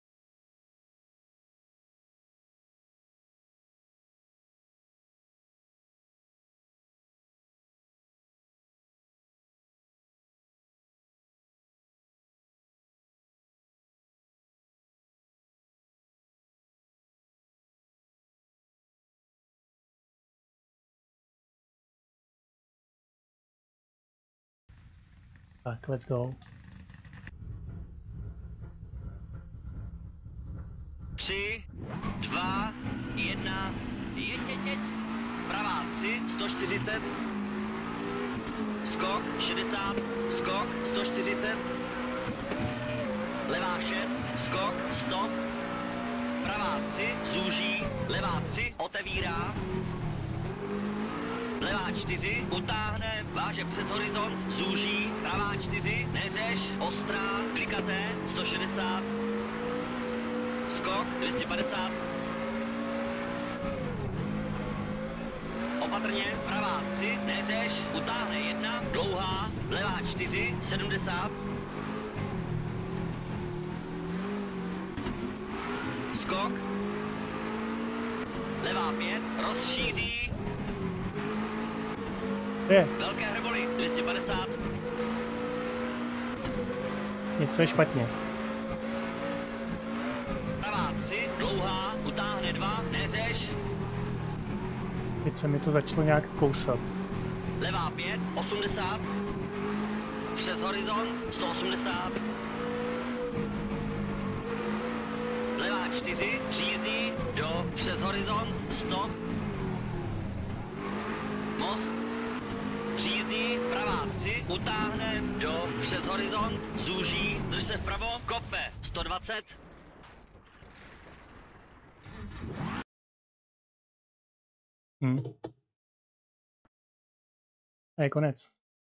Tak, let's go. 3, 2, 1, jeď. Pravá 3, 140. Skok, 60. Skok, 140. Levá 6, skok, stop. Pravá 3, zúží. Levá 3, otevírá. Levá 4, utáhne, váže přes horizont, zúží. Pravá 4, neřeš, ostrá, klikaté, 160. Skok, 250. Opatrně, pravá 3, neřeš, utáhne 1, dlouhá, levá 4, 70. Skok. Levá 5, rozšíří. Je, Velké hrboly, 250. něco je špatně. Pravá 3, dlouhá, utáhne 2, neřeš. Teď se mi to začalo nějak kousat. Levá 5, 80. Přes horizont, 180. Levá 4, řízí, do, přes horizont, stop. Most. Řízí, pravá 3, utáhne, do, přes horizont, zúží, drž se vpravo, kope, 120. A je konec.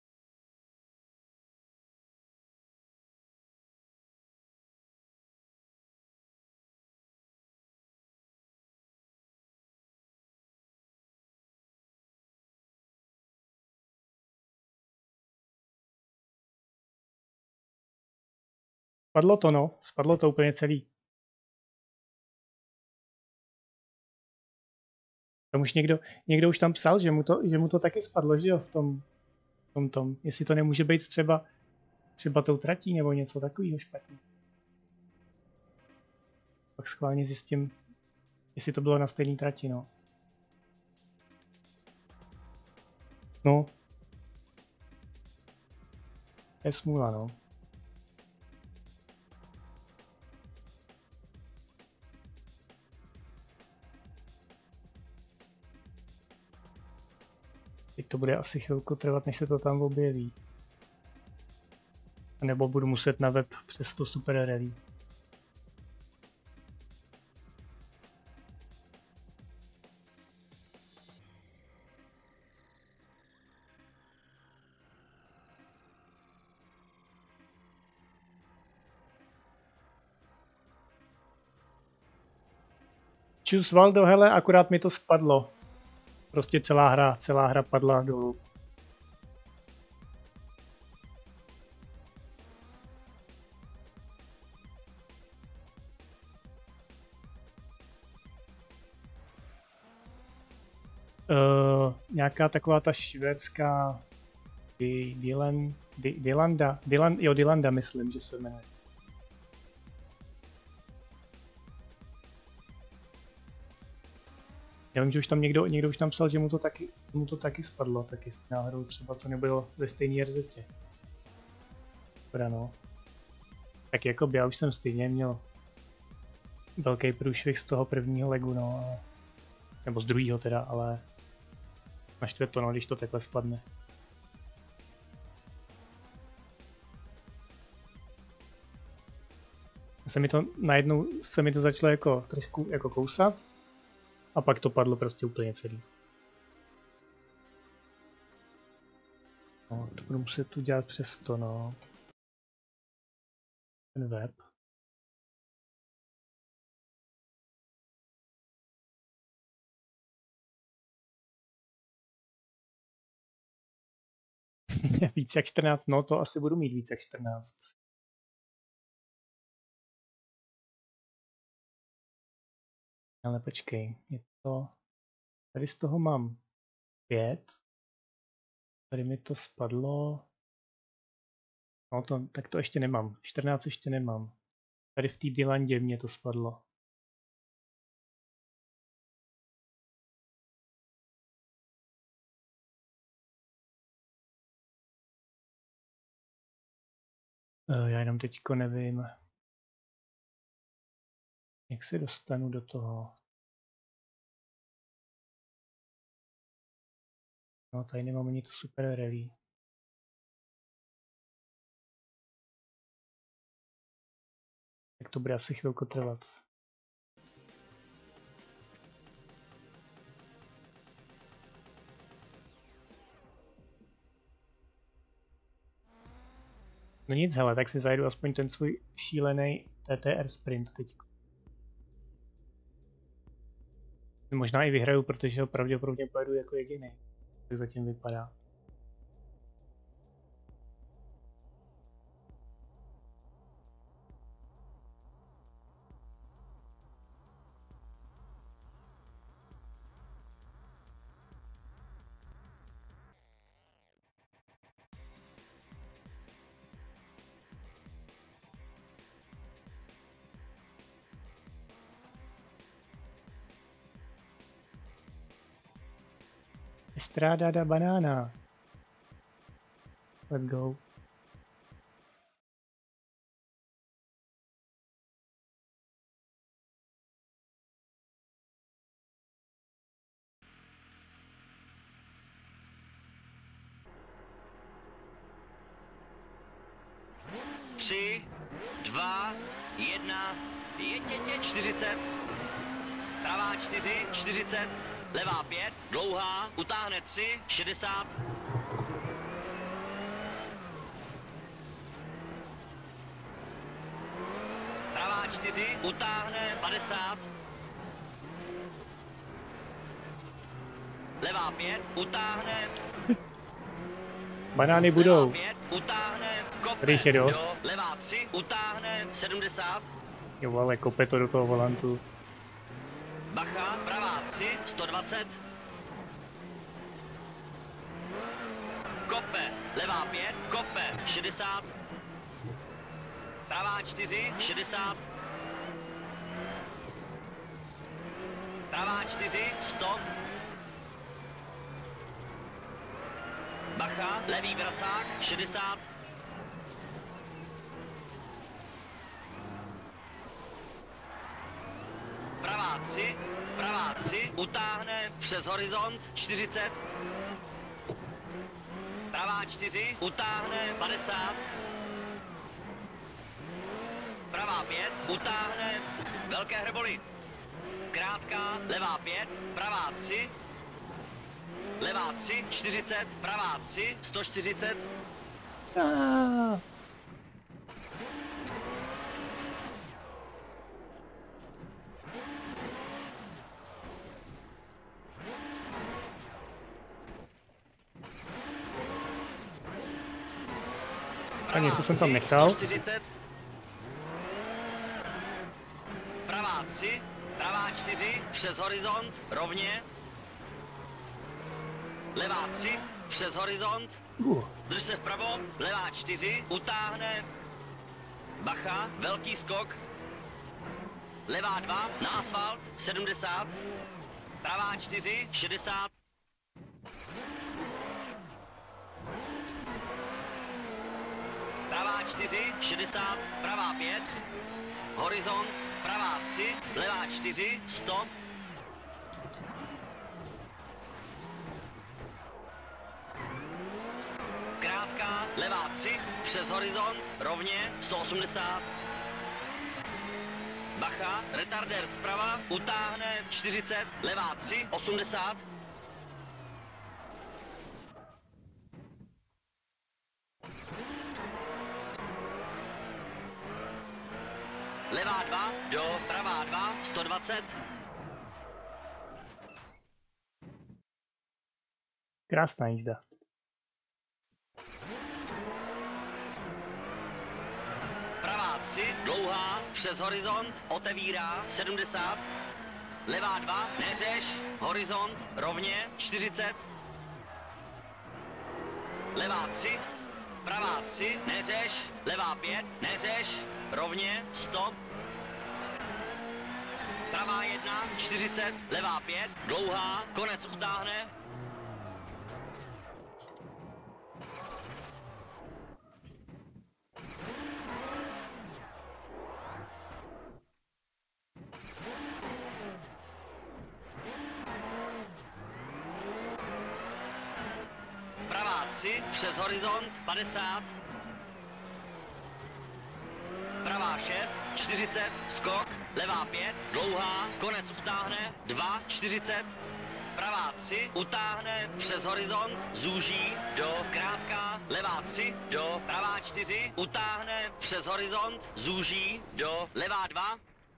Spadlo to, no. Spadlo to úplně celý. Tam už někdo už tam psal, že mu to taky spadlo, že jo, v tom. Jestli to nemůže být třeba tou tratí nebo něco takového špatně. Pak schválně zjistím, jestli to bylo na stejné trati, no. No. To je smůla, no. Teď to bude asi chvilku trvat, než se to tam objeví. A nebo budu muset na web přes to Super Rally. Čus Valdo, hele, akorát mi to spadlo. Prostě celá hra padla dolů. Nějaká taková ta švédská Dylanda, myslím, že se jmenuje. Já vím, že už tam někdo už tam psal, že mu to taky spadlo, taky náhodou třeba to nebylo ve stejné RZ. Dobrá, no. Tak jako já už jsem stejně měl velký průšvih z toho prvního legu, no. Nebo z druhého teda, ale naštve to, no, když to takhle spadne. Najednou se mi to začalo jako trošku jako kousat. A pak to padlo prostě úplně celý. No, to budu muset udělat přes to, no. Ten web. Víc jak 14, no to asi budu mít víc jak 14. Ale počkej, je to... Tady z toho mám 5. Tady mi to spadlo... No to, tak to ještě nemám. 14 ještě nemám. Tady v té Dylandě mě to spadlo. Já jenom teďko nevím, jak se dostanu do toho. No tady nemám ani to Super Rally. Tak to bude asi chvilku trvat. No nic, hele, tak si zajdu aspoň ten svůj šílený TTR sprint teď. Možná i vyhraju, protože ho pravděpodobně pojedu jako jediný. Tak zatím vypadá. Estrada da banana. Let's go. Tři, 2, 1, jeďte 40, pravá 4, 40, levá 5, dlouhá, utáhne 3, 60. Pravá 4, utáhne 50. Levá 5, utáhne. Banány budou. Levá 5, utáhne, kope. Tady je dost. Jo, levá 3, utáhne 70. Jo, ale kope to do toho volantu. Bacha, pravá 3, 120. Kope, levá 5, kope, 60. Pravá 4, 60. Pravá 4, 100. Bacha, levý vracák, 60. Pravá 3, utáhne přes horizont, 40. Pravá 4, utáhne, 50. Pravá 5, utáhne, velké hrboly. Krátká, levá 5, pravá 3. Levá 3, 40, pravá 3, 140. A něco jsem tam nechal. 140. Pravá 3, pravá 4, přes horizont, rovně. Levá 3, přes horizont. Drž se vpravo, levá 4, utáhne. Bacha, velký skok. Levá 2, na asfalt, 70. Pravá 4, 60. Pravá 4, 60, pravá 5. Horizont, pravá 3, levá 4, 100. Krátká, levá 3, přes horizont, rovně, 180. Bacha, retardér zprava, utáhne, 40, levá 3, 80. Levá 2, do, pravá 2, 120. Krásná jízda. Pravá 3, dlouhá, přes horizont, otevírá, 70. Levá 2, neřeš, horizont, rovně, 40. Levá 3, pravá 3, neřeš, levá 5, neřeš, rovně, 100. Pravá 1, 40, levá 5, dlouhá, konec utáhne. Pravá 3, přes horizont, 50. Pravá 6, 40, skok, levá 5, dlouhá, konec utáhne, 2, 40. Pravá 3, utáhne, přes horizont, zúží, do, krátká, levá 3, do, pravá 4, utáhne, přes horizont, zúží, do, levá 2.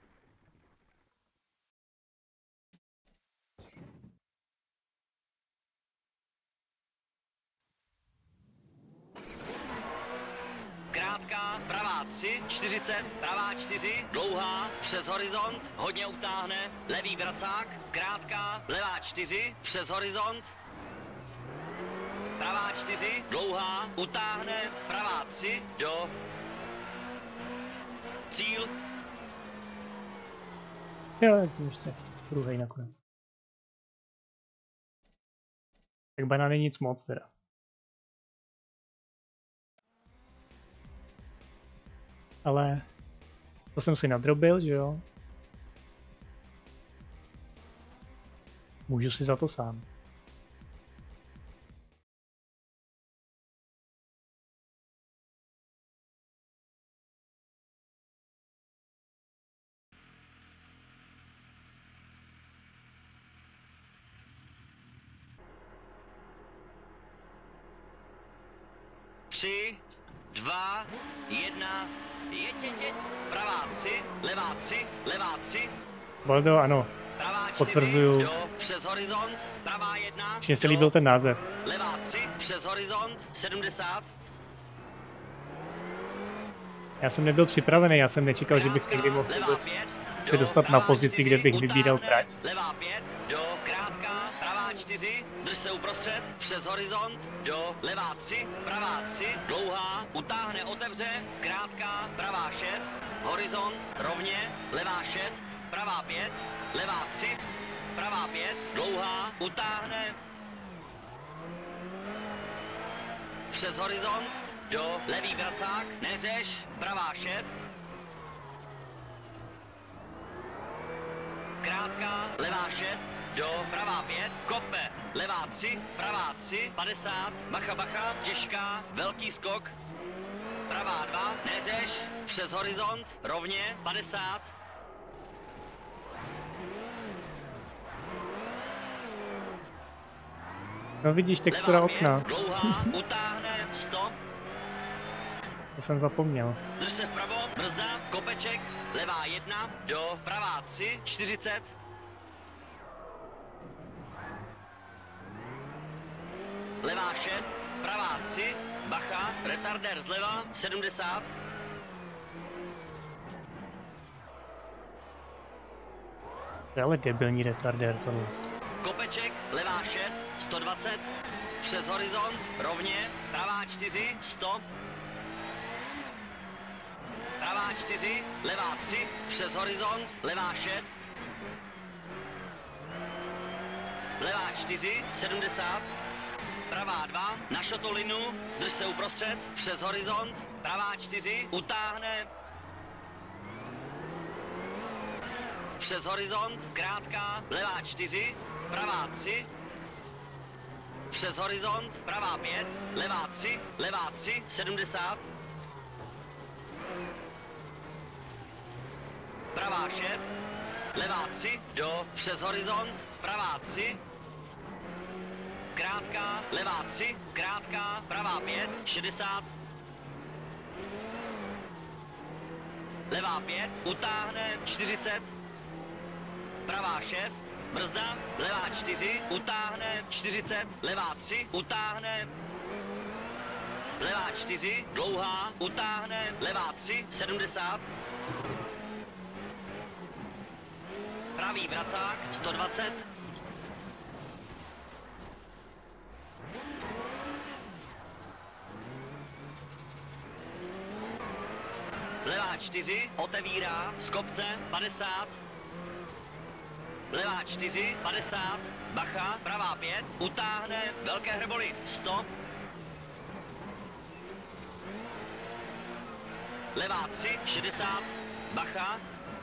Krátká, pravá 3, 40, pravá 4, dlouhá, přes horizont, hodně utáhne, levý vracák, krátká, levá 4, přes horizont. Pravá 4, dlouhá, utáhne, pravá 3, do. Cíl. Jo, já jsem ještě druhej nakonec. Tak banány nic moc teda. Ale to jsem si nadrobil, že jo? Můžu si za to sám. Tři, 2, 1, jeď, pravá 3, levá 3, levá 3. Boldo, ano. Pravá 4, potvrzuju. do, přes horizont, pravá 1. Mně se líbil ten název. Levá 3, přes horizont, 70. Já jsem nebyl připravený, já jsem nečekal, že bych někdy mohl levá vůbec 5, se dostat na pozici, kde bych vybíral trať. Levá 5, do krátká, pravá 4, drž se uprostřed, přes horizont, do levá 3, pravá 3, dlouhá, utáhne, otevře, krátká, pravá 6, horizont, rovně, levá 6, pravá 5, levá 3, pravá 5, dlouhá, utáhne, přes horizont, do levý vracák, neřeš, pravá 6, krátká, levá 6, do pravá 5, kope, levá 3, pravá 3, 50, bacha, bacha, těžká, velký skok, pravá 2, neřeš, přes horizont, rovně, 50, No vidíš, textura okna. dlouhá, utáhne, 100, To jsem zapomněl. drž se vpravo, brzda, kopeček, levá 1, do pravá 3, 40, levá 6, pravá 3, bacha, retardér zleva, 70, To je ale debilní retardér tohle. kopeček, levá 6, 120, přes horizont, rovně, pravá 4, 100, pravá 4, levá 3, přes horizont, levá 6, levá 4, 70, pravá 2, na šotolinu, drž se uprostřed, přes horizont, pravá 4, utáhne, přes horizont, krátká, levá 4, pravá 3, přes horizont, pravá 5, levá 3, 70, pravá 6, levá 3, do, přes horizont, pravá 3, krátká, levá 3, krátká, pravá 5, 60, levá 5, utáhne, 40, pravá 6, brzda, levá 4, utáhne, 40, levá 3, utáhne, levá 4, dlouhá, utáhne, levá 3, 70, pravý vracák, 120, levá 4, otevírá, z kopce, 50, levá 4, 50, bacha, pravá 5, utáhne, velké hrboly, 100, levá 3, 60, bacha,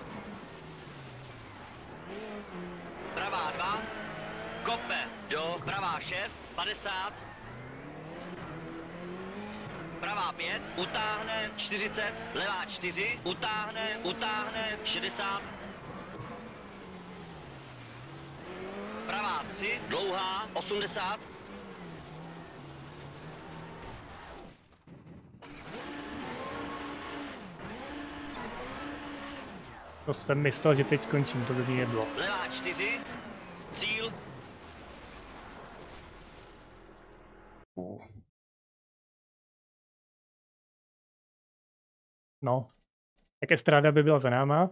pravá 2, kope, do pravá 6, 50, pravá 5, utáhne, 40, levá 4, utáhne, 60, pravá 3, dlouhá, 80, To jsem myslel, že teď skončím, to by nebylo. levá 4, cíl, No, tak Estrada by byla za náma.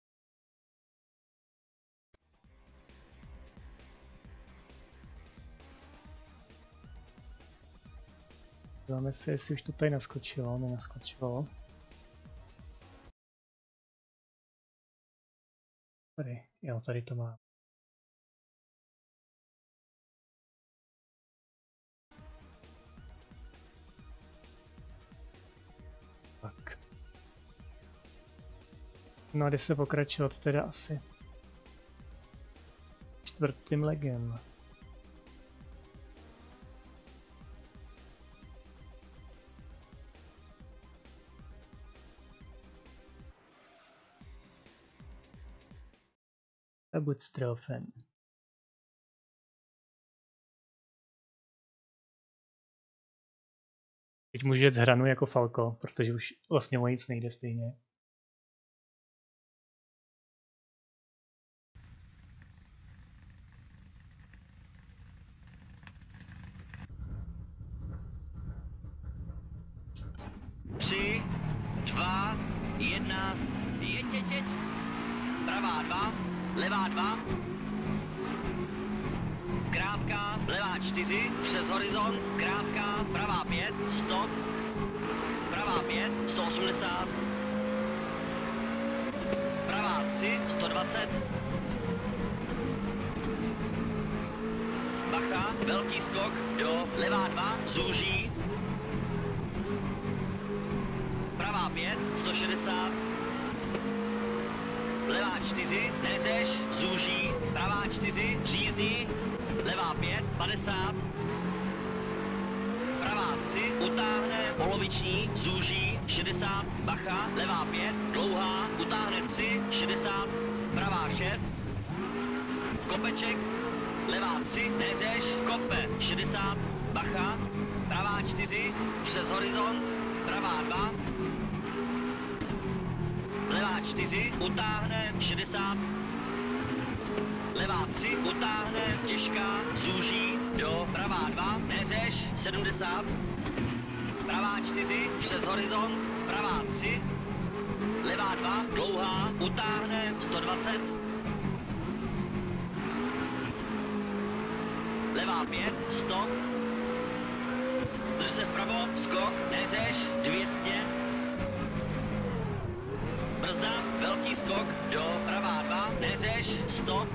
Dáme se, jestli už to tady naskočilo, nenaskočilo. Tady, jo, tady to má. Tak. No a jde se pokračovat teda asi čtvrtým legem. Kabutstrofen. Teď můžu jet z hranu jako Falco, protože už vlastně o nic nejde stejně. Tři, dva, jedna, jeď. pravá 2, levá 2. Krátká, levá 4, přes horizont, krátká, pravá 5, stop. Pravá 5, 180. Pravá 3, 120. Bacha, velký skok, do levá 2, zúží. Pravá 5, 160. Levá 4, neřeš, zúží. Pravá 4, řízní. Levá 5, 50. Pravá 3, utáhne, poloviční, zúží, 60. Bacha, levá 5, dlouhá, utáhne 3, 60. Pravá 6. Kopeček. Levá 3, neřeš, kope, 60. Bacha. Pravá 4, přes horizont. Pravá 2. Levá 4, utáhne, 60. Levá 3, utáhne, těžká, zúží, do pravá 2, neřeš, 70. Pravá 4, přes horizont, pravá 3. Levá 2, dlouhá, utáhne, 120. Levá 5, stop. Drž se vpravo, skok, neřeš, 200. Brzda, velký skok, do pravá 2, neřeš, stop.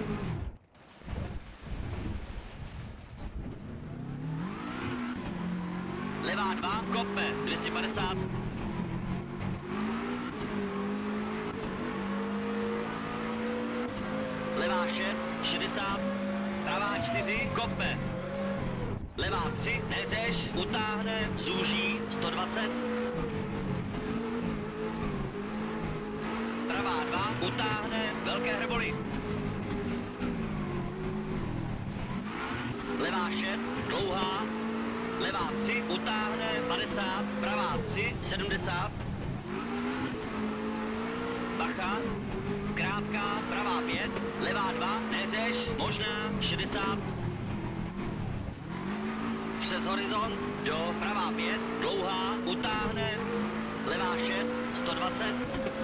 Levá 2, kope, 250. Levá 6, 60. Pravá 4, kope. Levá 3, neřeš, utáhne, zúží, 120. Pravá 2, utáhne, velké hrboly. Levá 6, dlouhá. Levá 3, utáhne, 50. Pravá 3, 70. Bacha. Krátká, pravá 5. Levá 2, neřeš, možná, 60. Přes horizont, do pravá 5. Dlouhá, utáhne. Levá 6, 120.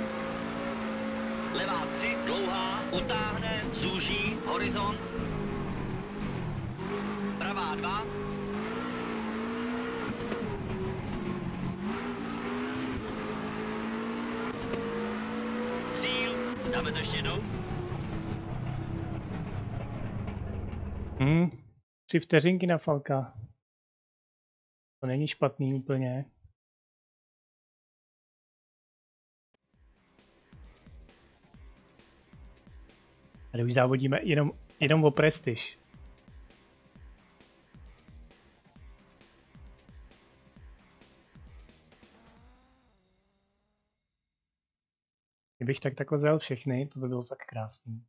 Levá 3, dlouhá, utáhne, zúží, horizont. Pravá 2. Cíl, dáme to ještě jednou. 3 vteřinky na Falka. To není špatný úplně. Tady už závodíme jenom o prestiž. Kdybych takhle zjel všechny, to by bylo tak krásný.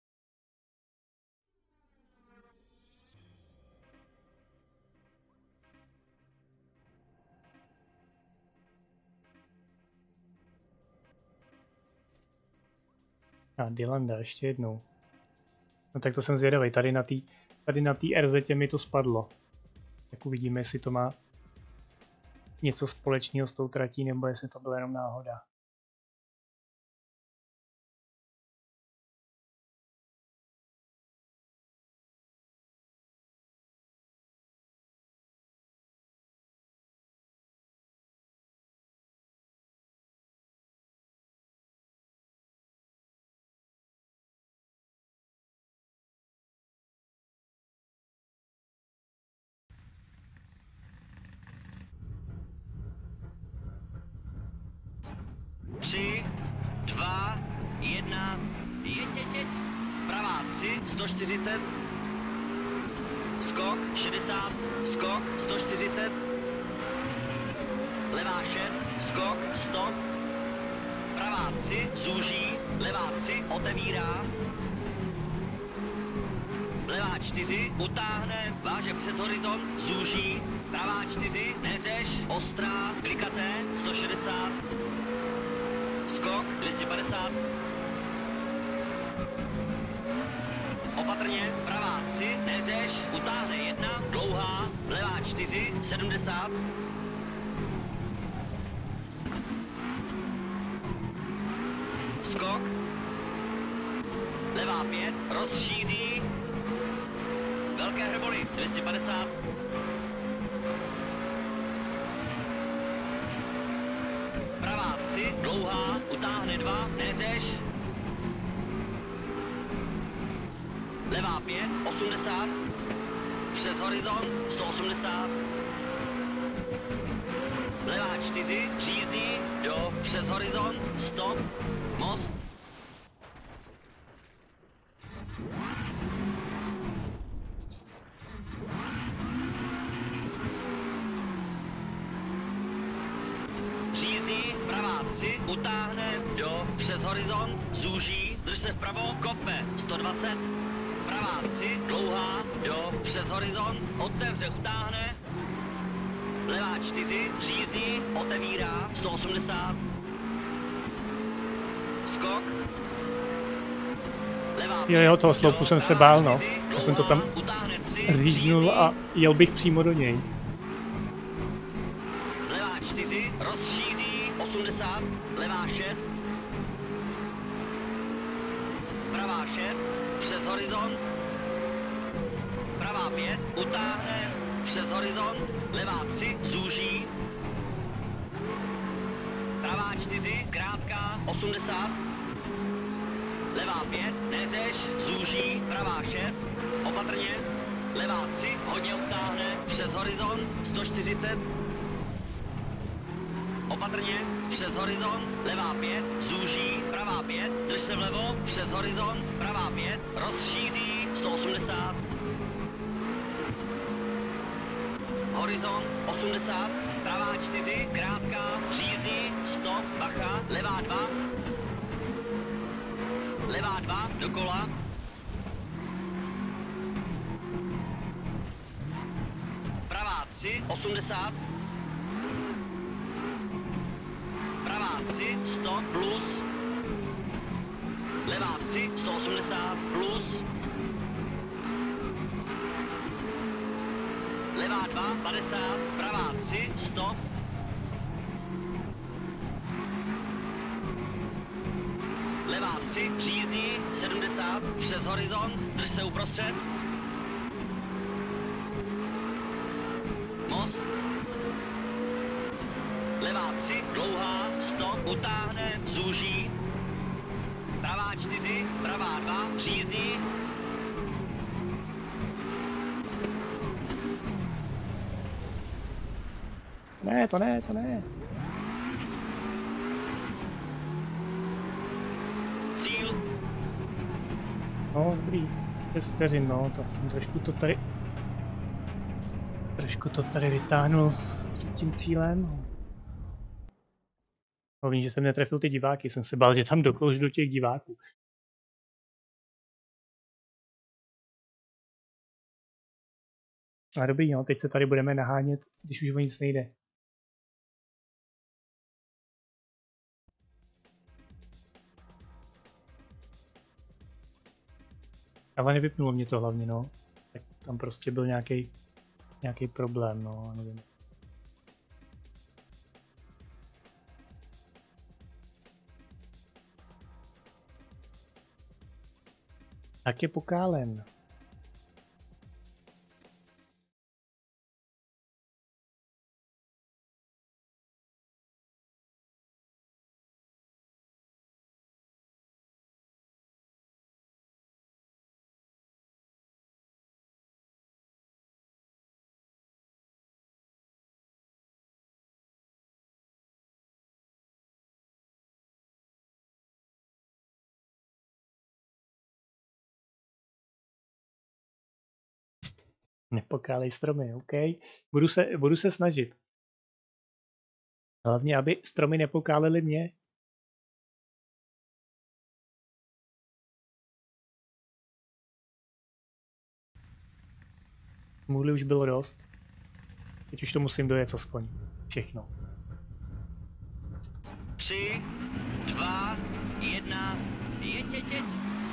A Dylanda ještě jednou. No tak to jsem zvědavý. Tady na té RZ mi to spadlo. Tak uvidíme, jestli to má něco společného s tou tratí, nebo jestli to byla jenom náhoda. Tři, 2, 1, jeď. Pravá 3, 140. Skok, 60. Skok, 140. Levá 6, skok, stop. Pravá 3, zúží. Levá 3, otevírá. Levá 4, utáhne, váže přes horizont, zúží. Pravá 4, neřeš, ostrá, klikaté, 160. Skok, 250. Opatrně, pravá 3, neřeš, utáhne 1, dlouhá, levá 4, 70. Skok. levá 5, rozšíří, velké hrboly, 250, pravá 3, dlouhá, utáhne 2, neřeš, levá 5, 80, přes horizont, 180, levá 4, řízí, jo, přes horizont, stop, most, řízí, pravá 3, utáhne, jo, přes horizont, zúží, drž se vpravo, kope, 120, pravá 3, dlouhá, jo, přes horizont, otevře, utáhne, levá 4, řízí, otevírá, 180, skok, levá 5, Jo, toho sloupu jsem se bál, no. 4, Já jsem to tam utáhne 3, říznul a jel bych přímo do něj. levá 4, rozšíří, 80, levá 6, pravá 6, přes horizont, pravá 5, utáhne, přes horizont, levá 3, zúží, pravá 4, krátká, 80, levá 5, neřeš, zúží, pravá 6, opatrně, levá 3, hodně utáhne, přes horizont, 140, opatrně, přes horizont, levá 5, zúží, pravá 5, drž se vlevo, přes horizont, pravá 5, rozšíří, 180, horizont, 80, pravá 4, krátká, řízí, stop, bacha, levá 2, levá 2, dokola, pravá 3, 80, pravá 3, stop, plus, levá 3, 180, plus, levá 2, 50, pravá 3, stop, levá 3, řízí, 70, přes horizont, drž se uprostřed, most, levá 3, dlouhá, stop, utáhne, zúží, pravá 4, pravá 2, řízí, Ne, to ne, to ne. cíl, No, dobrý. 6 vteřin, no, to jsem trošku to tady vytáhnul před tím cílem. Hlavně, že jsem netrefil ty diváky, jsem se bál, že tam dokloužu do těch diváků. Ale dobrý, no, teď se tady budeme nahánět, když už o nic nejde. Ale nevypnulo mě to hlavně, no. Tak tam prostě byl nějaký problém, no, nevím. Tak je pokálen. Nepokálej stromy, OK. Budu se snažit. Hlavně, aby stromy nepokálely mě. Můli už bylo dost. Teď už to musím dojet aspoň. Všechno. 3, 2, 1, jeď.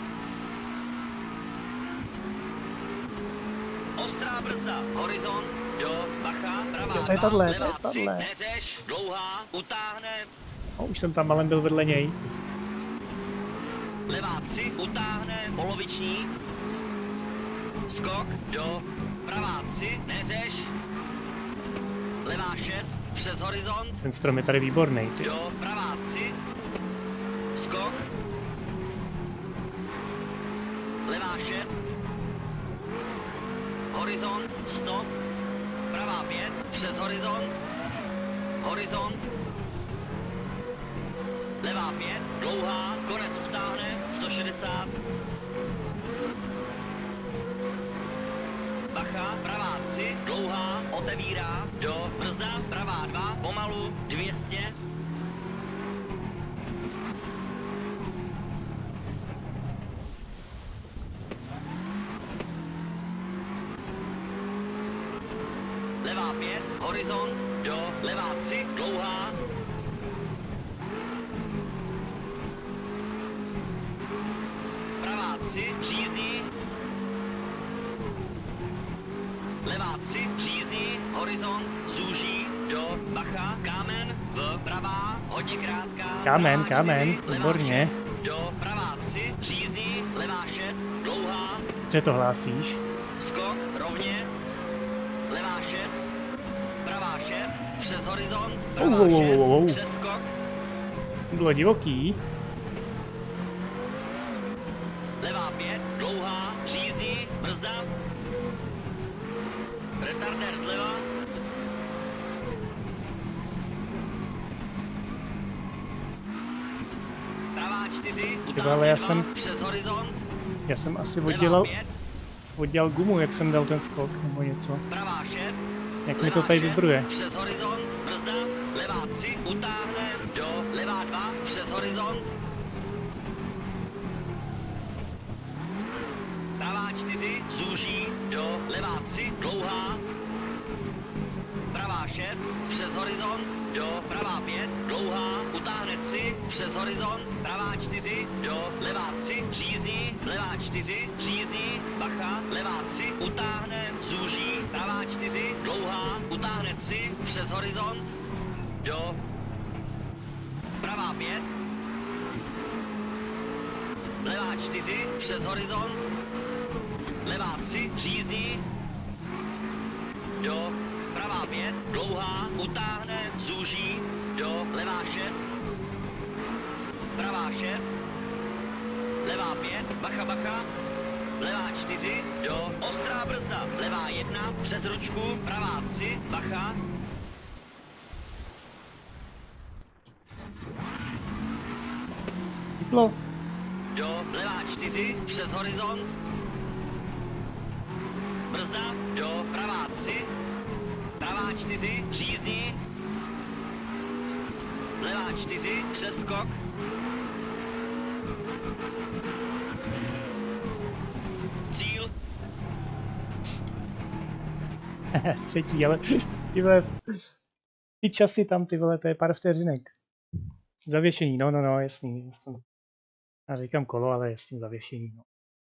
Ostrá brzda, horizont, jo, bacha, pravá, Jo, to je tahle, levá, to je 3, tahle. neřeš, dlouhá, utáhne, No, už jsem tam malem byl vedle něj. levá 3, utáhne poloviční, skok do pravá 3, neřeš, levá 6, přes horizont, Ten strom je tady výborný. Ty. do pravá 3, skok, levá 6, horizont, stop, pravá 5, přes horizont, horizont, levá 5, dlouhá, konec utáhne, 160, bacha, pravá 3, dlouhá, otevírá, do brzda, pravá 2, pomalu, 200, levá 5, horizont, do levá 3, dlouhá, pravá 3, přízdí, levá 3, přízdí, horizont, zúží, do bacha, kámen, vpravá, hodně krátká, Kámen, pravá kámen, 4, levá výborně. 6, do pravá 3, přízdí, levá 6, dlouhá, Že to hlásíš? skok, rovně, levá 6, pravá 6, přes horizont, pravá 6, přes skok, Bylo divoký. levá 5, dlouhá, přízdí, brzda, retarder zleva, pravá 4, ale já utáhne 2, jsem- přes horizont, Já jsem asi levá 5, oddělal gumu, jak jsem dal ten skok nebo něco. pravá 6, Jak mi to tady vibruje. přes horizont, brzda, levá 3, utáhne, do levá 2, přes horizont, pravá 4, zúží, do levá 3, dlouhá, pravá 6, přes horizont, do pravá 5, dlouhá, utáhne 3, přes horizont, pravá 4, do levá 3, přízdí, levá 4, přízdí, bacha, levá 3, utáhne, zúží, pravá 4, dlouhá, utáhne 3, přes horizont, do pravá 5, levá 4, přes horizont, levá 3, přízdí, do pravá 5, dlouhá, utáhne, zúží, do levá 6, pravá 6, levá 5, bacha, bacha, levá 4, do ostrá brzda, levá 1, přes ručku, pravá 3, bacha, Vyplo. do levá 4, přes horizont, brzda, do pravá 3, pravá 4, přízdí, levá 4, přes skok, cíl, Třetí, ale ty vole, ty časy tam, ty vole, to je pár vteřinek. Zavěšení, no, jasný. Já říkám kolo, ale jasný, zavěšení, no.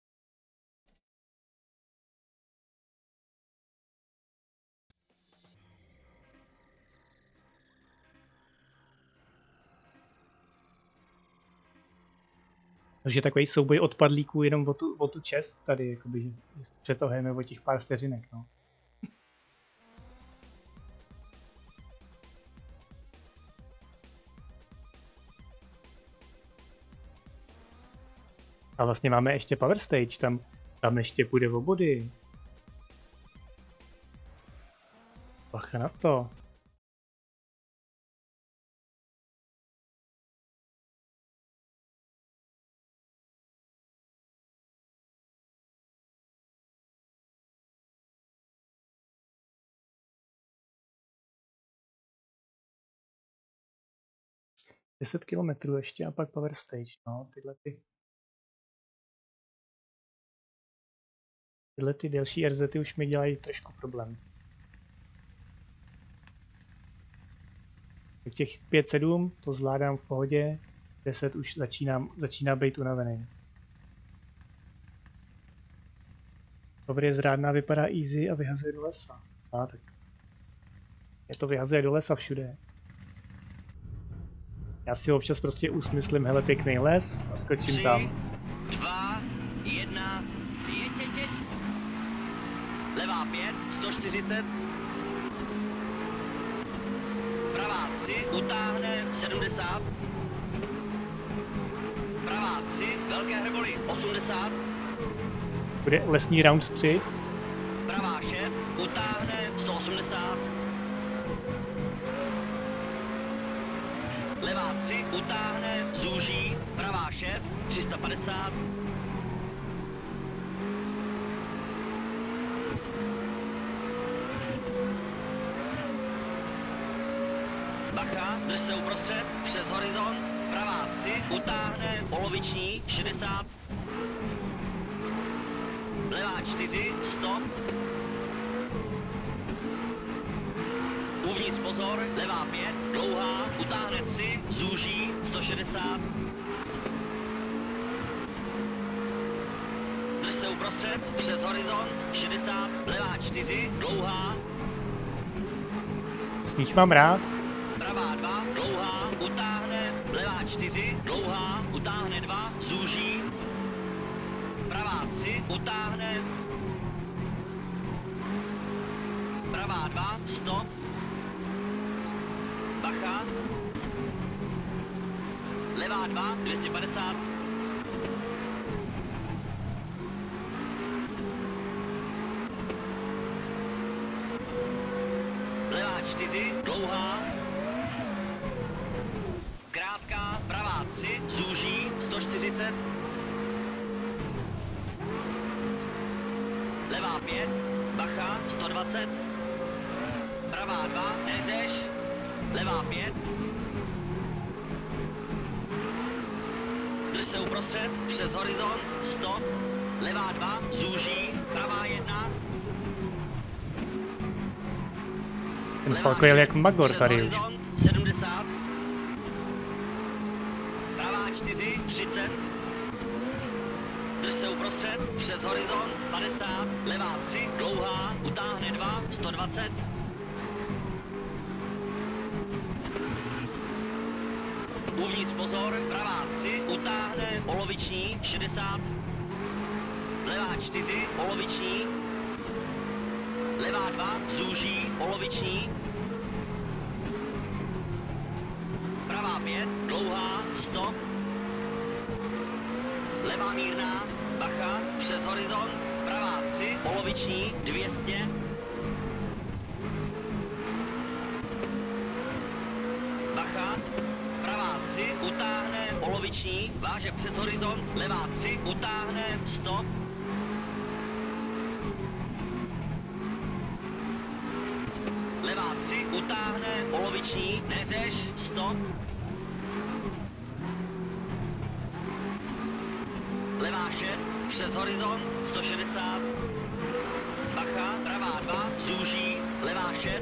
Takže takový souboj odpadlíků jenom o tu čest tady, jakoby, že přetohujeme o těch pár vteřinek, no. A vlastně máme ještě Power Stage, tam ještě půjde o body. Bacha na to. Deset kilometrů ještě a pak Power Stage, no, tyhle ty delší RZty už mi dělají trošku problém. Tak těch 5-7 to zvládám v pohodě, 10 už začíná být unavený. Dobře, zrádná vypadá easy a vyhazuje do lesa. Tak je to vyhazuje do lesa všude. Já si občas prostě usmyslím, hele, pěkný les a skočím 3, tam. 2, 1, jeď. Levá 5, 140. Pravá 3, utáhne 70. Pravá 3, velké hrboly 80. Bude lesní round 3. Pravá 6, utáhne 180. Levá 3, utáhne, zúží. Pravá 6, 350. Bacha, drž se uprostřed, přes horizont. Pravá 3, utáhne, poloviční, 60. Levá 4, 100. Uvnitř pozor, levá 5, dlouhá, utáhne 3, zúží, 160. Drž se uprostřed, přes horizont, 60, levá 4, dlouhá. Sníh mám rád. Pravá 2, dlouhá, utáhne, levá 4, dlouhá, utáhne 2, zúží. Pravá 3, utáhne. Pravá 2, 100. Bacha. Levá 2, 250. Levá 4, dlouhá. Krátká, pravá 3, zúží, 140. Levá 5, bacha, 120. Pravá 2, neřeš. Levá 5. Drž se uprostřed, přes horizont, 100. Levá 2, zúží, pravá 1. Ten Falko jel jak Magor tady už. 70. Pravá 4, 30. Drž se uprostřed, přes horizont, 50. Levá 3, dlouhá, utáhne 2, 120. Uvnitř pozor, pravá 3, utáhne, poloviční, 60. Levá 4, poloviční. Levá 2, zúží, poloviční. Pravá 5, dlouhá, 100. Levá mírná, bacha, přes horizont. Pravá 3, poloviční, 200. Bacha. Pravá 3, utáhne, poloviční, váže přes horizont, levá 3, utáhne, 100. Levá 3, utáhne, poloviční, neřeš, 100. Levá 6, přes horizont, 160. Bacha, pravá 2, zúží, levá 6.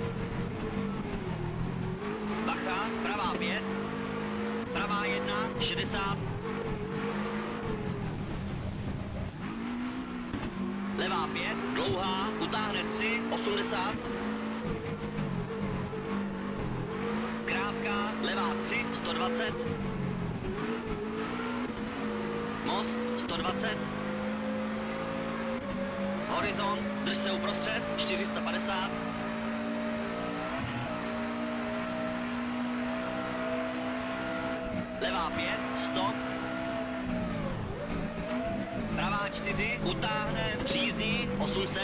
Bacha, pravá 5. Pravá 1, 60. Levá 5, dlouhá, utáhne 3, 80. Krátká, levá 3, 120. Most, 120. Horizont, drž se uprostřed, 450. Levá 5, 100. Pravá 4, utáhne, přízdí, 800.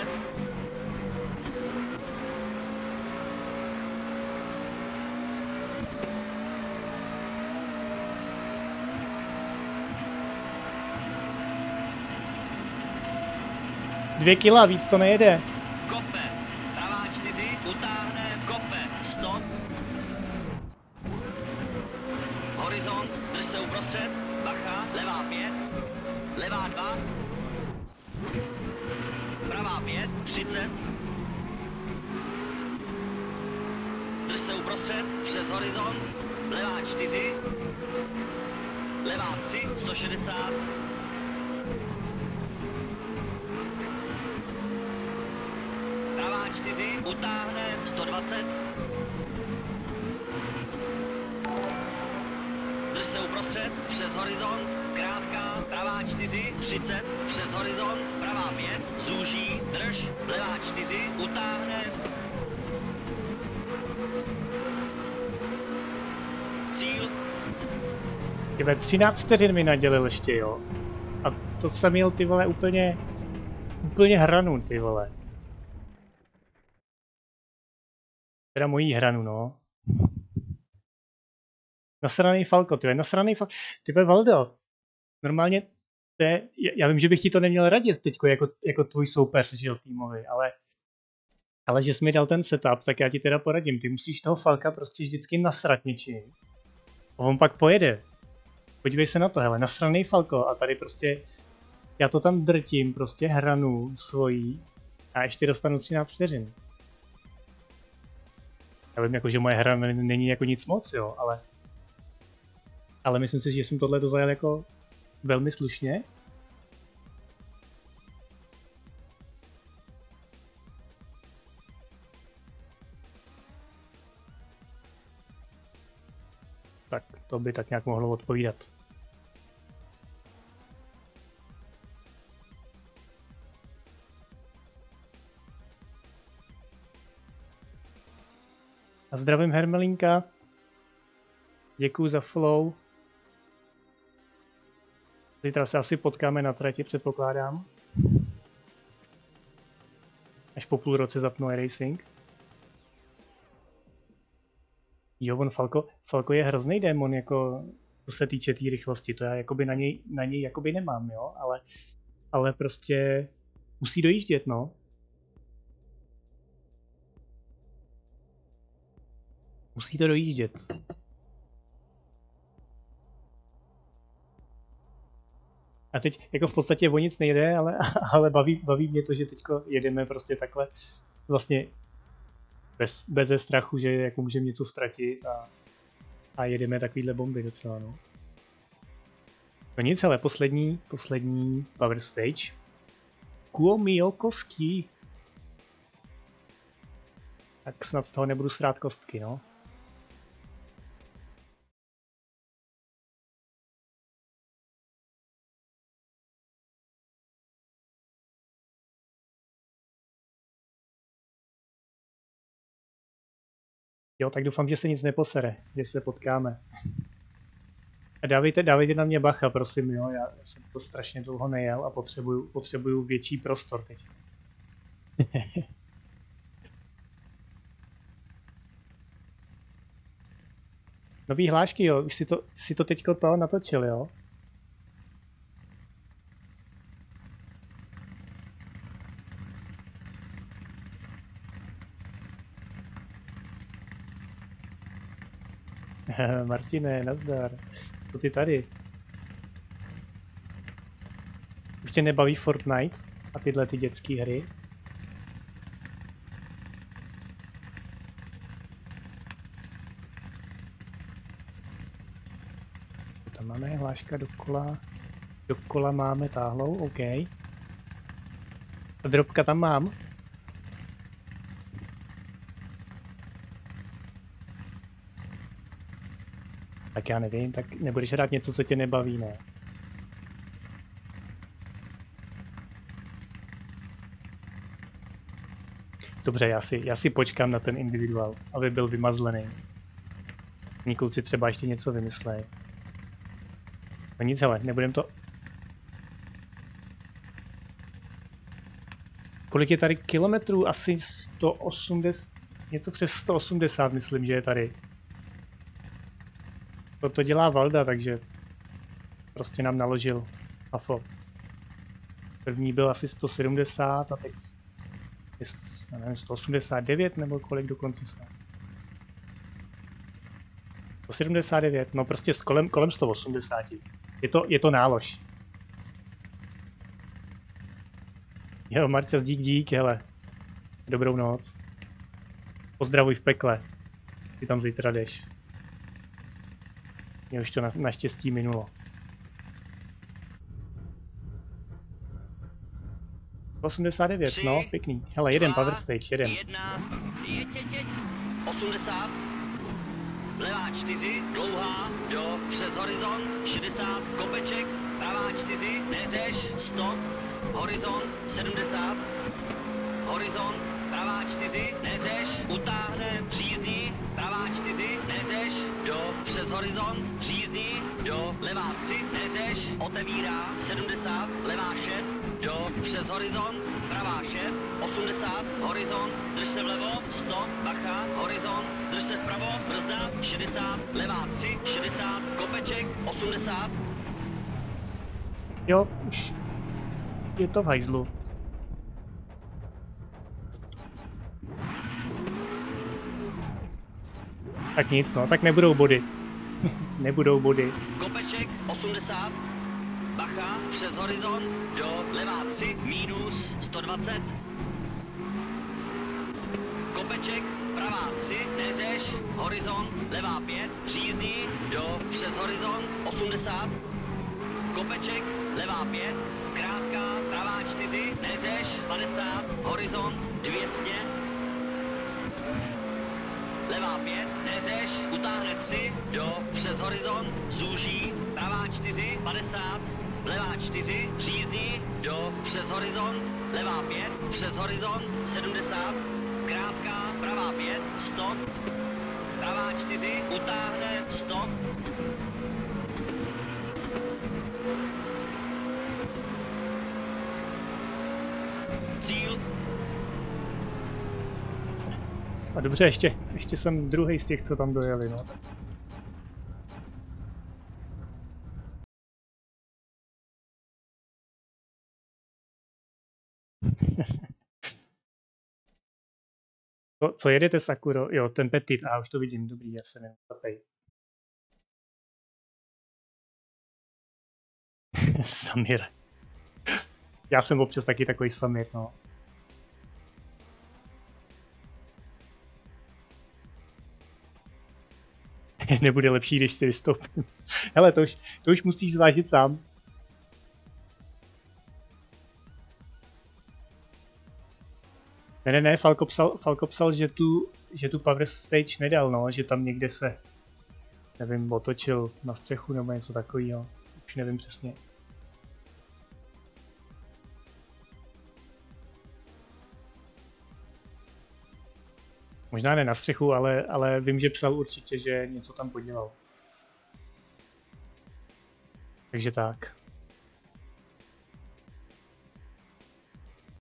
Dvě kila, víc to nejede. Kope. Pravá 4, utáhne, kope, 100. Horizont, drž se uprostřed, bacha, levá 5, levá 2, pravá 5, 30. Drž se uprostřed, přes horizont, levá 4, levá 3, 160. Pravá 4, utáhne, 120. Prostřed, přes horizont, krátká, pravá 4, 30, přes horizont, pravá 5, zúží, drž, levá 4, utáhne. Cíl. Tyhle 13 vteřin mi nadělil ještě, jo. A to jsem měl, ty vole, úplně hranu, ty vole. Teda mojí hranu, no. Nasranej Falko, ty vole, nasranej Falko. Ty vole, Valdo, normálně, já vím, že bych ti to neměl radit teďko jako tvůj soupeř, že jo, týmový, ale že jsi mi dal ten setup, tak já ti teda poradím. Ty musíš toho Falka prostě vždycky nasrat něčím. A on pak pojede. Podívej se na to, hele, nasranej Falko a tady prostě, já to tam drtím, prostě hranu svojí a ještě dostanu 13 vteřin. Já vím, jako, že moje hra není jako nic moc, jo, ale myslím si, že jsem tohle dozajel jako velmi slušně. Tak to by tak nějak mohlo odpovídat. A zdravím Hermelinka. Děkuju za follow. Zítra se asi potkáme na trati, předpokládám. Až po půl roce zapnu iRacing. Jo, on Falko je hrozný démon, jako co se týče té rychlosti, to já jakoby na něj jakoby nemám, jo, ale prostě musí dojíždět, no. Musí to dojíždět. A teď jako v podstatě o nic nejde, ale baví mě to, že teďko jedeme prostě takhle vlastně bez strachu, že jako můžeme něco ztratit a jedeme takovýhle bomby docela, no. No nic, ale poslední power stage. Kuomio kostky. Tak snad z toho nebudu srát kostky, no. Jo, tak doufám, že se nic neposere, že se potkáme. A dávejte na mě bacha, prosím, jo, já jsem to strašně dlouho nejel a potřebuju větší prostor teď. Nový hlášky, jo, už si to teďko to natočil, jo? Martine, nazdar. Co ty tady? Už tě nebaví Fortnite a tyhle ty dětské hry? Tam máme hláška dokola máme táhlou, OK. A drobka tam mám. Tak já nevím, tak nebudeš hrát něco, co tě nebaví, ne? Dobře, já si počkám na ten individuál, aby byl vymazlený. Ní kluci třeba ještě něco vymyslejí. No nic, hele, nebudem to... Kolik je tady kilometrů? Asi 180... Něco přes 180, myslím, že je tady. To dělá Valda, takže prostě nám naložil AFO. První byl asi 170 a teď je, nevím, 189 nebo kolik dokonce se. 179, no prostě kolem 180. Je to nálož. Jo, Marťas, dík, hele. Dobrou noc. Pozdravuj v pekle. Ty tam zítra jdeš. Mě už to naštěstí minulo. 89, no, pěkný. Hele, jeden power stage, jeden. 80. Levá 4, dlouhá, do, přes horizont, 60, kopeček, pravá 4, neřeš, stop, horizont 70, horizont, pravá 4, neřeš, utáhne, příjezdní, pravá 4, neřeš, do, přes horizont, příjezdní, do, levá 3, neřeš, otevírá, 70, levá 6, do, přes horizont, pravá 6, 80, horizont, drž se vlevo, stop, bacha, horizont, drž se vpravo, brzda, 60, levá 3, 60, kopeček, 80. Jo, už je to v hajzlu. Tak nic, no, tak nebudou body. Nebudou body. Kopeček 80, bacha, přes horizont, do, levá 3, minus 120. Kopeček, pravá 3, neřeš, horizont, levá 5, příjezdní, do, přes horizont, 80. Kopeček, levá 5, krátká, pravá 4, neřeš, 50, horizont, 200. Levá 5, neřeš, utáhne 3, do, přes horizont, zúží, pravá 4, 50, levá 4, příjezdní, do, přes horizont, levá 5, přes horizont, 70, krátká, pravá 5, stop, pravá 4, utáhne, stop. Cíl. A dobře, ještě jsem druhý z těch, co tam dojeli, no. Co jedete, Sakuro? Jo, ten Petit, už to vidím, dobrý, já se nevím. Samir. Já jsem občas taky takový Samir, no. Nebude lepší, když si vystoupím. Hele, to už musíš zvážit sám. Ne, Falko psal, že tu Power Stage nedal, no, že tam někde se, nevím, otočil na střechu nebo něco takového. Už nevím přesně. Možná ne na střechu, ale vím, že psal určitě, že něco tam podělal. Takže tak.